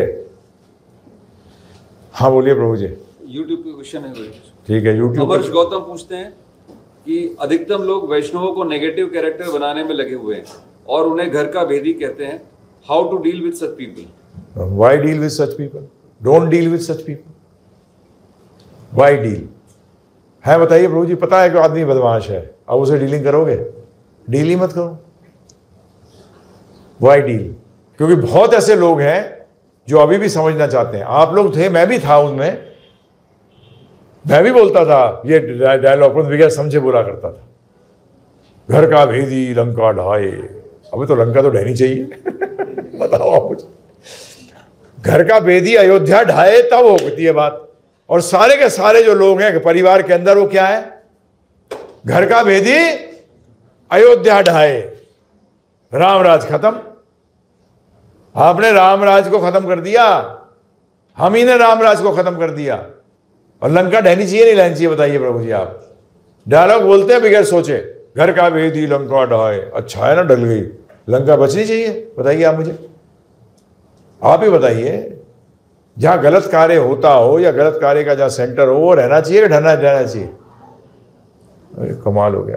हाँ बोलिए प्रभु जी। यूट्यूब पे क्वेश्चन है, ठीक है। यूट्यूब अमरश गौतम पूछते हैं कि अधिकतम लोग वैष्णवों को नेगेटिव कैरेक्टर बनाने में लगे हुए हैं और उन्हें घर का भेदी कहते हैं, how to deal with such people. Why deal with such people, don't deal with such people, why deal है, बताइए प्रभु जी। पता है कि आदमी बदमाश है, अब उसे डीलिंग करोगे, डील ही मत करो, व्हाई डील। क्योंकि बहुत ऐसे लोग हैं जो अभी भी समझना चाहते हैं। आप लोग थे, मैं भी था उनमें, मैं भी बोलता था ये डायलॉग, बगैर समझे बोला करता था, घर का भेदी लंका ढाए। अभी तो लंका तो ढहनी चाहिए। बताओ आप मुझे, घर का भेदी अयोध्या ढाए तब होती है बात। और सारे के सारे जो लोग हैं परिवार के अंदर, वो क्या है, घर का भेदी अयोध्या ढाए, रामराज खत्म। आपने रामराज को खत्म कर दिया, हम ही ने रामराज को खत्म कर दिया। और लंका ढहनी चाहिए नहीं रहनी चाहिए, बताइए प्रभु जी। आप डायलॉग बोलते हैं बगैर सोचे, घर का भेदी लंका ढाए, अच्छा है ना, डल गई लंका, बचनी चाहिए। बताइए आप मुझे, आप ही बताइए। जहां गलत कार्य होता हो या गलत कार्य का जहां सेंटर हो, वो रहना चाहिए, ढहना रहना चाहिए। अरे कमाल हो गया।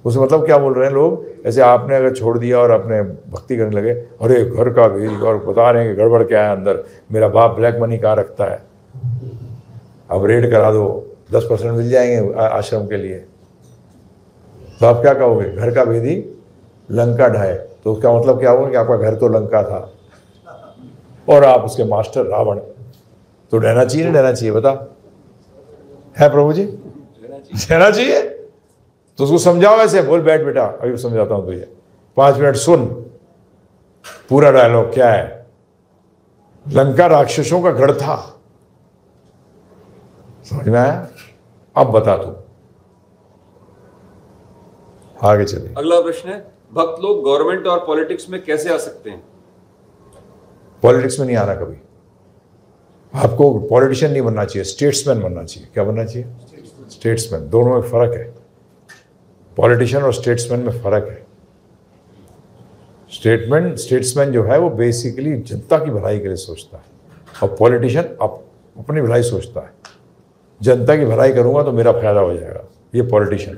उसमें मतलब क्या बोल रहे हैं लोग, ऐसे आपने अगर छोड़ दिया और अपने भक्ति करने लगे, अरे घर का भी, और बता रहे हैं कि गड़बड़ क्या है अंदर, मेरा बाप ब्लैक मनी कहाँ रखता है, अब रेड करा दो, दस परसेंट मिल जाएंगे आश्रम के लिए। तो आप क्या कहोगे, घर का भेदी लंका ढाए, तो उसका मतलब क्या होगा कि आपका घर तो लंका था और आप उसके मास्टर रावण। तो डरना चाहिए ना डरना चाहिए, बता, है प्रभु जी? डरना चाहिए। तो उसको समझाओ ऐसे, बोल बैठ बेटा अभी समझाता हूं तुझे, पांच मिनट सुन, पूरा डायलॉग क्या है। लंका राक्षसों का गढ़ था, समझ में आया? अब बता तू, आगे चलिए। अगला प्रश्न है, भक्त लोग गवर्नमेंट और पॉलिटिक्स में कैसे आ सकते हैं? पॉलिटिक्स में नहीं आना कभी, आपको पॉलिटिशियन नहीं बनना चाहिए, स्टेट्समैन बनना चाहिए। क्या बनना चाहिए? स्टेट्समैन। दोनों में फर्क है, पॉलिटिशियन और स्टेट्समैन में फर्क है। स्टेटमैन स्टेट्समैन जो है वो बेसिकली जनता की भलाई के लिए सोचता है, और पॉलिटिशियन अप, अपनी भलाई सोचता है। जनता की भलाई करूंगा तो मेरा फायदा हो जाएगा, ये पॉलिटिशियन।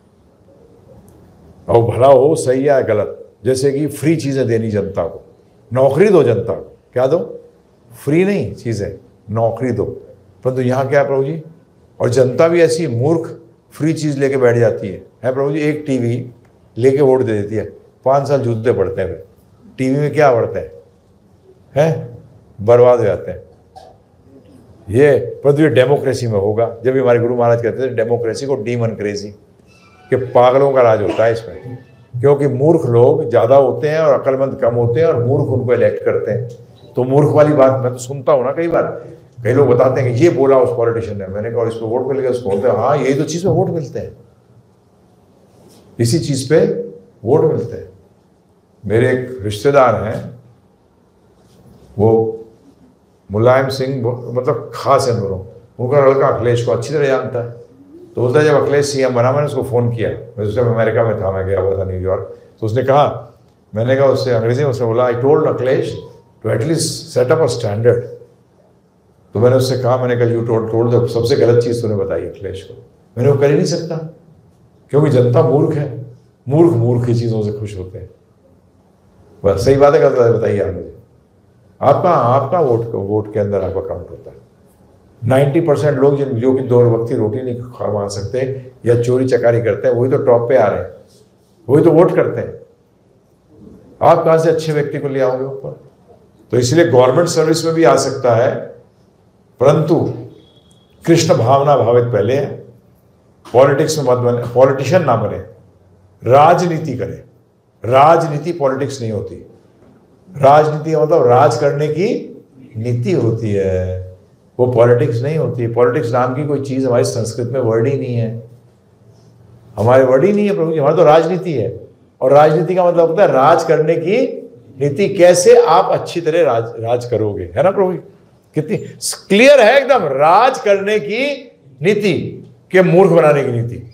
और भला हो सही या गलत, जैसे कि फ्री चीज़ें देनी जनता को, नौकरी दो जनता को, क्या दो? फ्री नहीं चीज़ें, नौकरी दो। परंतु यहाँ क्या है प्रभु जी, और जनता भी ऐसी मूर्ख फ्री चीज़ लेके बैठ जाती है, है प्रभु जी। एक टीवी लेके वोट दे देती है, पाँच साल जूते पड़ते हैं, फिर टीवी में क्या पढ़ते हैं, हैं बर्बाद हो जाते हैं। ये परंतु ये डेमोक्रेसी में होगा। जब भी हमारे गुरु महाराज कहते थे डेमोक्रेसी को डीमोक्रेसी, कि पागलों का राज होता है इसमें, क्योंकि मूर्ख लोग ज़्यादा होते हैं और अक्लमंद कम होते हैं, और मूर्ख उनको इलेक्ट करते हैं। तो मूर्ख वाली बात मैं तो सुनता हूँ ना कई बार, कई लोग बताते हैं कि ये बोला उस पॉलिटिशियन ने, मैंने कहा इस पर वोट मिल गया, उसको बोलते हैं हाँ यही तो चीज़ पे वोट मिलते हैं, इसी चीज़ पे वोट मिलते हैं। मेरे एक रिश्तेदार हैं, वो मुलायम सिंह, मतलब खास है दोनों, उनका लड़का अखिलेश को अच्छी तरह जानता है। तो बोलता है जब अखिलेश सीएम बना मैंने उसको फ़ोन किया, मैं उस टाइम अमेरिका में था, मैं गया हुआ था न्यूयॉर्क। तो उसने कहा, मैंने कहा उससे अंग्रेजी में, उसने बोला I told Akhilesh to at least set up a standard. तो मैंने उससे कहा, मैंने कहा यू टोल्ड टोल्ड द सबसे गलत चीज़ तूने बताई अखिलेश को। मैंने वो कर ही नहीं सकता, क्योंकि जनता मूर्ख है, मूर्ख मूर्ख की चीज़ों से खुश होते हैं। बस सही बात है, गलत है बताइए आप मुझे। आपका आपका वोट वोट के अंदर आपका काउंट होता है। नाइन्टी परसेंट लोग जिन जो कि दो वक्त की रोटी नहीं खा सकते या चोरी चकारी करते हैं, वही तो टॉप पे आ रहे हैं, वही तो वोट करते हैं। आप कहाँ से अच्छे व्यक्ति को ले आओगे ऊपर? तो इसलिए गवर्नमेंट सर्विस में भी आ सकता है, परंतु कृष्ण भावना भावित पहले है। पॉलिटिक्स में मत बने, पॉलिटिशियन ना बने, राजनीति करें। राजनीति पॉलिटिक्स नहीं होती। राजनीति मतलब राज करने की नीति होती है, वो पॉलिटिक्स नहीं होती। पॉलिटिक्स नाम की कोई चीज़ हमारी संस्कृत में वर्ड ही नहीं है, हमारे वर्ड ही नहीं है प्रभु जी। हमारी तो राजनीति है, और राजनीति का मतलब होता है राज करने की नीति, कैसे आप अच्छी तरह राज राज करोगे, है ना प्रभु जी? कितनी क्लियर है एकदम, राज करने की नीति के मूर्ख बनाने की नीति।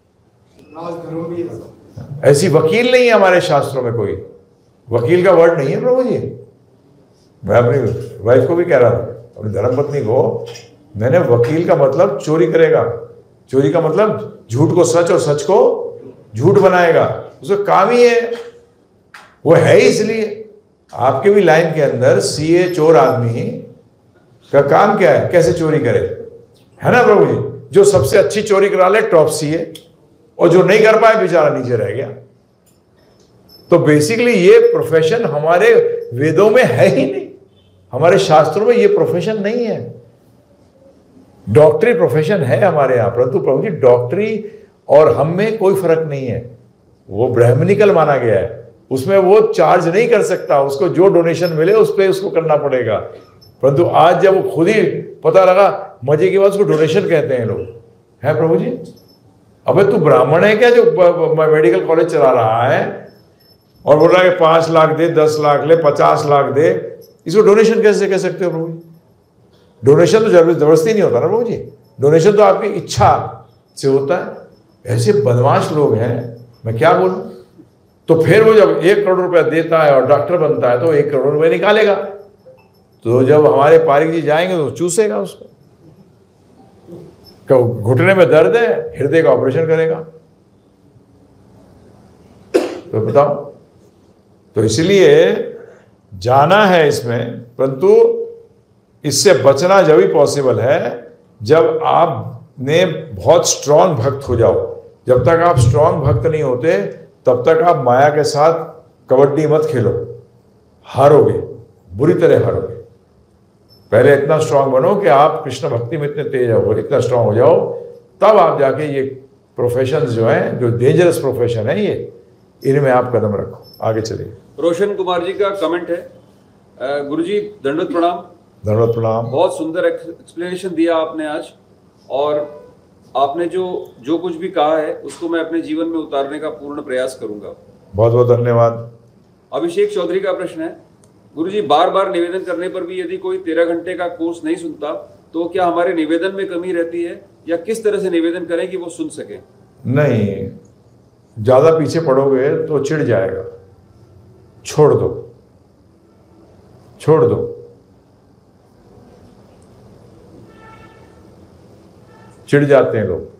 ऐसी वकील नहीं है हमारे शास्त्रों में, कोई वकील का वर्ड नहीं है प्रभु जी। मैं अपनी वाइफ को भी कह रहा था, अपनी धर्मपत्नी को, मैंने वकील का मतलब चोरी करेगा, चोरी का मतलब झूठ को सच और सच को झूठ बनाएगा, उसका काम ही है, वो है इसलिए। आपके भी लाइन के अंदर सीए चोर आदमी का काम क्या है, कैसे चोरी करे, है ना प्रभु जी? जो सबसे अच्छी चोरी करा ले टॉप सीए, और जो नहीं कर पाए बेचारा नीचे रह गया। तो बेसिकली ये प्रोफेशन हमारे वेदों में है ही नहीं, हमारे शास्त्रों में ये प्रोफेशन नहीं है। डॉक्टरी प्रोफेशन है हमारे यहाँ, परंतु प्रभु जी डॉक्टरी और हम में कोई फर्क नहीं है। वो ब्राह्मणिकल माना गया है, उसमें वो चार्ज नहीं कर सकता, उसको जो डोनेशन मिले उस पर उसको करना पड़ेगा। परंतु आज जब वो खुद ही पता लगा, मजे की बात, उसको डोनेशन कहते हैं लोग, है प्रभु जी? अबे तू ब्राह्मण है क्या जो मेडिकल कॉलेज चला रहा है और बोल रहा है कि पांच लाख दे, दस लाख ले, पचास लाख दे, इसको डोनेशन कैसे कह सकते हो प्रभु जी? डोनेशन तो जबरदस्ती नहीं होता ना प्रभु जी, डोनेशन तो आपकी इच्छा से होता है। ऐसे बदमाश लोग हैं, मैं क्या बोलूं। तो फिर वो जब एक करोड़ रुपया देता है और डॉक्टर बनता है तो एक करोड़ रुपये निकालेगा, तो जब हमारे पारिक जी जाएंगे तो चूसेगा उसको, घुटने में दर्द है, हृदय का ऑपरेशन करेगा। तो बताओ। तो इसलिए जाना है इसमें, परंतु इससे बचना जब भी पॉसिबल है जब आपने बहुत स्ट्रांग भक्त हो जाओ। जब तक आप स्ट्रांग भक्त नहीं होते तब तक आप माया के साथ कबड्डी मत खेलो, हारोगे, बुरी तरह हारोगे। पहले इतना स्ट्रांग बनो कि आप कृष्ण भक्ति में इतने तेज हो, इतना स्ट्रांग हो जाओ, तब आप जाके ये प्रोफेशन जो है, जो डेंजरस प्रोफेशन है, ये इनमें आप कदम रखो। आगे चलिए। रोशन कुमार जी का कमेंट है, गुरुजी दंडवत प्रणाम। दंडवत प्रणाम। बहुत सुंदर एक्सप्लेनेशन दिया आपने आज, और आपने जो जो कुछ भी कहा है उसको मैं अपने जीवन में उतारने का पूर्ण प्रयास करूंगा। बहुत बहुत धन्यवाद। अभिषेक चौधरी का प्रश्न है, गुरुजी बार बार निवेदन करने पर भी यदि कोई तेरह घंटे का कोर्स नहीं सुनता तो क्या हमारे निवेदन में कमी रहती है, या किस तरह से निवेदन करें कि वो सुन सके? नहीं, ज्यादा पीछे पड़ोगे तो चिढ़ जाएगा, छोड़ दो, छोड़ दो। चिढ़ जाते हैं लोग,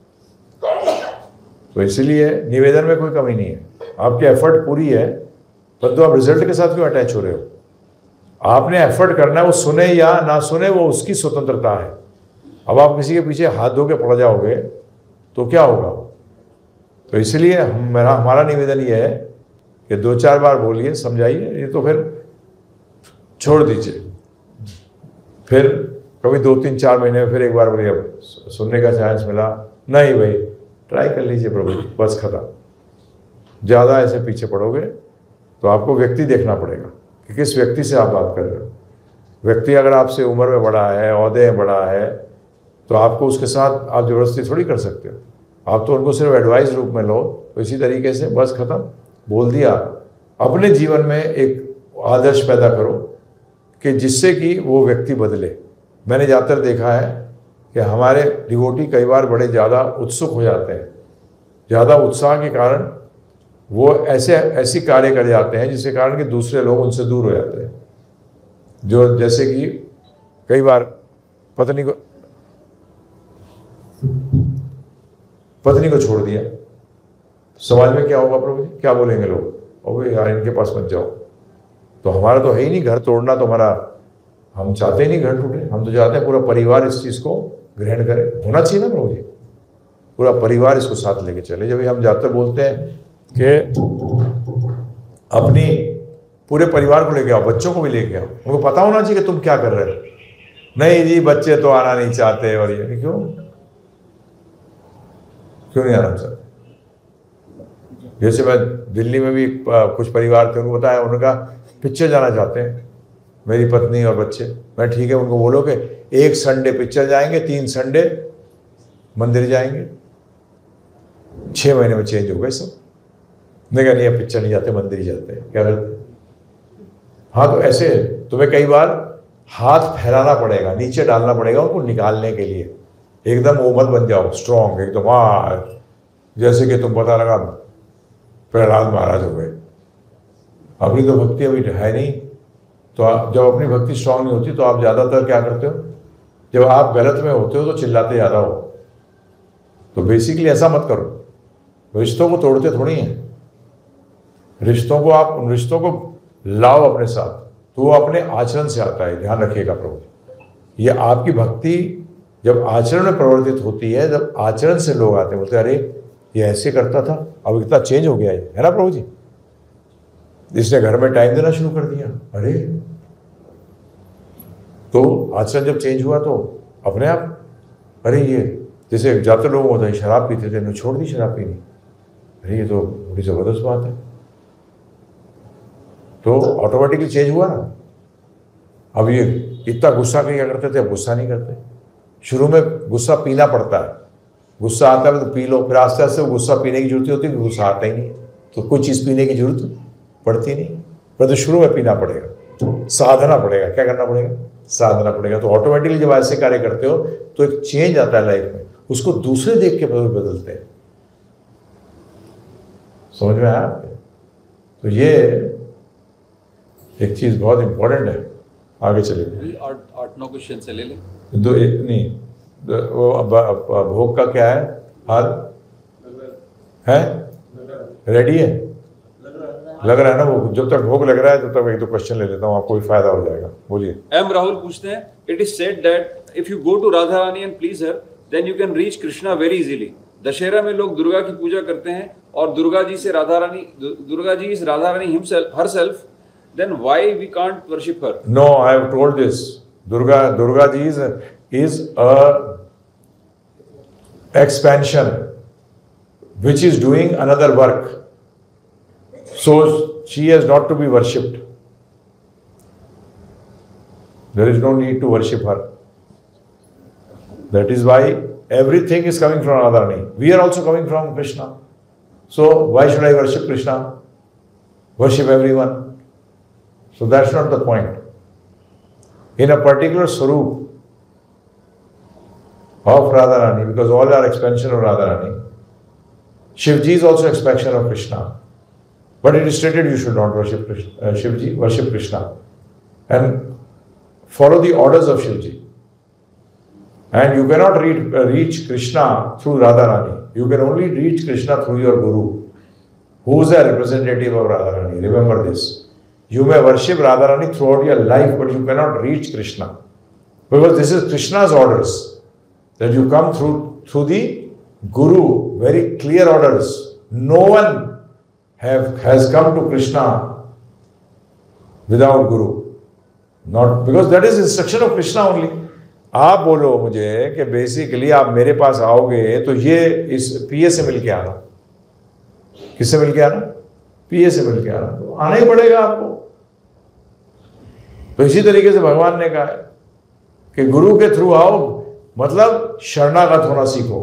तो इसलिए निवेदन में कोई कमी नहीं है। आपकी एफर्ट पूरी है, परंतु तो आप रिजल्ट के साथ क्यों अटैच हो रहे हो? आपने एफर्ट करना है, वो सुने या ना सुने वो उसकी स्वतंत्रता है। अब आप किसी के पीछे हाथ धो के पड़ जाओगे तो क्या होगा? तो इसलिए हम मेरा हमारा निवेदन ये है कि दो चार बार बोलिए, समझाइए, ये तो फिर छोड़ दीजिए। फिर कभी दो तीन चार महीने में फिर एक बार बोलिए, अब सुनने का चांस मिला नहीं भाई, ट्राई कर लीजिए प्रभु, बस खत्म। ज़्यादा ऐसे पीछे पड़ोगे तो आपको व्यक्ति देखना पड़ेगा कि किस व्यक्ति से आप बात कर रहे हो। व्यक्ति अगर आपसे उम्र में बड़ा है, ओहदे में बड़ा है, तो आपको उसके साथ आप जबरदस्ती थोड़ी कर सकते हो। आप तो उनको सिर्फ एडवाइस रूप में लो। तो इसी तरीके से बस खत्म, बोल दिया। अपने जीवन में एक आदर्श पैदा करो कि जिससे कि वो व्यक्ति बदले। मैंने ज़्यादातर देखा है कि हमारे डिवोटी कई बार बड़े ज़्यादा उत्सुक हो जाते हैं, ज़्यादा उत्साह के कारण वो ऐसे ऐसी कार्य कर जाते हैं जिसके कारण कि दूसरे लोग उनसे दूर हो जाते हैं। जो जैसे कि कई बार पत्नी को पत्नी को छोड़ दिया, समाज में क्या होगा प्रभु जी, क्या बोलेंगे लोग? और यार इनके पास मत जाओ। तो हमारा तो है ही नहीं घर तोड़ना, तो हमारा, हम चाहते ही नहीं घर टूटे। हम तो चाहते हैं पूरा परिवार इस चीज़ को ग्रहण करे। होना चाहिए ना प्रभु जी, पूरा परिवार इसको साथ लेके चले। जब हम ज़्यादातर बोलते हैं कि अपनी पूरे परिवार को लेके आओ, बच्चों को भी लेके आओ, उनको पता होना चाहिए कि तुम क्या कर रहे हो। नहीं जी बच्चे तो आना नहीं चाहते, और ये क्यों क्यों नहीं आना चाहते? जैसे मैं दिल्ली में भी कुछ परिवार थे, उनको बताया, उनका पिक्चर जाना चाहते हैं मेरी पत्नी और बच्चे। मैं ठीक है, उनको बोलो कि एक संडे पिक्चर जाएंगे, तीन संडे मंदिर जाएंगे। छः महीने में चेंज हो गए सब। मैं कहा नहीं अब पिक्चर नहीं जाते, मंदिर ही जाते हैं। क्या करते? हाँ, तो ऐसे तुम्हें कई बार हाथ फैलाना पड़ेगा, नीचे डालना पड़ेगा उनको निकालने के लिए। एकदम वो मत बन जाओ स्ट्रॉन्ग एकदम, हाँ जैसे कि तुम पता लगा प्रहलाद महाराज हो गए। अपनी तो भक्ति अभी है नहीं, तो आप जब अपनी भक्ति स्ट्रांग नहीं होती तो आप ज़्यादातर क्या करते हो? जब आप गलत में होते हो तो चिल्लाते ज़्यादा हो। तो बेसिकली ऐसा मत करो। रिश्तों को तोड़ते थोड़ी हैं, रिश्तों को आप उन रिश्तों को लाओ अपने साथ, तो वो अपने आचरण से आता है। ध्यान रखिएगा प्रभु, ये आपकी भक्ति जब आचरण में परिवर्तित होती है, जब आचरण से लोग आते हैं, बोलते अरे ये ऐसे करता था, अब इतना चेंज हो गया है ना प्रभु जी, इसने घर में टाइम देना शुरू कर दिया। अरे तो आचरण जब चेंज हुआ तो अपने आप, अरे ये जैसे ज़्यादातर लोग होता है शराब पीते थे, उन्होंने छोड़ दी शराब पीनी। अरे ये तो बड़ी ज़बरदस्त बात है। तो ऑटोमेटिकली चेंज हुआ ना। अब ये इतना गुस्सा क्या करते थे, अब गुस्सा नहीं करते। शुरू में गुस्सा पीना पड़ता है, गुस्सा आता है तो पी लो, फिर आस्ते आस्ते गुस्सा पीने की जरूरत होती है, गुस्सा आता ही नहीं, तो कोई चीज़ पीने की जरूरत पड़ती नहीं। पर तो शुरू में पीना पड़ेगा, साधना पड़ेगा। क्या करना पड़ेगा? साधना पड़ेगा। तो ऑटोमेटिकली जब ऐसे कार्य करते हो तो एक चेंज आता है लाइफ में, उसको दूसरे देख के बदलते हैं। समझ में आया? तो ये एक चीज बहुत इंपॉर्टेंट है। आगे चलिए, आठ आठ नौ क्वेश्चन से ले लें। दो एक नहीं, वो भोग का क्या है हाल है? रेडी है? लग रहा है ना, वो जब तक भोग लग रहा है तब तक एक दो क्वेश्चन ले लेता हूँ, आपको भी फायदा हो जाएगा। बोलिए। एम राहुल पूछते हैं, it is said that if you go to Radha Rani and please her then you can reach Krishna very easily. Dussehra में लोग दुर्गा की पूजा करते हैं और दुर्गा जी से Radha Rani, Durga ji is Radha Rani himself herself, then why we can't worship her? No, I have told this. Durga Durga ji is is a expansion which is doing another work, so she has not to be worshipped. There is no need to worship her. That is why everything is coming from Radharani. We are also coming from Krishna, so why should I worship Krishna? Worship everyone. So that's not the point. In a particular swarup of Radharani, because all are expansion of Radharani. Shivji is also expansion of Krishna. But it is stated you should not worship Krishna, uh, Shivji, worship Krishna. And follow the orders of Shivji. And you cannot reach, uh, reach Krishna through Radharani. You can only reach Krishna through your Guru, who is a representative of Radharani. Remember this. You may worship Radharani throughout your life, but you cannot reach Krishna. Because this is Krishna's orders. That you come through through the Guru, very clear orders. No one have has come to Krishna without Guru. Not because that is instruction of Krishna only. आप बोलो मुझे कि बेसिकली आप मेरे पास आओगे तो ये इस पीए से मिल के आना। किससे मिल के आना? पीए से मिल के आना। तो आना ही पड़ेगा आपको। तो इसी तरीके से भगवान ने कहा है कि गुरु के थ्रू आओ, मतलब शरणागत होना सीखो।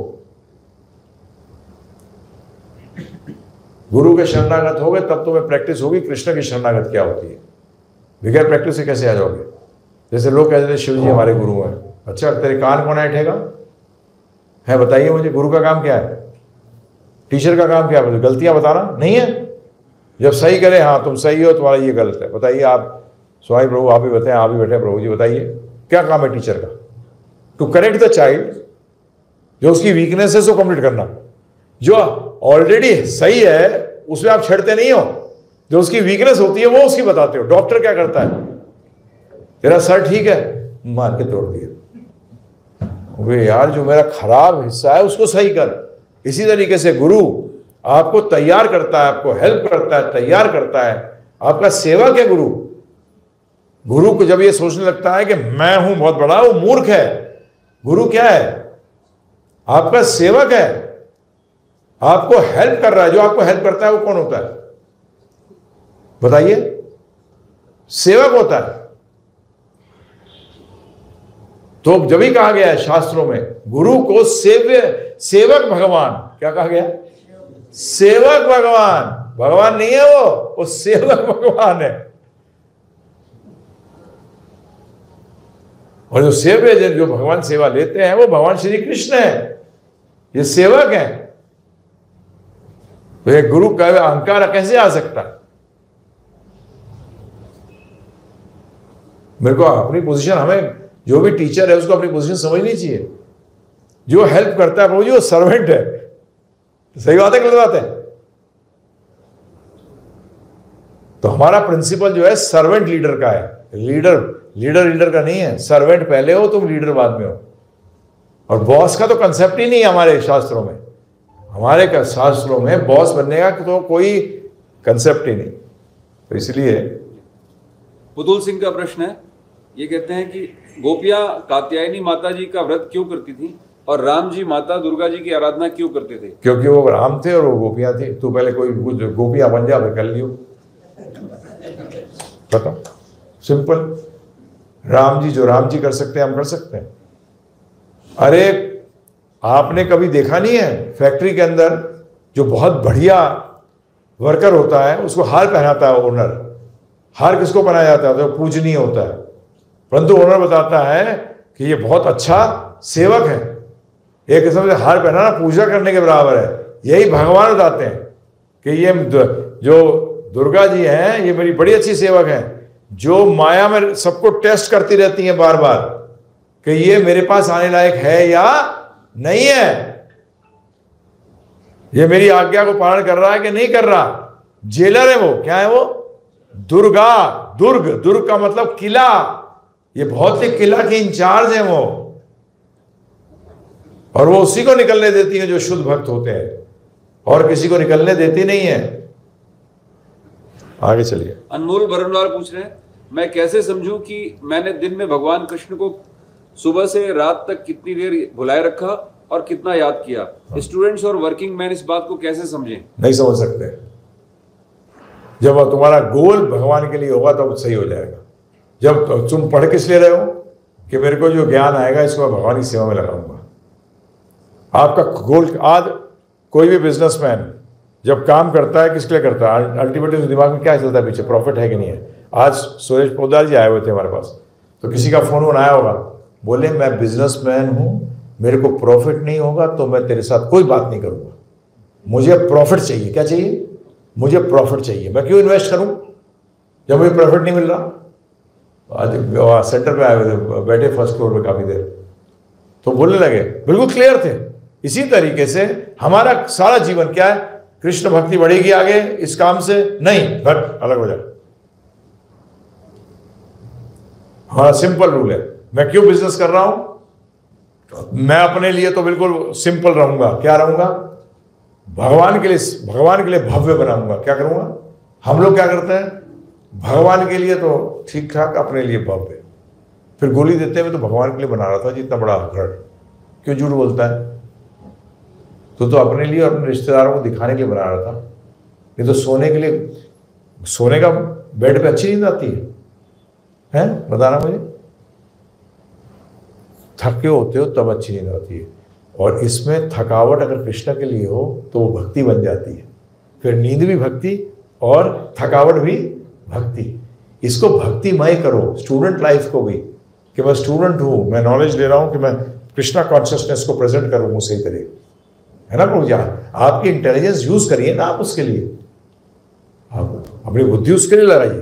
गुरु के शरणागत हो गए तब तुम्हें प्रैक्टिस होगी कृष्ण की शरणागत क्या होती है। बगैर प्रैक्टिस से कैसे आ जाओगे? जैसे लोग कहते हैं शिव जी हमारे गुरु हैं। अच्छा, तेरे कान कौन ऐठेगा है? बताइए मुझे, गुरु का काम क्या है? टीचर का काम क्या है? गलतियां बताना नहीं है। जब सही करे, हाँ तुम सही हो, तुम्हारा ये गलत है, बताइए आप। स्वामी प्रभु आप ही बताएं, आप ही बैठे प्रभु जी, बताइए क्या काम है टीचर का? टू करेक्ट द चाइल्ड, जो उसकी वीकनेस है उसको कंप्लीट करना। जो ऑलरेडी सही है उसमें आप छेड़ते नहीं हो, जो उसकी वीकनेस होती है वो उसकी बताते हो। डॉक्टर क्या करता है? तेरा सर ठीक है, मार के तोड़ दिया। वे यार जो मेरा खराब हिस्सा है उसको सही कर। इसी तरीके से गुरु आपको तैयार करता है, आपको हेल्प करता है, तैयार करता है। आपका सेवक है गुरु। गुरु को जब ये सोचने लगता है कि मैं हूं बहुत बड़ा, वो मूर्ख है। गुरु क्या है? आपका सेवक है, आपको हेल्प कर रहा है। जो आपको हेल्प करता है वो कौन होता है बताइए? सेवक होता है। तो जब ही कहा गया है शास्त्रों में गुरु को सेव्य सेवक भगवान, क्या कहा गया? सेवक भगवान। भगवान नहीं है वो, वो सेवक भगवान है। और जो सेव्य जो भगवान सेवा लेते हैं वो भगवान श्री कृष्ण है, ये सेवक हैं। तो एक गुरु का अहंकार कैसे आ सकता है? मेरे को अपनी पोजीशन, हमें जो भी टीचर है उसको अपनी पोजीशन समझनी चाहिए। जो हेल्प करता है प्रभु जी वो सर्वेंट है। सही बात है, गलत बात है? तो हमारा प्रिंसिपल जो है सर्वेंट लीडर का है। लीडर लीडर लीडर का नहीं है। सर्वेंट पहले हो, तुम लीडर बाद में हो। और बॉस का तो कंसेप्ट ही नहीं है हमारे शास्त्रों में। हमारे शास्त्रों में बॉस बनने का तो कोई कंसेप्ट ही नहीं। तो इसलिए पुतुल सिंह का प्रश्न है, ये कहते हैं कि गोपियां कात्यायनी माता जी का व्रत क्यों करती थी और राम जी माता दुर्गा जी की आराधना क्यों करते थे? क्योंकि वो राम थे और वो गोपियां थी। तू पहले कोई गोपियां बन जा, कर लियो। बताओ, सिंपल। राम जी जो राम जी कर सकते हैं हम कर सकते हैं। अरे आपने कभी देखा नहीं है फैक्ट्री के अंदर जो बहुत बढ़िया वर्कर होता है उसको हार पहनाता है ओनर। हार किसको पहनाया जाता है? तो पूजनीय होता है। परंतु ओनर बताता है कि ये बहुत अच्छा सेवक है। एक किस्म से हार पहनाना पूजा करने के बराबर है। यही भगवान बताते हैं कि ये जो दुर्गा जी हैं ये मेरी बड़ी अच्छी सेवक हैं, जो माया में सबको टेस्ट करती रहती हैं बार बार कि ये मेरे पास आने लायक है या नहीं है, ये मेरी आज्ञा को पालन कर रहा है कि नहीं कर रहा। जेलर है वो, क्या है वो? दुर्गा, दुर्ग, दुर्ग का मतलब किला, ये भौतिक किला की इंचार्ज है वो, और वो उसी को निकलने देती है जो शुद्ध भक्त होते हैं, और किसी को निकलने देती नहीं है। आगे चलिए। अनमोल बरनवाल पूछ रहे हैं, मैं कैसे समझूं कि मैंने दिन में भगवान कृष्ण को सुबह से रात तक कितनी देर भुलाए रखा और कितना याद किया? स्टूडेंट्स और वर्किंग मैन इस बात को कैसे समझें? नहीं समझ सकते। जब तुम्हारा गोल भगवान के लिए होगा तब तो सही हो जाएगा। जब तो तुम पढ़ किस लिए रहे हो कि मेरे को जो ज्ञान आएगा इसको मैं भगवान की सेवा में लगाऊंगा। आपका गोल, आज कोई भी बिजनेसमैन जब काम करता है किसके लिए करता है? अल्टीमेटली दिमाग में क्या चलता है पीछे, प्रॉफिट है कि नहीं है। आज सुरेश पोद्दार जी आए हुए थे हमारे पास, तो किसी का फोन आया होगा, बोले मैं बिजनेसमैन हूं, मेरे को प्रॉफिट नहीं होगा तो मैं तेरे साथ कोई बात नहीं करूंगा, मुझे प्रॉफिट चाहिए। क्या चाहिए? मुझे प्रॉफिट चाहिए। मैं क्यों इन्वेस्ट करूं जब मुझे प्रॉफिट नहीं मिल रहा? आज सेंटर पे आए हुए थे, बैठे फर्स्ट फ्लोर पे काफी देर, तो बोलने लगे, बिल्कुल क्लियर थे। इसी तरीके से हमारा सारा जीवन क्या है? कृष्ण भक्ति बढ़ेगी आगे इस काम से? नहीं, घट, अलग हो जाए। हमारा सिंपल रूल है। मैं क्यों बिजनेस कर रहा हूं? मैं अपने लिए तो बिल्कुल सिंपल रहूंगा। क्या रहूंगा? भगवान के लिए, भगवान के लिए भव्य बनाऊंगा। क्या करूंगा? हम लोग क्या करते हैं? भगवान के लिए तो ठीक ठाक, अपने लिए भव्य। फिर गोली देते हुए तो भगवान के लिए बना रहा था जितना बड़ा हकड़। क्यों झूठ बोलता है? तो तो अपने लिए और अपने रिश्तेदारों को दिखाने के लिए बना रहा था। ये तो सोने के लिए, सोने का बेड पे अच्छी नींद आती है, हैं? बताना मुझे। थके होते हो तब अच्छी नींद आती है, और इसमें थकावट अगर कृष्ण के लिए हो तो वो भक्ति बन जाती है। फिर नींद भी भक्ति और थकावट भी भक्ति। इसको भक्तिमय करो, स्टूडेंट लाइफ को भी, कि मैं स्टूडेंट हूं, मैं नॉलेज ले रहा हूं कि मैं कृष्णा कॉन्शियसनेस को प्रेजेंट करूं सही तरीके, है ना प्रभु जी? आपकी इंटेलिजेंस यूज करिए ना आप उसके लिए, आप अपनी बुद्धि उसके लिए लगाइए।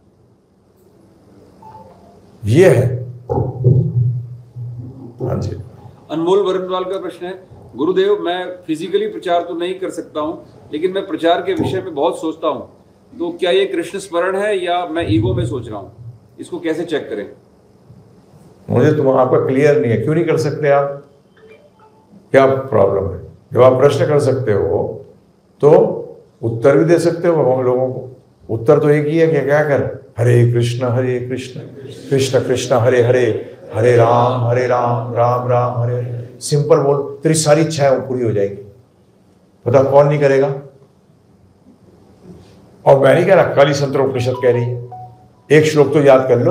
ये है। हाँ जी। अनमोल बरनवाल का प्रश्न है, गुरुदेव मैं फिजिकली प्रचार तो नहीं कर सकता हूं, लेकिन मैं प्रचार के विषय में बहुत सोचता हूं, तो क्या ये कृष्ण स्मरण है या मैं ईगो में सोच रहा हूं? इसको कैसे चेक करें? मुझे तुम आपका क्लियर नहीं है, क्यों नहीं कर सकते आप? क्या प्रॉब्लम है? जब आप प्रश्न कर सकते हो तो उत्तर भी दे सकते हो हम लोगों को। उत्तर तो एक ही है कि क्या कर, हरे कृष्ण हरे कृष्ण कृष्ण कृष्ण हरे हरे, हरे राम हरे राम राम राम हरे हरे। सिंपल बोल, तेरी सारी इच्छाएं पूरी हो जाएगी। पता कौन नहीं करेगा? और मैं नहीं कह रहा, काली संतरोपनिषद कह रही है। एक श्लोक तो याद कर लो,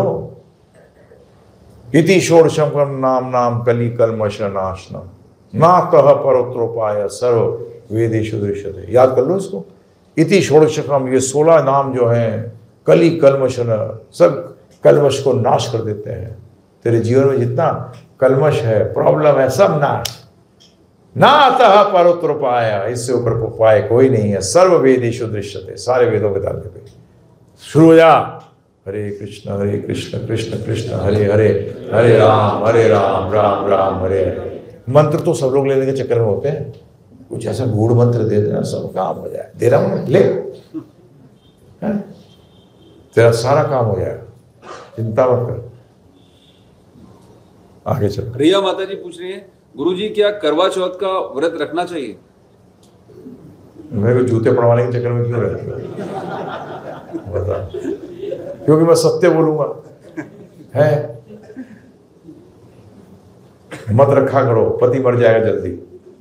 इति षोडशम नाम नाम कली कल्मष नाशनम ना कह परोत्रोपाय सर्व वेदेषु दृश्यते। याद कर लो इसको। इति षोडशकम, ये सोलह नाम जो हैं, कली कल्मष, सब कल्मष को नाश कर देते हैं। तेरे जीवन में जितना कल्मष है, प्रॉब्लम है, सब नाश। ना अतः परोत्रोपाय, इससे ऊपर उपाय कोई नहीं है। सर्व वेदेषु दृश्यते, सारे वेदों के ताल्लुक पे शुरू हो जा। हरे कृष्ण हरे कृष्ण कृष्ण कृष्ण हरे हरे, हरे राम हरे राम राम राम हरे हरे। मंत्र तो सब लोग लेने के चक्कर में होते हैं, कुछ ऐसा गूढ़ मंत्र दे देना, सब काम हो जाए। दे रहा हूं, ले, है? तेरा सारा काम हो जाएगा, चिंता मत कर। आगे चलो। रिया माता जी पूछ रही है, गुरुजी क्या करवा चौथ का व्रत रखना चाहिए? मेरे को जूते पड़वाने के चक्कर में क्यों रहती है? बता। क्योंकि मैं सत्य बोलूंगा, है? मत रखा करो, पति मर जाएगा जल्दी।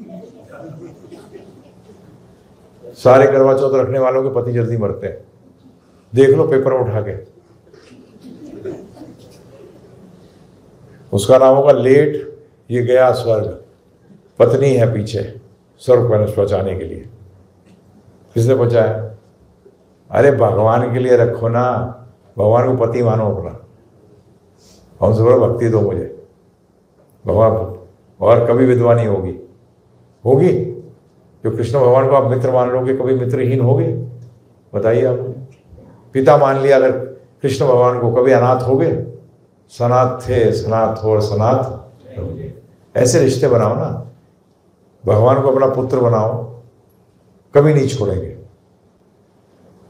सारे करवा चौथ रखने वालों के पति जल्दी मरते हैं, देख लो पेपर में उठा के। उसका नाम होगा लेट, ये गया स्वर्ग, पत्नी है पीछे स्वर्ग पहुंचाने के लिए। किसने पहुंचाया? अरे भगवान के लिए रखो ना, भगवान को पति मानो अपना। हमसे बोलो भक्ति दो मुझे, भगवान, और कभी विधवा नहीं होगी। होगी जो कृष्ण भगवान को आप मित्र मान लोगे, कभी मित्रहीन होगे? बताइए आप। पिता मान लिया अगर कृष्ण भगवान को, कभी अनाथ होगे? सनाथ थे, सनाथ हो और सनाथ। ऐसे रिश्ते बनाओ ना, भगवान को अपना पुत्र बनाओ, कभी नहीं छोड़ेंगे।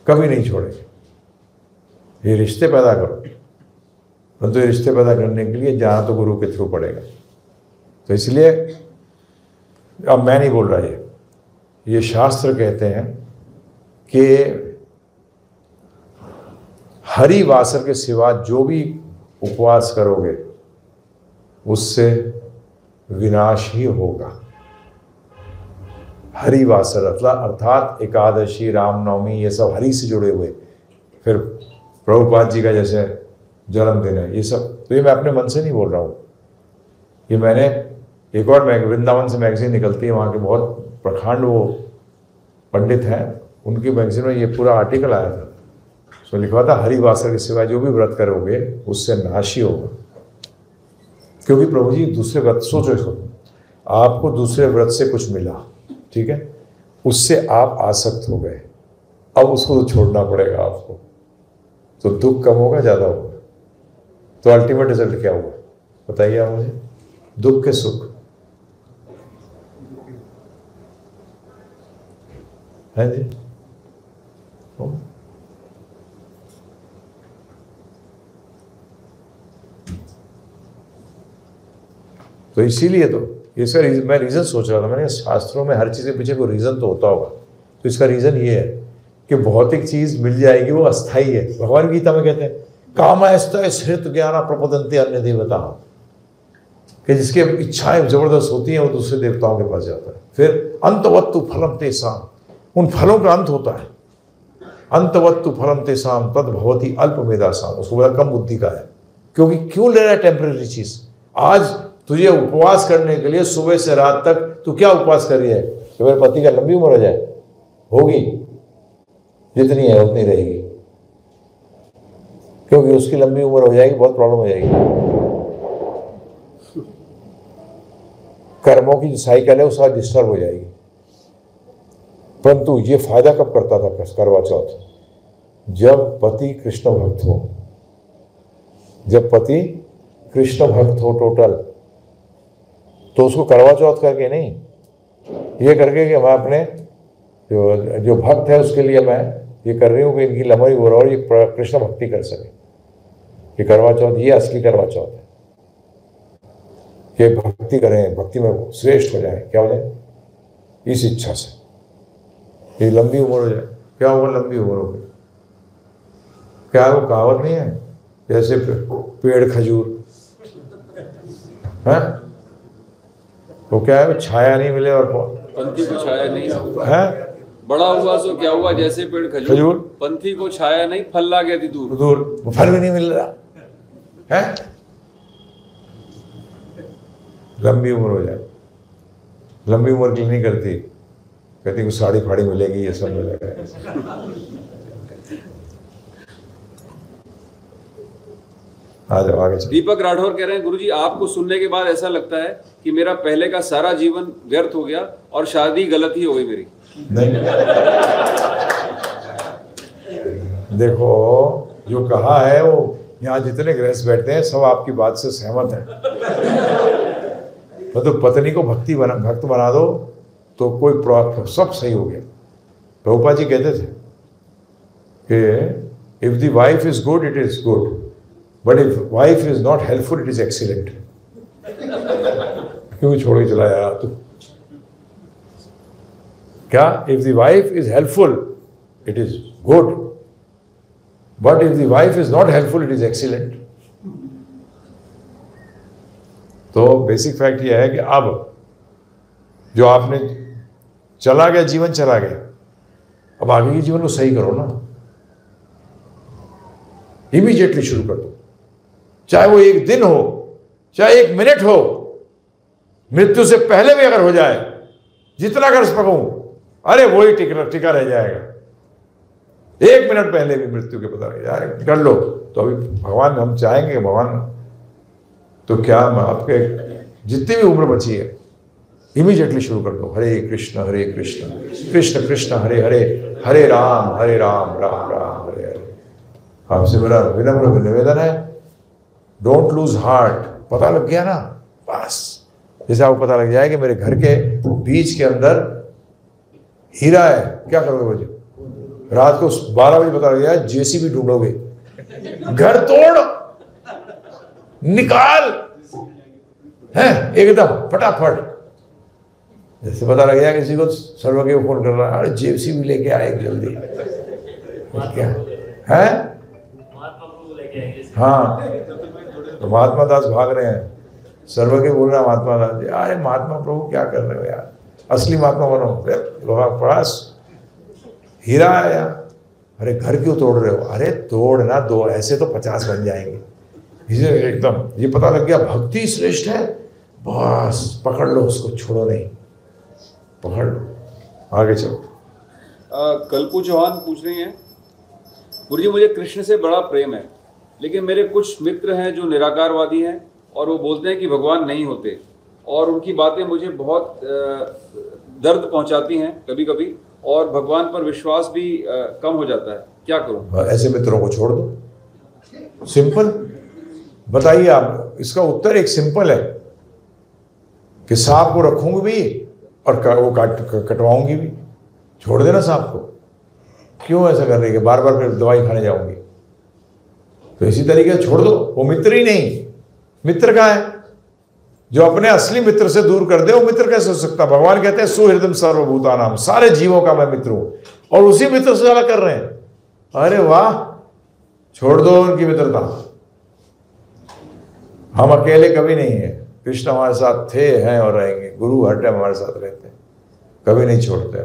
कभी नहीं छोड़ेंगे। ये रिश्ते पैदा करो, परंतु तो ये रिश्ते पैदा करने के लिए जाना तो गुरु के थ्रू पड़ेगा। तो इसलिए अब मैं नहीं बोल रहा, ये ये शास्त्र कहते हैं कि हरि वासर के सिवा जो भी उपवास करोगे उससे विनाश ही होगा। हरि वासर अर्थात एकादशी, रामनवमी, ये सब हरि से जुड़े हुए। फिर प्रभुपाद जी का जैसे जन्मदिन है, ये सब तो ये मैं अपने मन से नहीं बोल रहा हूँ। ये मैंने एक और मैग वृंदावन से मैगजीन निकलती है, वहाँ के बहुत प्रखंड वो पंडित हैं, उनकी मैगजीन में ये पूरा आर्टिकल आया था। उसमें लिखा था हरि वासर के सिवा जो भी व्रत करोगे उससे नाश ही होगा। क्योंकि प्रभु जी दूसरे व्रत, सोचो इसको, आपको दूसरे व्रत से कुछ मिला, ठीक है, उससे आप आसक्त हो गए, अब उसको तो छोड़ना पड़ेगा आपको, तो दुख कम होगा ज़्यादा होगा? तो अल्टीमेट रिजल्ट क्या हुआ बताइए आप मुझे? दुख के सुख है जी। हो? तो इसीलिए तो इसका रीजन, मैं रीज़न सोच रहा था, मैंने शास्त्रों में हर चीज़ के पीछे कोई रीज़न तो होता होगा। तो इसका रीज़न ये है कि भौतिक चीज़ मिल जाएगी, वो अस्थाई है। भगवान गीता में कहते हैं कामायस्ता श्रित ज्ञाना प्रपदन्ते अन्य देवता, कि जिसके इच्छाएं जबरदस्त होती हैं वो दूसरे देवताओं के पास जाता है। फिर अंतवत्तु फलम तेसाम, उन फलों का अंत होता है। अंतवत्तु फलम तेसाम तद भवती अल्पमेधासाम, उसको बड़ा कम बुद्धि का है। क्योंकि क्यों ले रहा है टेम्परेरी चीज़? आज तुझे उपवास करने के लिए सुबह से रात तक तू क्या उपवास कर रही है कि मेरे पति का लंबी उम्र हो जाए? होगी, जितनी है उतनी रहेगी, क्योंकि उसकी लंबी उम्र हो जाएगी, बहुत प्रॉब्लम हो जाएगी। कर्मों की जो साइकिल है उसका डिस्टर्ब हो जाएगी। परंतु ये फायदा कब करता था करवा चौथ? जब पति कृष्ण भक्त हो, जब पति कृष्ण भक्त हो टोटल, तो उसको करवा चौथ करके नहीं, ये करके कि मैं अपने जो जो भक्त है उसके लिए मैं ये कर रही हूँ कि इनकी लंबी उम्र और ये कृष्ण भक्ति कर सके। ये करवा चौथ, ये असली करवा चौथ है कि भक्ति करें, भक्ति में श्रेष्ठ हो जाए। क्या हो जाए? इस इच्छा से ये लंबी उम्र हो जाए। क्या होगा लंबी उम्र हो गई? क्या वो कहावत नहीं है जैसे पेड़ खजूर है, वो क्या है, छाया नहीं मिले और पंथी को छाया नहीं है, बड़ा हुआ सो क्या हुआ, जैसे पेड़ खजूर, खजूर पंथी को छाया नहीं, फल ला गया थी दूर दूर, वो फल भी नहीं मिल रहा है। लंबी उम्र हो जाए, लंबी उम्र के लिए नहीं करती, कहती कुछ साड़ी फाड़ी मिलेगी, ये सब मिलेगा। आ जाओ आगे चलो। दीपक राठौर कह रहे हैं गुरुजी आपको सुनने के बाद ऐसा लगता है कि मेरा पहले का सारा जीवन व्यर्थ हो गया और शादी गलत ही हो गई मेरी। नहीं, देखो जो कहा है वो यहाँ जितने गृहस्थ बैठते हैं सब आपकी बात से सहमत हैं। तो पत्नी को भक्ति बना भक्त बना दो तो कोई सब सही हो गया। प्रभुपाद जी कहते थे कि if the wife is good it is good, but if wife is not helpful it is excellent. क्यों छोड़ के चला यार तू? क्या? If the wife is helpful it is good, but if the wife is not helpful it is excellent. तो बेसिक फैक्ट यह है कि अब जो आपने चला गया जीवन चला गया, अब आगे के जीवन को सही करो ना, इमीडिएटली शुरू कर दो। चाहे वो एक दिन हो, चाहे एक मिनट हो, मृत्यु से पहले भी अगर हो जाए, जितना कर सकूं, अरे वही टिका टिका रह जाएगा। एक मिनट पहले भी मृत्यु के पता लग जाए, कर लो। तो अभी भगवान हम चाहेंगे, भगवान तो क्या आपके जितनी भी उम्र बची है इमीडिएटली शुरू कर दो। हरे कृष्ण हरे कृष्ण कृष्ण कृष्ण हरे हरे, हरे राम हरे राम राम राम हरे हरे। आपसे मेरा विनम्र निवेदन है, डोंट लूज हार्ट। पता लग गया ना, बस जैसे आपको पता लग जाए कि मेरे घर के बीच के अंदर हीरा है, क्या करोगे बच्चे? रात को बारह बजे पता लग गया जेसीबी ढूंढोगे, घर तोड़ निकाल है एकदम फटाफट। जैसे पता लग गया किसी को, सर्वज्ञ को फोन कर रहा है, अरे जेसीबी लेके आए जल्दी, क्या है? हाँ, तो महात्मा दास भाग रहे हैं, सर्वज्ञ बोल रहा है महात्मा दास जी, अरे महात्मा प्रभु क्या कर रहे हो यार, असली महात्मा बनो, लोहा पड़ास हीरा है यार, अरे घर क्यों तोड़ रहे हो? अरे तोड़ ना दो, ऐसे तो पचास बन जाएंगे। इसे एकदम ये पता लग गया भक्ति श्रेष्ठ है, बस पकड़ लो उसको, छोड़ो नहीं, पकड़ लो, आगे चलो। कल्पू चौहान पूछ रही हैं, गुरुजी मुझे कृष्ण से बड़ा प्रेम है, लेकिन मेरे कुछ मित्र हैं जो निराकारवादी हैं और वो बोलते हैं कि भगवान नहीं होते, और उनकी बातें मुझे बहुत दर्द पहुंचाती हैं कभी कभी, और भगवान पर विश्वास भी कम हो जाता है, क्या करूं? ऐसे मित्रों को छोड़ दो, सिंपल। बताइए आप, इसका उत्तर एक सिंपल है कि सांप को रखूंगी भी और वो काट कटवाऊंगी भी, छोड़ देना सांप को। क्यों ऐसा कर रही है, बार बार फिर दवाई खाने जाऊंगी? तो इसी तरीके से छोड़ दो, वो मित्र ही नहीं। मित्र का है जो अपने असली मित्र से दूर कर दे, वो मित्र कैसे हो सकता? भगवान कहते हैं सुहृदम सर्वभूतानाम, सारे जीवों का मैं मित्र हूं, और उसी मित्र से ज्यादा कर रहे हैं। अरे वाह, छोड़ दो उनकी मित्रता। हम अकेले कभी नहीं है, कृष्ण हमारे साथ थे, हैं और रहेंगे। गुरु हर टाइम हमारे साथ रहते हैं, कभी नहीं छोड़ते।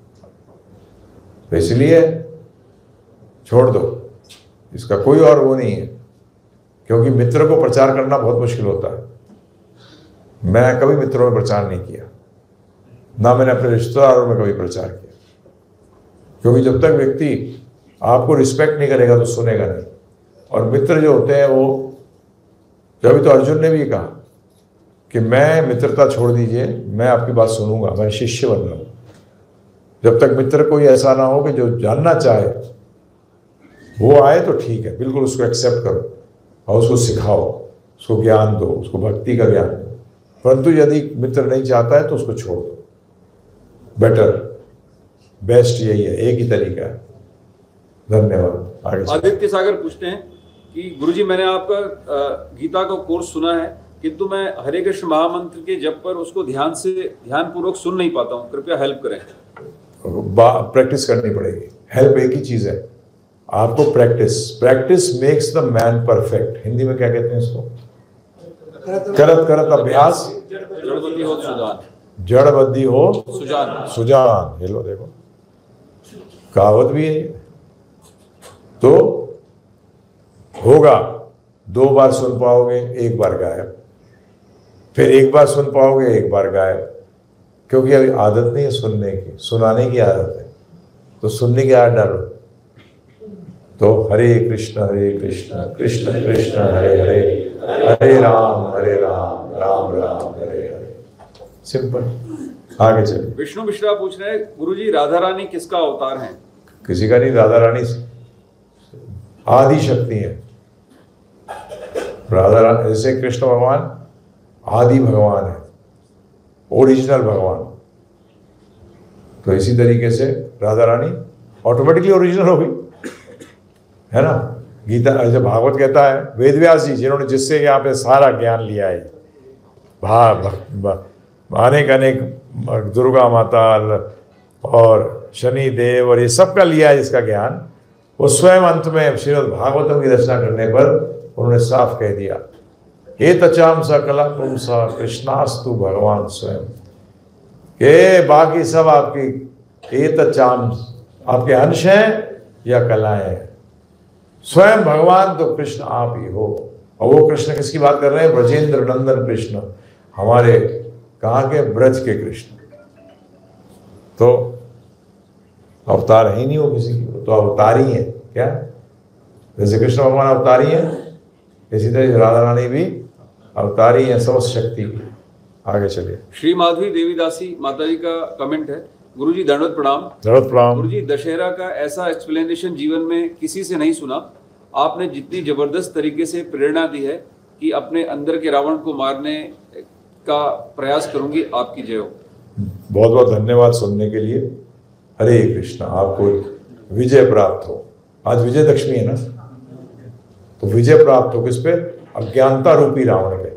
तो इसलिए छोड़ दो, इसका कोई और वो नहीं है, क्योंकि मित्र को प्रचार करना बहुत मुश्किल होता है। मैं कभी मित्रों में प्रचार नहीं किया, ना मैंने अपने रिश्तेदारों में कभी प्रचार किया, क्योंकि जब तक व्यक्ति आपको रिस्पेक्ट नहीं करेगा तो सुनेगा नहीं। और मित्र जो होते हैं वो, जब तो अर्जुन ने भी कहा कि मैं मित्रता छोड़ दीजिए, मैं आपकी बात सुनूंगा, मैं शिष्य बन रहा हूं। जब तक मित्र कोई ऐसा ना हो कि जो जानना चाहे वो आए तो ठीक है, बिल्कुल उसको एक्सेप्ट करो और उसको सिखाओ, उसको ज्ञान दो, उसको भक्ति का ज्ञान दो। परंतु यदि मित्र नहीं चाहता है तो उसको छोड़ दो। बेटर बेस्ट यही है, एक ही तरीका है। धन्यवाद। आगे आदित्य सागर पूछते हैं कि गुरुजी मैंने आपका गीता का कोर्स सुना है, किंतु मैं हरे कृष्ण महामंत्र के जप पर उसको ध्यान से ध्यान पूर्वक सुन नहीं पाता हूँ, कृपया हेल्प करें। प्रैक्टिस करनी पड़ेगी। हेल्प एक ही चीज है, आपको practice. Practice makes the man perfect. Hindi में क्या कहते हैं इसको? करत करत अभ्यास जड़बुद्धि हो सुजान, जड़ बुद्धि हो सुजान सुजान। ये लो देखो, कहावत भी है। तो होगा, दो बार सुन पाओगे, एक बार गायब, फिर एक बार सुन पाओगे, एक बार गायब, क्योंकि अभी आदत नहीं है सुनने की, सुनाने की आदत है। तो सुनने की आदत डालो। तो हरे कृष्ण हरे कृष्ण कृष्ण कृष्ण हरे हरे, हरे राम हरे राम राम राम हरे हरे। सिंपल। आगे चलिए। विष्णु मिश्रा पूछ रहे हैं, गुरुजी राधा रानी किसका अवतार है? किसी का नहीं, राधा रानी आदि शक्ति है। राधा रानी जैसे कृष्ण भगवान आदि भगवान है, ओरिजिनल भगवान। तो इसी तरीके से राधा रानी ऑटोमेटिकली ओरिजिनल हो गई, है ना। गीता जब भागवत कहता है, वेद व्यास जी जिन्होंने जिससे यहाँ पे सारा ज्ञान लिया है, भाव अनेक अनेक दुर्गा माता और शनि देव और ये सब का लिया है इसका ज्ञान, वो स्वयं अंत में श्रीमद् भागवतम की रचना करने पर उन्होंने साफ कह दिया, हे तचाम सकला पुंसा कृष्णास्तु भगवान स्वयं। के बाकी सब आपकी ए तचाम आपके अंश हैं या कलाएं हैं, स्वयं भगवान तो कृष्ण आप ही हो। और वो कृष्ण किसकी बात कर रहे हैं? ब्रजेंद्र नंदन कृष्ण, हमारे कहाँ के? ब्रज के कृष्ण। तो अवतार है ही नहीं वो किसी की, तो अवतारी है क्या? जैसे कृष्ण भगवान अवतारी है, इसी तरह राधा रानी भी अवतारी है समस्त शक्ति की। आगे चलिए। श्री माधवी देवीदासी माता जी का कमेंट है, गुरुजी दंडवत प्रणाम। दंडवत प्रणाम। गुरुजी दशहरा का ऐसा एक्सप्लेनेशन जीवन में किसी से नहीं सुना। आपने जितनी जबरदस्त तरीके से प्रेरणा दी है कि अपने अंदर के रावण को मारने का प्रयास करूंगी। आपकी जय हो। बहुत बहुत धन्यवाद सुनने के लिए। हरे कृष्ण। आपको विजय प्राप्त हो। आज विजय दशमी है ना, तो विजय प्राप्त हो किस पे? अज्ञानता रूपी रावण पे।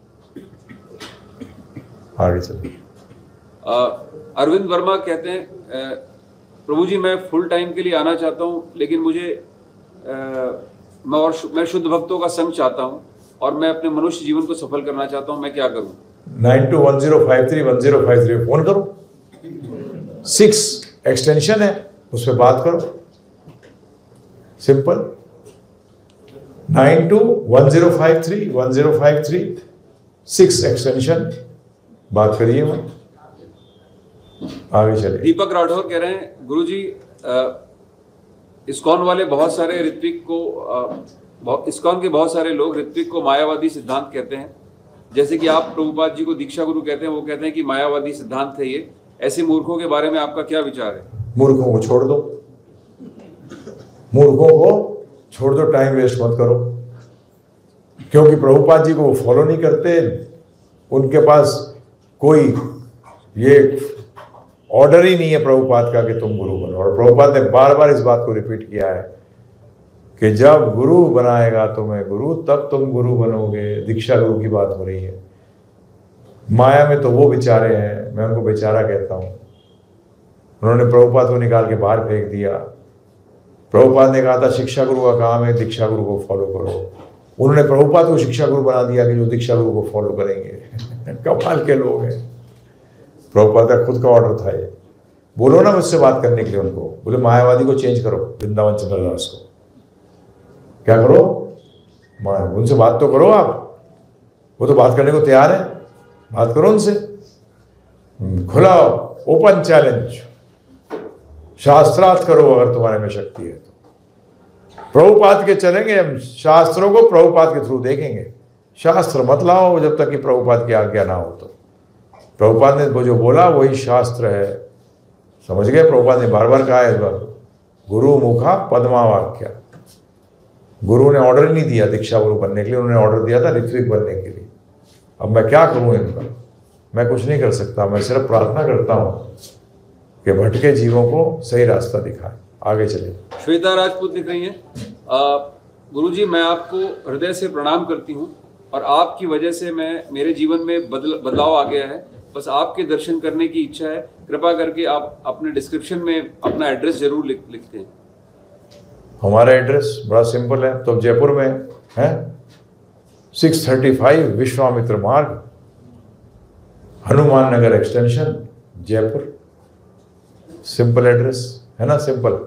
आगे चलिए। अरविंद वर्मा कहते हैं, अ, प्रभु जी मैं फुल टाइम के लिए आना चाहता हूँ, लेकिन मुझे आ, मैं और मैं शुद्ध भक्तों का संग चाहता हूँ और मैं अपने मनुष्य जीवन को सफल करना चाहता हूँ, मैं क्या करूँ? Nine two one zero five three one zero five three phone करो, सिक्स एक्सटेंशन है, उस पर बात करो, simple. Nine two one zero five three one zero five three six extension, बात करिए। वहां आगे चलिए। दीपक राठौर कह रहे हैं, गुरुजी इस्कॉन वाले बहुत सारे ऋत्विक को, इस्कॉन के बहुत सारे लोग ऋत्विक को मायावादी सिद्धांत कहते हैं, जैसे कि आप प्रभुपाद जी को दीक्षा गुरु कहते हैं, वो कहते हैं कि मायावादी सिद्धांत है ये। ऐसे मूर्खों के बारे में आपका क्या विचार है? मूर्खों को छोड़ दो, मूर्खों को छोड़ दो, टाइम वेस्ट मत करो, क्योंकि प्रभुपाद जी को वो फॉलो नहीं करते, उनके पास कोई ये ऑर्डर ही नहीं है प्रभुपाद का कि तुम गुरु बनो। और प्रभुपाद ने बार बार इस बात को रिपीट किया है कि जब गुरु बनाएगा तुम्हें गुरु, तब तुम गुरु बनोगे। दीक्षा गुरु की बात हो रही है। माया में तो वो बेचारे हैं, मैं उनको बेचारा कहता हूँ, उन्होंने प्रभुपाद को निकाल के बाहर फेंक दिया। प्रभुपाद ने कहा था शिक्षा गुरु का काम है दीक्षा गुरु को फॉलो करो, उन्होंने प्रभुपाद को शिक्षा गुरु बना दिया कि जो दीक्षा गुरु को फॉलो करेंगे। कमाल के लोग हैं। प्रभुपाद का खुद का ऑर्डर था ये। बोलो ना मुझसे बात करने के लिए उनको, बोले मायावादी को चेंज करो, वृंदावन चंद्रदास को। क्या करो? माया, उनसे बात तो करो आप, वो तो बात करने को तैयार है, बात करो उनसे, खुला ओपन चैलेंज, शास्त्रार्थ करो अगर तुम्हारे में शक्ति है तो। प्रभुपाद के चलेंगे हम, शास्त्रों को प्रभुपाद के थ्रू देखेंगे। शास्त्र मत लाओ जब तक कि प्रभुपाद की आज्ञा ना हो तो। प्रभुपाद ने वो जो बोला वही शास्त्र है, समझ गए? प्रभुपाद ने बार बार कहा है इस बार, गुरु मुखा पद्मा वाक्या। गुरु ने ऑर्डर नहीं दिया दीक्षा गुरु बनने के लिए, उन्होंने ऑर्डर दिया था ऋत्विक बनने के लिए। अब मैं क्या करूं इनका? मैं कुछ नहीं कर सकता, मैं सिर्फ प्रार्थना करता हूं कि भटके जीवों को सही रास्ता दिखाए। आगे चलिए। श्वेता राजपूत लिख रही हैं, गुरुजी मैं आपको हृदय से प्रणाम करती हूँ और आपकी वजह से मैं मेरे जीवन में बदल बदलाव आ गया है। बस आपके दर्शन करने की इच्छा है, कृपा करके आप अपने डिस्क्रिप्शन में अपना एड्रेस जरूर लिख लिखते हैं। हमारा एड्रेस बड़ा सिंपल है, तो जयपुर में है six thirty five Vishwamitra Marg, Hanuman Nagar extension, Jaipur. Simple address है ना, सिंपल।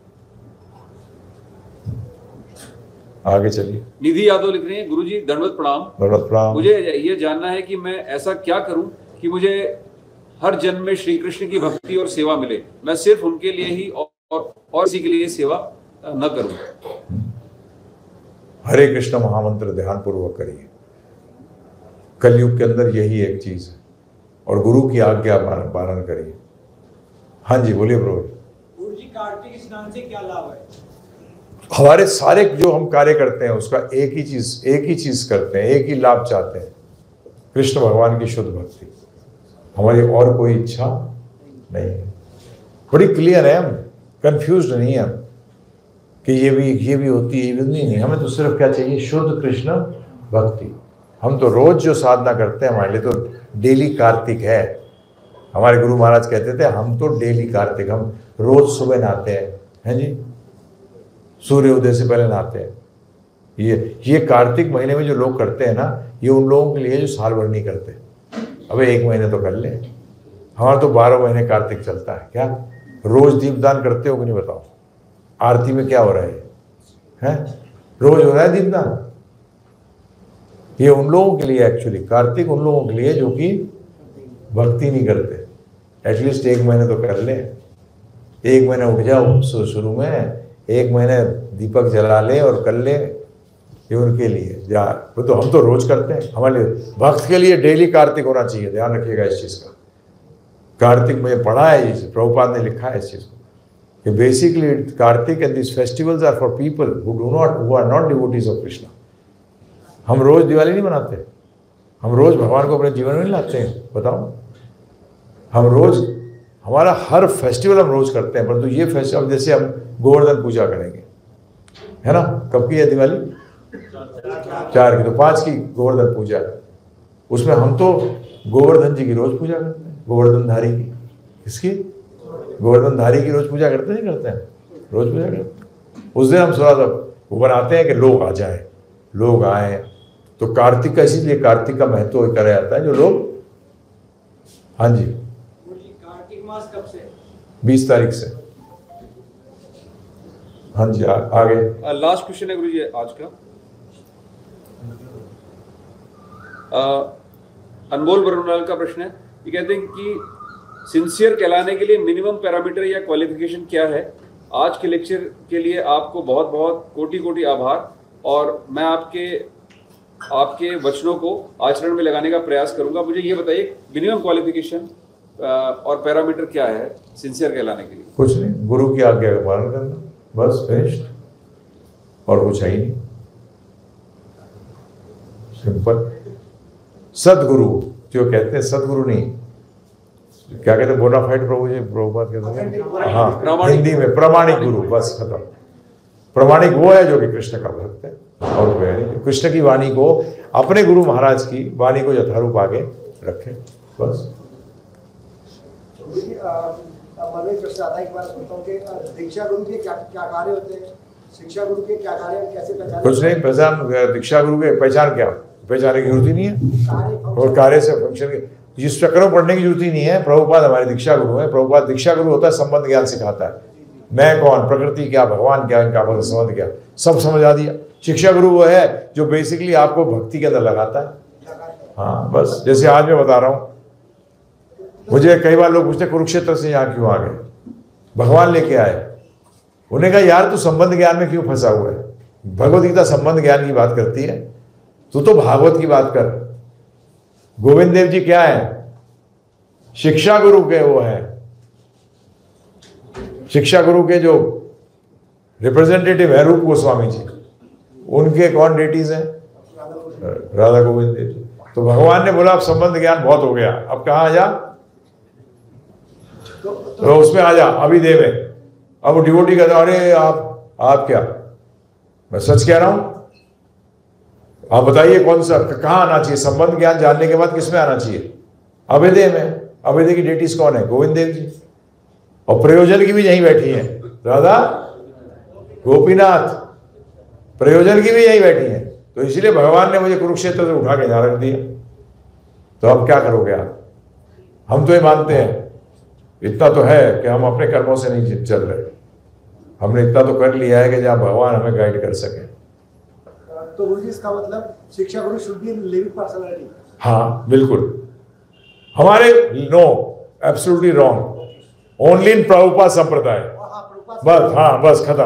आगे चलिए। निधि यादव लिख रही है, गुरुजी दंडवत प्रणाम। दंडवत प्रणाम। मुझे ये जानना है कि मैं ऐसा क्या करूं कि मुझे हर जन्म में श्री कृष्ण की भक्ति और सेवा मिले, मैं सिर्फ उनके लिए ही और और किसी के लिए सेवा न करूं। हरे कृष्ण महामंत्र ध्यान पूर्वक करिए। कलयुग के अंदर यही एक चीज है, और गुरु की आज्ञा पालन करिए। हाँ जी बोलिए प्रभु। गुरु जी कार्तिक स्नान से क्या लाभ है? हमारे सारे जो हम कार्य करते हैं उसका एक ही चीज एक ही चीज करते हैं, एक ही लाभ चाहते हैं, कृष्ण भगवान की शुद्ध भक्ति। हमारी और कोई इच्छा नहीं है। बड़ी क्लियर है, हम कंफ्यूज नहीं है हम कि ये भी ये भी होती है, ये भी नहीं, नहीं। हमें तो सिर्फ क्या चाहिए? शुद्ध कृष्ण भक्ति। हम तो रोज जो साधना करते हैं हमारे लिए तो डेली कार्तिक है। हमारे गुरु महाराज कहते थे हम तो डेली कार्तिक, हम रोज सुबह नहाते हैं, हैं जी, सूर्य उदय से पहले नहाते हैं। ये ये कार्तिक महीने में जो लोग करते हैं ना, ये उन लोगों के लिए जो साल भर नहीं करते। अबे एक महीने तो कर ले, हमारा तो बारह महीने कार्तिक चलता है। क्या रोज दीपदान करते हो कि नहीं बताओ? आरती में क्या हो रहा है? हैं रोज हो रहा है दीपदान। ये उन लोगों के लिए एक्चुअली कार्तिक उन लोगों के लिए जो कि भक्ति नहीं करते। एटलीस्ट एक महीने तो कर ले, एक महीने उठ जाओ शुरू में, एक महीने दीपक जला ले और कर ले, ये उनके लिए। जा वो तो हम तो रोज करते हैं। हमारे लिए भक्त के लिए डेली कार्तिक होना चाहिए, ध्यान रखिएगा इस चीज़ का। कार्तिक में पढ़ा है, ये प्रभुपाद ने लिखा है इस चीज़ को कि basically Kartik and this festivals are for people who do not who are not devotees of Krishna. हम रोज दिवाली नहीं मनाते, हम रोज भगवान को अपने जीवन में नहीं लाते हैं, बताओ। हम रोज हमारा हर फेस्टिवल हम रोज करते हैं, परंतु ये फेस्टिवल जैसे हम गोवर्धन पूजा करेंगे, है ना, कब की है दिवाली? चार की, तो पांच की गोवर्धन पूजा है। उसमें हम तो गोवर्धन जी की रोज पूजा करते हैं, गोवर्धन धारी की। किसकी? गोवर्धन धारी की रोज पूजा करते नहीं करते हैं? रोज पूजा करते हैं। उस दिन हम थोड़ा सा वो बनाते हैं कि लोग आ जाएं, लोग आए। तो कार्तिक का, इसीलिए कार्तिक का महत्व करा जाता है, जो लोग, हाँ जी, कार्तिक मास कब से? बीस तारीख से। हाँ जी, आ, आगे लास्ट क्वेश्चन है गुरु जी आज का। uh, अनमोल बरनवाल का प्रश्न है, ये कहते हैं कि सिंसियर कहलाने के लिए मिनिमम पैरामीटर या क्वालिफिकेशन क्या है? आज के लेक्चर के लिए आपको बहुत बहुत कोटि कोटि आभार, और मैं आपके आपके वचनों को आचरण में लगाने का प्रयास करूंगा। मुझे ये बताइए मिनिमम क्वालिफिकेशन और पैरामीटर क्या है सिंसियर कहलाने के लिए? कुछ नहीं, गुरु की आज्ञा का पालन करना, बस, फिनिश्ड, और कुछ है ही नहीं, सिंपल। सदगुरु जो कहते हैं, सदगुरु नहीं, क्या कहते हैं, बोनाफाइड प्रभु जी, प्रभुपाद कहते हैं, हाँ हिंदी में प्रामाणिक गुरु, बस खत्म। प्रामाणिक वो है जो कि कृष्ण का भक्त है, और वो है कृष्ण की वाणी को, अपने गुरु महाराज की वाणी को यथारूप आगे रखे, बस। मन में प्रश्न आता है, एक बार पूछता हूँ कि दीक्षा गुरु के क्या क्या कार्य होते हैं, शिक्षा गुरु के क्या कार्य, कैसे पहचान? कुछ नहीं, पहचान, दीक्षा गुरु के पहचान क्या, पहचानने की जरूरत ही नहीं है, और कार्य से फंक्शन, जिस चक्रों पढ़ने की जरूरत ही नहीं है। प्रभुपाद हमारे दीक्षा गुरु है। प्रभुपाद दीक्षा गुरु होता है, संबंध ज्ञान सिखाता है, मैं कौन, प्रकृति क्या, भगवान क्या, इनका आपस संबंध क्या, सब समझा दिया। शिक्षा गुरु वो है जो बेसिकली आपको भक्ति के अंदर लगाता है, हाँ बस। जैसे आज मैं बता रहा हूँ, मुझे कई बार लोग पूछते कुरुक्षेत्र से यहाँ क्यों आ गए, भगवान लेके आए। उन्हें कहा यार तू संबंध ज्ञान में क्यों फंसा हुआ है, भगवत गीता संबंध ज्ञान की बात करती है, तू तो भागवत की बात कर। गोविंद देव जी क्या है, शिक्षा गुरु के वो है, शिक्षा गुरु के जो रिप्रेजेंटेटिव है रूप गोस्वामी जी, उनके कौन डेटीज हैं, राधा गोविंद देव जी। तो भगवान ने बोला अब संबंध ज्ञान बहुत हो गया, अब कहाँ आ जा, तो उसमें आ जा, अभी दे में। अब वो डिवोटी कहते अरे आप आप क्या, मैं सच कह रहा हूं, आप बताइए कौन सा, कहाँ आना चाहिए संबंध ज्ञान जानने के बाद, किसमें आना चाहिए, अभेदे में। अभेदे की डेटीज कौन है, गोविंद देव जी, और प्रयोजन की भी यहीं बैठी है, राधा गोपीनाथ, प्रयोजन की भी यहीं बैठी है। तो इसलिए भगवान ने मुझे कुरुक्षेत्र से उठा के यहाँ रख दिया। तो अब क्या करोगे आप, हम तो ये मानते हैं, इतना तो है कि हम अपने कर्मों से नहीं चल रहे, हमने इतना तो कर लिया है कि जहाँ भगवान हमें गाइड कर सके। तो गुरु जी इसका मतलब शिक्षा गुरु शुड बी लिविंग पर्सनालिटी? हाँ बिल्कुल, हमारे no absolutely wrong, only in Prabhupada संप्रदाय, बस, हाँ बस खत्म।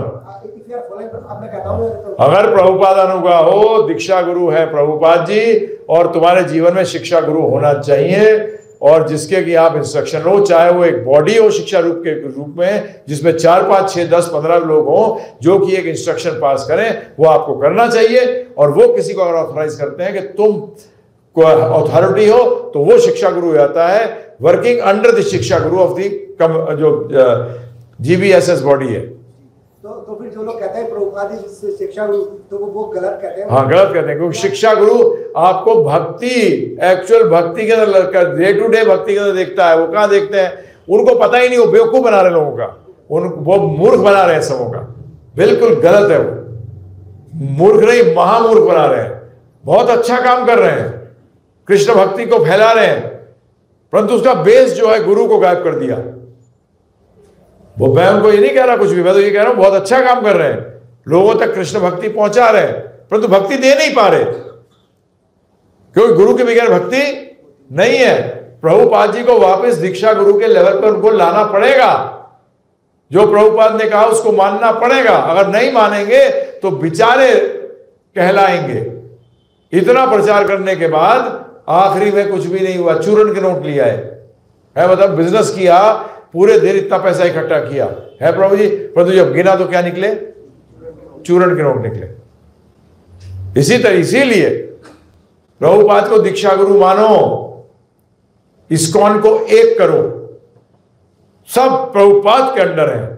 अगर प्रभुपाद अनुग्रह हो, दीक्षा गुरु है प्रभुपाद जी, और तुम्हारे जीवन में शिक्षा गुरु होना चाहिए, और जिसके कि आप इंस्ट्रक्शन लो, चाहे वो एक बॉडी हो शिक्षा रूप के रूप में, जिसमें चार पांच छह दस पंद्रह लोग हों जो कि एक इंस्ट्रक्शन पास करें, वो आपको करना चाहिए। और वो किसी को अगर ऑथराइज करते हैं कि तुम अथॉरिटी हो, तो वो शिक्षा गुरु हो जाता है, वर्किंग अंडर द शिक्षा गुरु ऑफ द जो जीबीएसएस बॉडी है। तो, तो फिर जो लोग कहते हैं प्रभुपाद जी शिक्षा गुरु, तो वो, वो गलत कहते हैं। हाँ गलत कहते हैं, क्योंकि शिक्षा गुरु आपको भक्ति, एक्चुअल भक्ति के अंदर, डे टू डे भक्ति के अंदर देखता है। वो कहाँ देखते हैं, उनको पता ही नहीं, वो बेवकूफ बना रहे लोगों का, उन वो मूर्ख बना रहे हैं सबों का, बिल्कुल गलत है। वो मूर्ख नहीं, महामूर्ख बना रहे हैं। बहुत अच्छा काम कर रहे हैं, कृष्ण भक्ति को फैला रहे हैं, परंतु उसका बेस जो है गुरु को गायब कर दिया। वो मैं उनको ये नहीं कह रहा कुछ भी, मैं तो ये कह रहा हूं बहुत अच्छा काम कर रहे हैं, लोगों तक कृष्ण भक्ति पहुंचा रहे हैं, परंतु भक्ति दे नहीं पा रहे, क्योंकि गुरु के बगैर भक्ति नहीं है। प्रभुपाद जी को वापस दीक्षा गुरु के लेवल पर उनको लाना पड़ेगा, जो प्रभुपाद ने कहा उसको मानना पड़ेगा। अगर नहीं मानेंगे तो बेचारे कहलाएंगे। इतना प्रचार करने के बाद आखिरी में कुछ भी नहीं हुआ, चूरन के नोट लिया है, है मतलब बिजनेस किया, पूरे दिन इतना पैसा इकट्ठा किया है प्रभु जी, परंतु जब गिना तो क्या निकले, चूरन के नोट निकले। इसी तरह इसीलिए प्रभुपाद को दीक्षा गुरु मानो, इस्कॉन को एक करो, सब प्रभुपाद के अंडर है।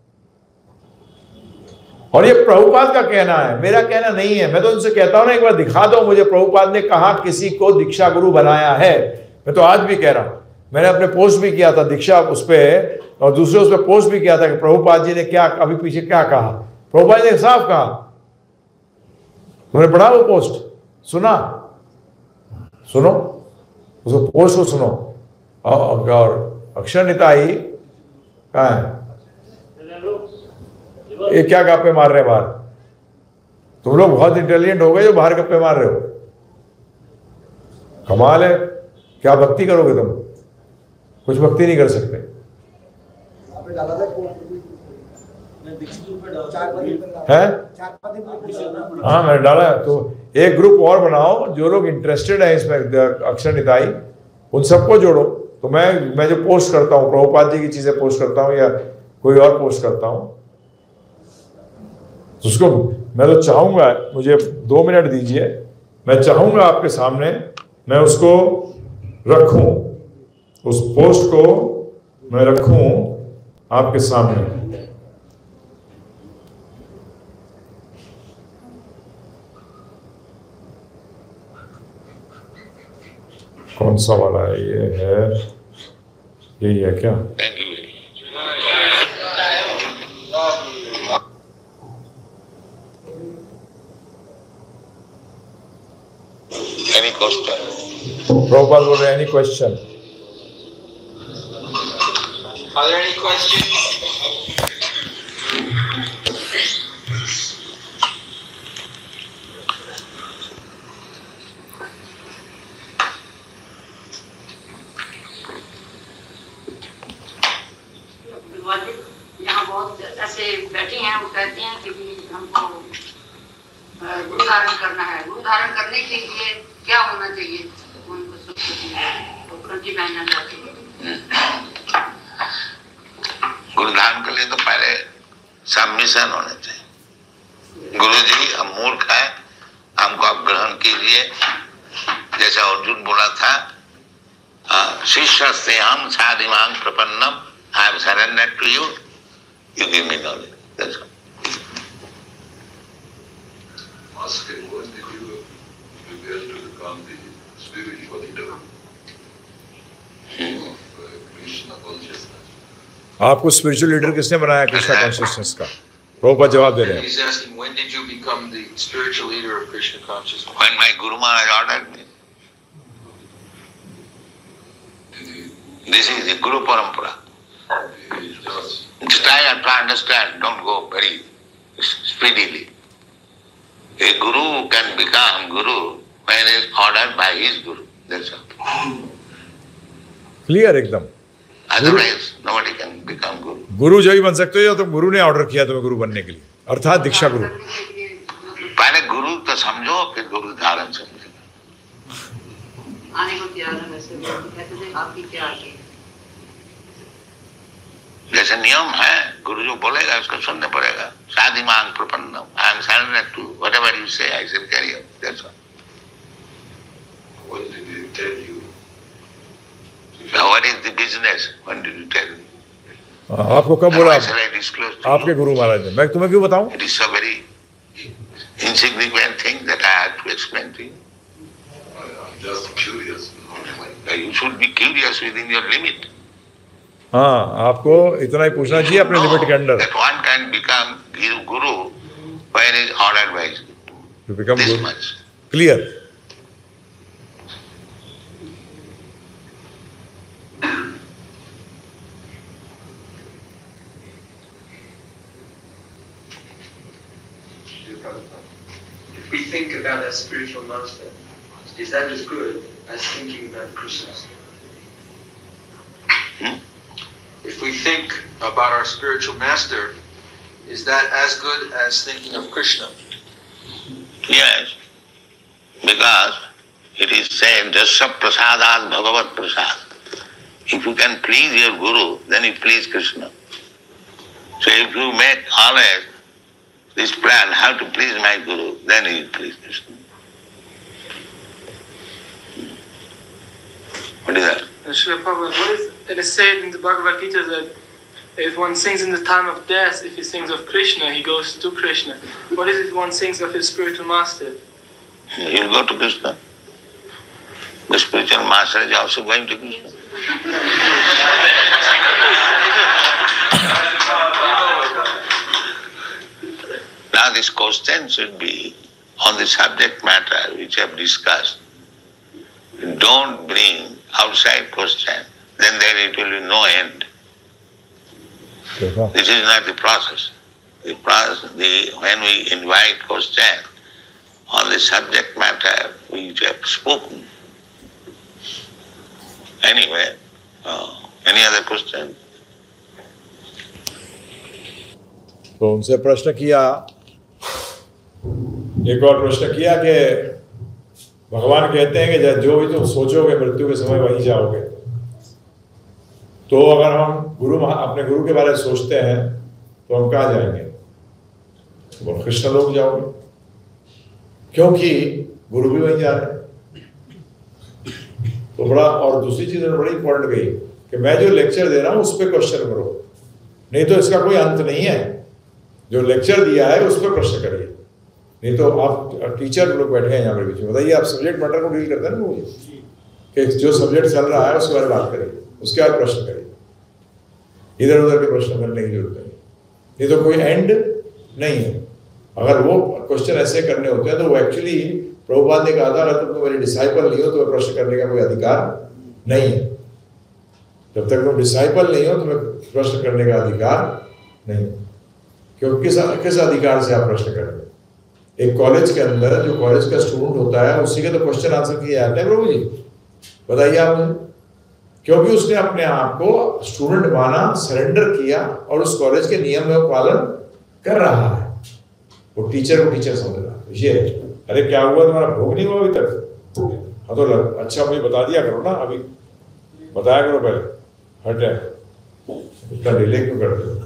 और ये प्रभुपाद का कहना है, मेरा कहना नहीं है। मैं तो उनसे कहता हूं ना, एक बार दिखा दो मुझे प्रभुपाद ने कहा किसी को दीक्षा गुरु बनाया है। मैं तो आज भी कह रहा हूं, मैंने अपने पोस्ट भी किया था दीक्षा उस पर, और दूसरे उस पर पोस्ट भी किया था कि प्रभुपाद जी ने क्या अभी पीछे क्या कहा। प्रभुपाद ने साफ कहा, तुमने पढ़ा वो पोस्ट? सुना? सुनो उसको, पोस्ट को सुनो। और अक्षर निताई कहाँ है? ये क्या गप्पे मार रहे हैं बाहर? तुम लोग बहुत इंटेलिजेंट हो गए जो बाहर गप्पे मार रहे हो। कमाल है, क्या भक्ति करोगे तुम? कुछ भक्ति नहीं कर सकते। है? हाँ मैंने डाला है। तो एक ग्रुप और बनाओ, जो लोग इंटरेस्टेड है इसमें अक्षर निताई, उन सबको जोड़ो। तो मैं मैं जो पोस्ट करता हूँ प्रभुपाद जी की चीजें पोस्ट करता हूँ या कोई और पोस्ट करता हूँ, तो उसको मैं तो चाहूंगा, मुझे दो मिनट दीजिए, मैं चाहूंगा आपके सामने मैं उसको रखूं, उस पोस्ट को मैं रखूं आपके सामने। कौन सा वाला है? ये है, यही है क्या? Any question? Prabhupada would any question? Are there any questions? यहाँ बहुत ऐसे बैठे हैं, वो कहते हैं कि हमको गुरु धारण करना है। गुरु धारण करने के लिए क्या होना चाहिए? उनको कंठी पहनना चाहते हैं। गुरु धारण के लिए तो पहले सबमिशन होने चाहिए। गुरु जी हम मूर्ख हैं, हमको आप ग्रहण कीजिए। जैसा अर्जुन बोला था, शिष्य से हम साधिमांग प्रपन्नम, I am surrender to you, you give me knowledge. Ask him, when did you prepare to become the spiritual leader of uh, Krishna consciousness? आपको स्पिरिचुअल लीडर किसने बनाया कृष्णा कॉन्शियसनेस का? प्रभुपाद जवाब दे रहे हैं। He's asking, when did you become the spiritual leader of Krishna consciousness? When my Guru Maharaj ordered me. Did he, This is the Guru Parampara. did he just Try to understand, don't go very speedily. A guru can become guru when he is ordered by his guru. That's all. Clear एकदम। Otherwise, nobody can become guru. गुरु जो ही बन सकते हो या तो गुरु ने ऑर्डर किया तुम्हें गुरु बनने के लिए, अर्थात दीक्षा गुरु। पहले गुरु तो समझो, फिर गुरु धारण समझो। आने को तैयार है, वैसे कहते थे आपकी क्या आगे? जैसे नियम है, गुरु जो बोलेगा उसको सुनने पड़ेगा। शादी मांग प्रपन्नम, I am surrender to whatever you say, I will carry out, that's all. when did he tell you? What is the business? When did you tell me? आपको कब बोला? Why shall I disclose to you? आपके गुरु महाराज ने। मैं तुम्हें क्यों बताऊं? It is so very insignificant thing that I have to explain to you. I, I'm just curious. You should be curious within your limit. हाँ, आपको इतना ही पूछना चाहिए अपने लिमिट के अंदर। That one can become guru when he is ordered by his guru. To become This guru. much. Clear. If we think about a spiritual master, is that as good as thinking about Krishna? Hmm? If we think about our spiritual master, is that as good as thinking of Krishna? Yes, because it is said, Jasya prasadat bhagavat prasad. If you can please your guru, then you please Krishna. So if you make always this plan, how to please my guru, then you will please Krishna. What is that? It's Srila Prabhupada, what is, it is said in the Bhagavad Gita that if one sings in the time of death, if he sings of Krishna, he goes to Krishna. What is it if one sings of his spiritual master? He'll go to Krishna. The spiritual master is also going to Krishna. Now this question should be on the subject matter which I have discussed. Don't bring outside question, then there it will be no end. This is not the process. The process, the, when we invite question on the subject matter which I have spoken. Anyway, uh, any other question? तो उनसे प्रश्न किया, एक और प्रश्न किया कि भगवान कहते हैं कि जो भी तुम सोचोगे मृत्यु के समय वहीं जाओगे। तो अगर हम गुरु अपने गुरु के बारे में सोचते हैं तो हम कहाँ जाएंगे? तो कृष्ण लोक जाओगे, क्योंकि गुरु भी वहीं जा रहे हैं। तो बड़ा, और दूसरी चीज बड़ी इंपॉर्टेंट गई कि मैं जो लेक्चर दे रहा हूँ उस पर क्वेश्चन करो, नहीं तो इसका कोई अंत नहीं है। जो लेक्चर दिया है उस पर प्रश्न करिए, नहीं तो आप टीचर लोग बैठे हैं यहाँ पर बीच में, बताइए आप सब्जेक्ट मैटर को डील करते हैं ना, वो कि जो सब्जेक्ट चल रहा है उसके बारे में बात करिए, उसके बाद प्रश्न करिए। इधर उधर के प्रश्न करने की जरूरत नहीं, नहीं तो कोई एंड नहीं है। अगर वो क्वेश्चन ऐसे करने होते हैं तो वो एक्चुअली प्रभुपाद ने कहा था अगर तुम मेरे डिसाइपल नहीं हो तो प्रश्न करने का कोई अधिकार नहीं है। जब तक तुम डिसाइपल नहीं हो तुम्हें प्रश्न करने का अधिकार नहीं, क्योंकि किस किस अधिकार से आप प्रश्न करेंगे? एक कॉलेज के अंदर जो कॉलेज का स्टूडेंट होता है उसी के तो क्वेश्चन आंसर किए जाते हैं। प्रभु जी बताइए आप मुझे, क्योंकि उसने अपने आप को स्टूडेंट माना, सरेंडर किया और उस कॉलेज के नियम में पालन कर रहा है। वो टीचर को टीचर समझ रहा है। ये अरे क्या हुआ तुम्हारा, भोग नहीं हुआ अभी तक? हाँ तो अच्छा मुझे बता दिया करो ना, अभी बताया करो पहले, हटे इतना डिले क्यों करते हो?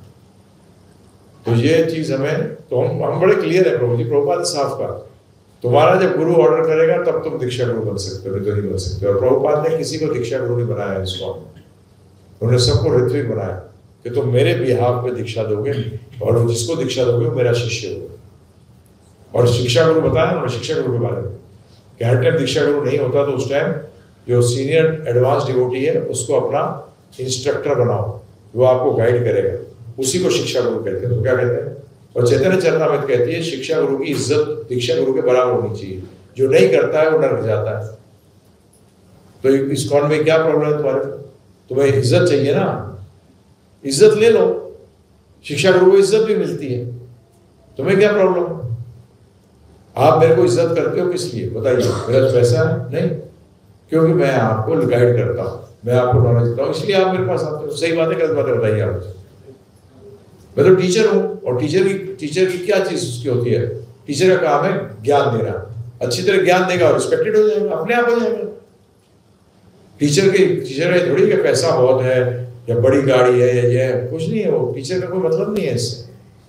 तो ये चीज हमें, तो हम हम बड़े क्लियर है प्रभु जी, प्रभुपाद साफ कहा तुम्हारा जब गुरु ऑर्डर करेगा तब तुम दीक्षा गुरु बन सकते हो, नहीं तो नहीं बन सकते। और प्रभुपाद ने किसी को दीक्षा गुरु नहीं बनाया इस फॉर्म में, उन्होंने सबको ऋत्विक बनाया कि तुम मेरे बिहाफ पे दीक्षा दोगे और जिसको दीक्षा दोगे वो मेरा शिष्य होगा। और शिक्षा गुरु बताया उन्होंने शिक्षा गुरु के बारे में कि हर टाइम दीक्षा गुरु नहीं होता तो उस टाइम जो सीनियर एडवांस डिवोटी है उसको अपना इंस्ट्रक्टर बनाओ, वो आपको गाइड करेगा, उसी को शिक्षा गुरु कहते हैं। तो क्या कहते हैं? और चैतन्य चरणामृत कहती है शिक्षा गुरु की इज्जत दीक्षा गुरु के बराबर होनी चाहिए, जो नहीं करता है वो नरक जाता है। तो इस कौन में क्या प्रॉब्लम है तुम्हारे? तुम्हें इज्जत चाहिए ना, इज्जत ले लो, शिक्षा गुरु को इज्जत भी मिलती है, तुम्हें क्या प्रॉब्लम? आप मेरे को इज्जत करते हो किस लिए बताइए? मेरा पैसा है? नहीं, क्योंकि मैं आपको गाइड करता हूँ, मैं आपको नॉलेज देता हूँ, इसलिए आप मेरे पास आते हो। सही बात है गलत बात है बताइए आप मुझे? मैं तो टीचर हूँ, और टीचर की टीचर की क्या चीज उसकी होती है? टीचर का काम है ज्ञान देना, अच्छी तरह ज्ञान देगा और रिस्पेक्टेड हो जाएगा, अपने आप हो जाएगा। टीचर के टीचर है थोड़ी कि पैसा बहुत है या बड़ी गाड़ी है या ये कुछ नहीं है, वो टीचर का कोई मतलब नहीं है इससे।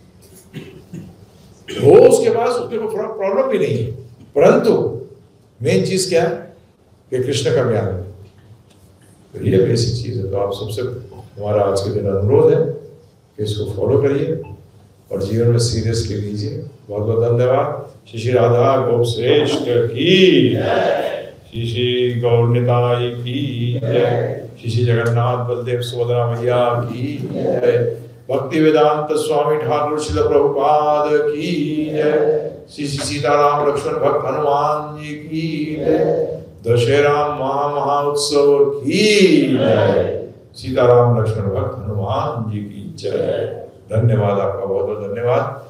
हो उसके पास उसमें कोई प्रॉब्लम भी नहीं है, परंतु मेन चीज क्या है कि कृष्ण का ज्ञान है। तो ये बेसिक चीज है। तो आप सबसे हमारा आज के दिन अनुरोध है कि इसको फॉलो करिए और जीवन में सीरियसली लीजिए। बहुत बहुत धन्यवाद। श्री श्री राधा गोप श्रेष्ठ की, श्री श्री गौर निताई की जय, श्री श्री जगन्नाथ बलदेव सुभद्रा मैया की जय, भक्ति वेदांत स्वामी ठाकुर श्रील प्रभुपाद की जय, श्री श्री सीताराम लक्ष्मण भक्त हनुमान जी की जय, दशहरा महा महोत्सव की जय, सीताराम लक्ष्मण भक्त हनुमान जी की जय। धन्यवाद, आपका बहुत बहुत धन्यवाद।